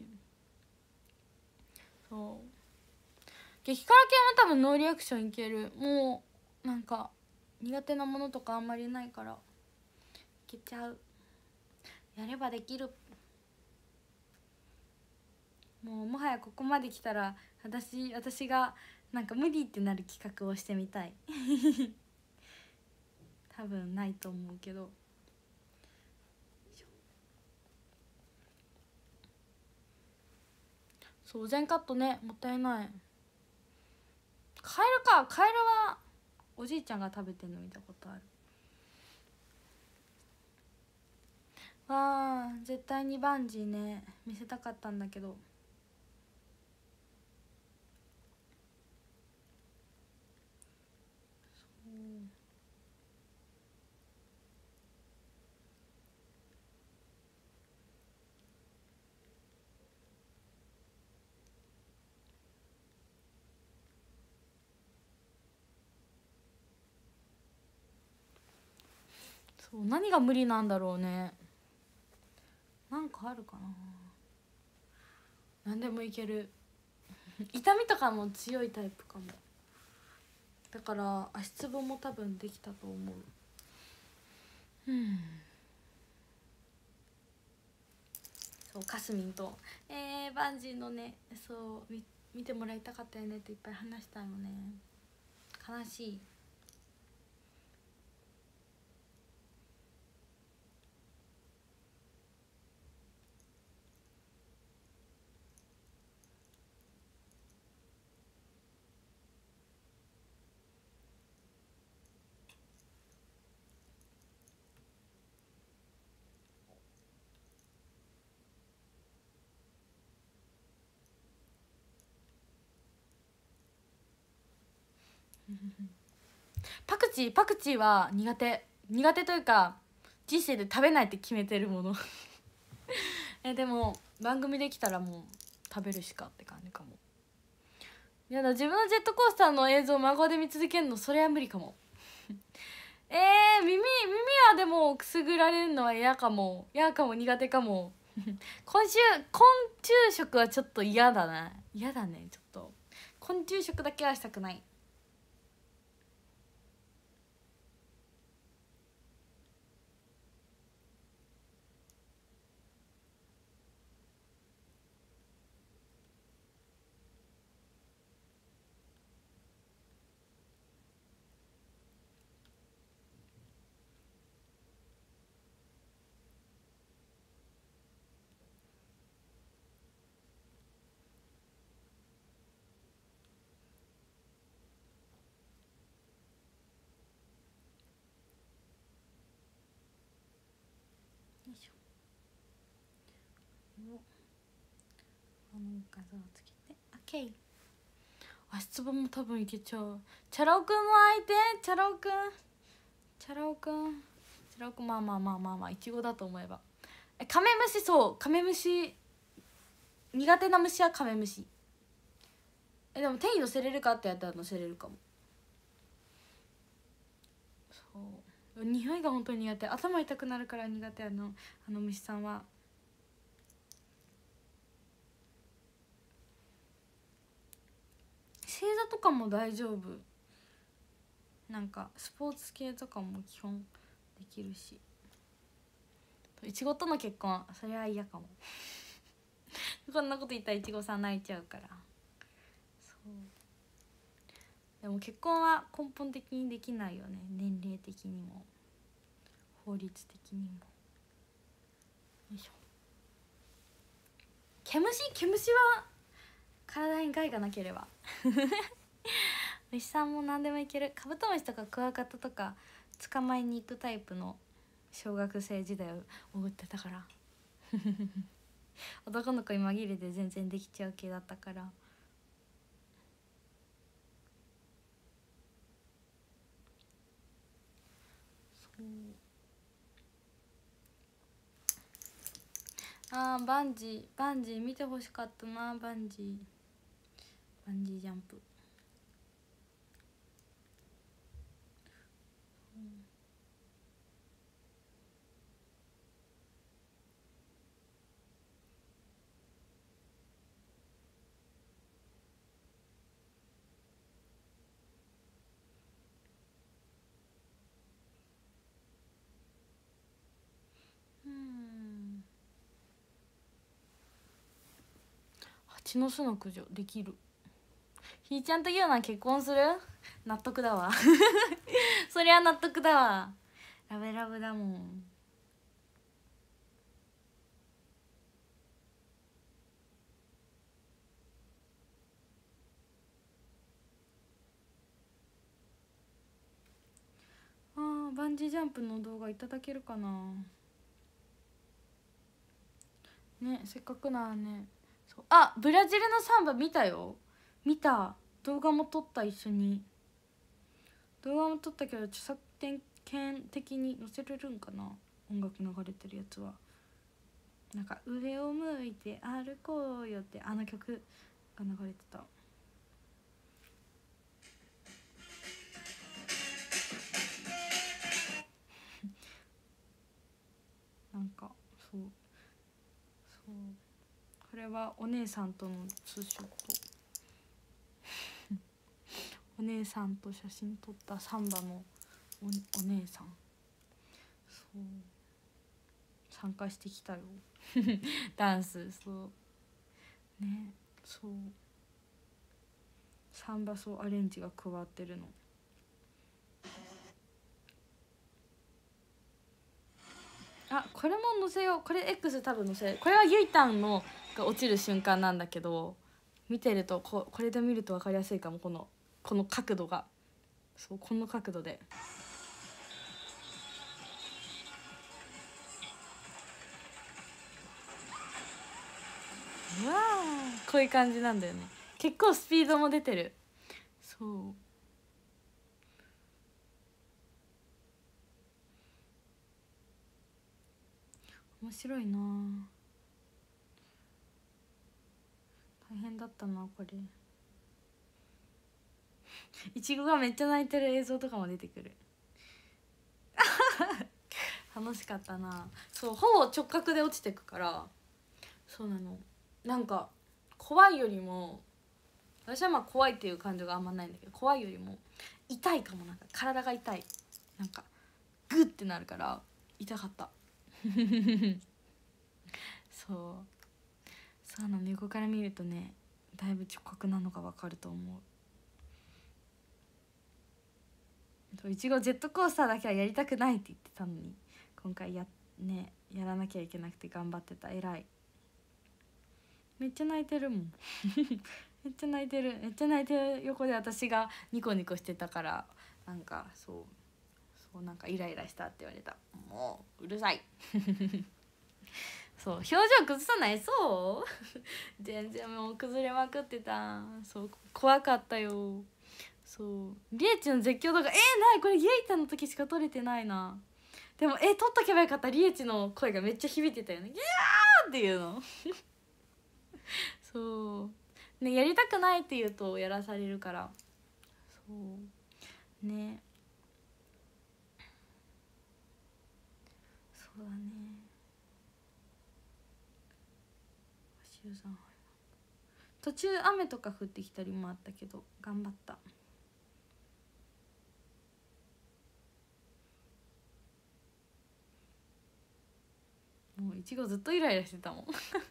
そう激辛系は多分ノーリアクションいける。もうなんか苦手なものとかあんまりないからいけちゃう。やればできる。もうもはやここまで来たら私私がなんか無理ってなる企画をしてみたい多分ないと思うけど。そう全カットねもったいない。カエルか。カエルはおじいちゃんが食べてるの見たことある。わあ絶対にバンジーね見せたかったんだけど。そう何が無理なんだろうね。なんかあるかな。何でもいける痛みとかも強いタイプかも。だから足つぼも多分できたと思う。うんそうかすみんとえー、バンジーのねそうみ見てもらいたかったよねっていっぱい話したのね。悲しい。パクチーパクチーは苦手苦手というか人生で食べないって決めてるものえでも番組できたらもう食べるしかって感じかも。やだ自分のジェットコースターの映像を真顔で見続けるのそれは無理かもえー、耳耳はでもくすぐられるのは嫌かも嫌かも苦手かも昆虫昆虫食はちょっと嫌だな嫌だね。ちょっと昆虫食だけはしたくない。あの画像をつけて OK。 足つぼも多分いけちゃう。チャラ男くんも相手。チャラ男くんチャラ男くんチャラ男くんまあまあまあまあまあいちごだと思えば。えカメムシそうカメムシ苦手な虫はカメムシ。 えでも手に乗せれるかってやったら乗せれるかも。そう匂いが本当に苦手、頭痛くなるから苦手。あのあの虫さんは星座とかも大丈夫、なんかスポーツ系とかも基本できるし、いちごとの結婚それは嫌かもこんなこと言ったらいちごさん泣いちゃうから。そうでも結婚は根本的にできないよね、年齢的にも法律的にも。よいしょ。毛虫毛虫は体に害がなければ虫さんも何でもいける。カブトムシとかクワガタとか捕まえに行くタイプの小学生時代を送ってたから男の子に紛れて全然できちゃう系だったから。そうあーバンジーバンジー見てほしかったな。バンジーバンジージャンプ、うん、蜂の巣の駆除できる。ひーちゃんとユーナ結婚する？納得だわそりゃ納得だわ、ラブラブだもん。あーバンジージャンプの動画いただけるかなね、せっかくならね。そうあブラジルのサンバ見たよ、見た。動画も撮った、一緒に動画も撮ったけど著作権的に載せれるんかな、音楽流れてるやつは。なんか上を向いて歩こうよってあの曲が流れてた。なんかそうそうこれはお姉さんとのツーショットお姉さんと写真撮ったサンバの お, お姉さん、そう参加してきたよダンス。そうね、そうサンバそうアレンジが加わってるの。あこれも載せよう、これ X 多分載せる。これはゆいたんのが落ちる瞬間なんだけど、見てるとここれで見ると分かりやすいかも、このこの角度が。そうこの角度でうわーこういう感じなんだよね。結構スピードも出てる。そう面白いな、大変だったなこれいちごがめっちゃ泣いてる映像とかも出てくる楽しかったな。そうほぼ直角で落ちてくから。そうなの、なんか怖いよりも、私はまあ怖いっていう感情があんまないんだけど、怖いよりも痛いかも。なんか体が痛い、なんかグッてなるから痛かったそうそうなの、横から見るとねだいぶ直角なのが分かると思う。いちごジェットコースターだけはやりたくないって言ってたのに、今回やねやらなきゃいけなくて頑張ってた。偉い。めっちゃ泣いてるもんめっちゃ泣いてるめっちゃ泣いてる横で私がニコニコしてたから、なんかそうそうなんかイライラしたって言われた。もううるさいそう表情崩さない。そう全然もう崩れまくってた。そう怖かったよ。そうリエチの絶叫動画えー、ないこれゲイタの時しか撮れてないな。でもえ撮っとけばよかった。リエチの声がめっちゃ響いてたよね。ギャーっていうのそうね、やりたくないって言うとやらされるから、そうね、そうだね。途中雨とか降ってきたりもあったけど頑張った。もういちごずっとイライラしてたもん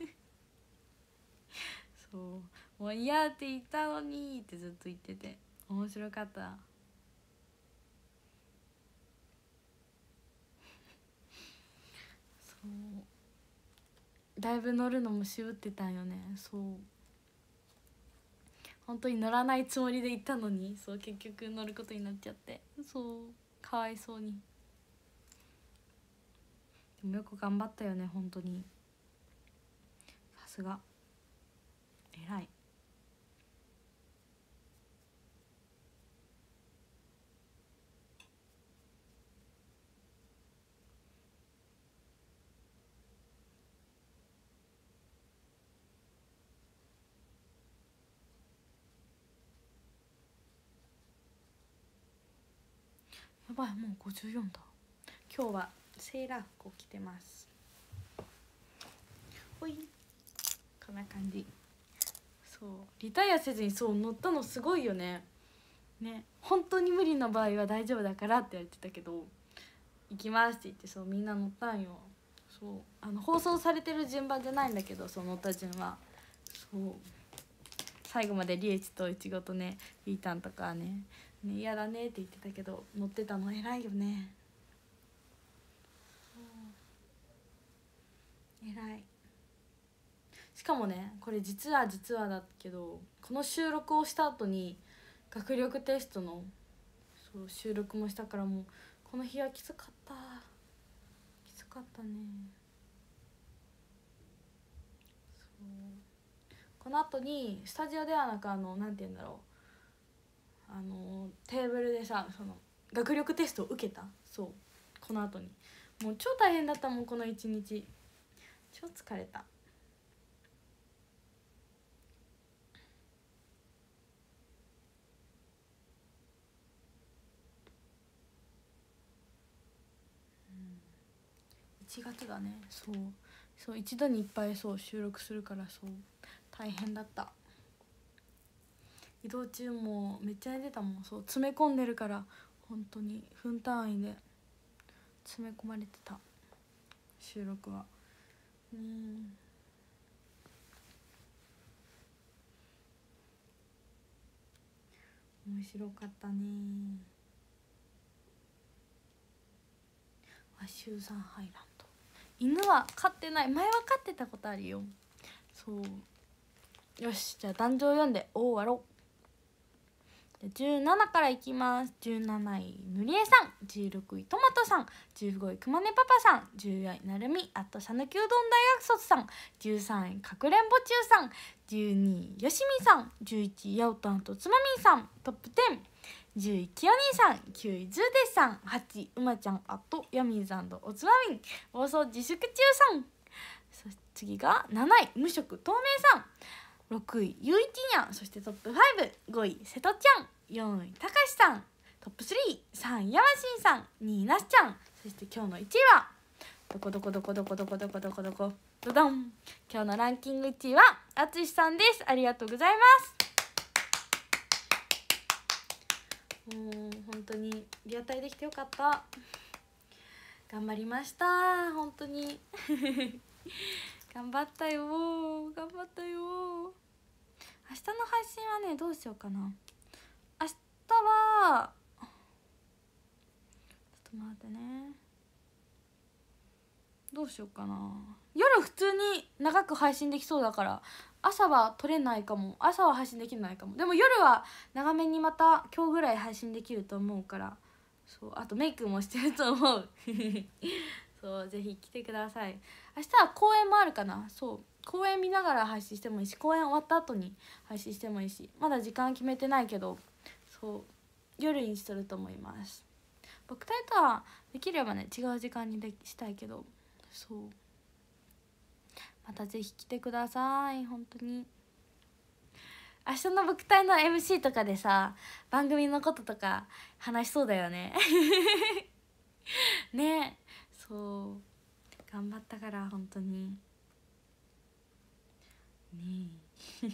そうもう嫌って言ったのにってずっと言ってて面白かったそうだいぶ乗るのも渋ってたんよね。そう本当に乗らないつもりで行ったのに、そう結局乗ることになっちゃって、そうかわいそうに。でもよく頑張ったよね本当に、さすが偉い。やばいもうごじゅうよんだ。今日はセーラー服を着てます。ほいこんな感じ。そうリタイアせずにそう乗ったのすごいよね。ね本当に無理な場合は大丈夫だからって言われてたけど、行きますって言ってそうみんな乗ったんよ。そうあの放送されてる順番じゃないんだけど、その乗った順はそう最後までリエチとイチゴとねリータンとかねね嫌だねって言ってたけど乗ってたの偉いよね。偉い。しかもねこれ実は実はだけど、この収録をした後に学力テストのそう収録もしたから、もうこの日はきつかった、きつかったね。そうこの後にスタジオではなんかあのなんて言うんだろう、あのテーブルでさその学力テストを受けた。そうこの後にもう超大変だったもんこの一日、超疲れた。いちがつだね。そうそう一度にいっぱいそう収録するからそう大変だった。移動中もめっちゃ寝てたもん。そう詰め込んでるから本当に分単位で詰め込まれてた収録は。うん面白かったね。あシューザンハイランド犬は飼ってない。前は飼ってたことあるよ。そうよしじゃあ壇上読んで終わろう。じゅうななからいきます。じゅうなないぬりえさん、じゅうろくいトマトさん、じゅうごいくまねパパさん、じゅうよんいなるみあとさぬきうどん大学卒さん、じゅうさんいかくれんぼ中さん、じゅうにいよしみさん、じゅういちいやおたんとつまみんさん。トップじゅう、じゅういきよにさん、きゅういズーデスさん、はちいうまちゃんあとやみんさんとおつまみん放送自粛中さん。そして次がなない無色透明さん、ろくいゆういちにゃん、そしてトップご、ごい瀬戸ちゃん、よんいたかしさん、トップスリー、さんいやましんさん、にいなしちゃん、そして今日のいちいはどこどこどこどこどこどこどこどこどどん。今日のランキングいちいはあつしさんです。ありがとうございます。もう本当にリアタイできてよかった。頑張りました本当に頑張ったよ頑張ったよ。明日の配信はねどうしようかな。明日はちょっと待ってね、どうしようかな。夜普通に長く配信できそうだから朝は撮れないかも。朝は配信できないかも。でも夜は長めにまた今日ぐらい配信できると思うから、そうあとメイクもしてると思うそうぜひ来てください。明日は公演もあるかな。そう公演見ながら配信してもいいし、公演終わった後に配信してもいいし、まだ時間決めてないけどそう夜にすると思います。僕たちとはできればね違う時間にでしたいけど、そうまたぜひ来てください本当に。 明日の僕隊の エムシー とかでさ番組のこととか話しそうだよねね、そう頑張ったから本当にねえ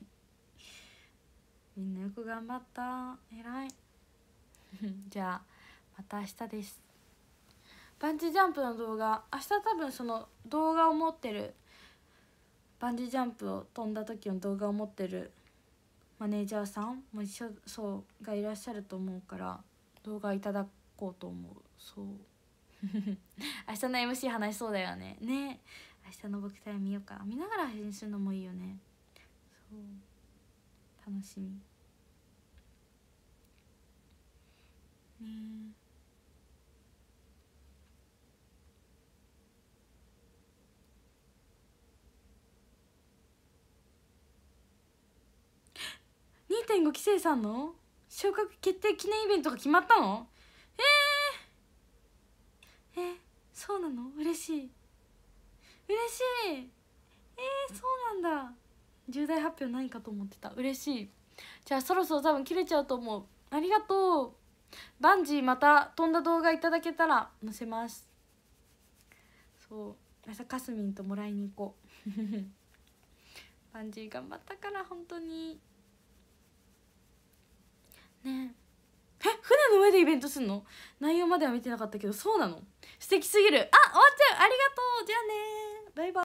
みんなよく頑張った、偉いじゃあまた明日です。バンジージャンプの動画明日多分その動画を持ってるバンジージャンプを飛んだ時の動画を持ってるマネージャーさんも一緒そうがいらっしゃると思うから動画いただこうと思う。そう明日の エムシー 話しそうだよね。ね、明日の僕隊見ようか。見ながら配信するのもいいよね。そう楽しみね。にてんご 期生さんの昇格決定記念イベントが決まったの？えー、えそうなの？嬉しい嬉しい。えー、そうなんだ。重大発表何かと思ってた。嬉しい。じゃあそろそろ多分切れちゃうと思う。ありがとう。バンジーまた飛んだ動画いただけたら載せます。そう明日かすみんともらいに行こうバンジー頑張ったから本当にね。え、船の上でイベントすんの？内容までは見てなかったけどそうなの？素敵すぎる。あ、終わっちゃう。ありがとう。じゃあね、バイバイ。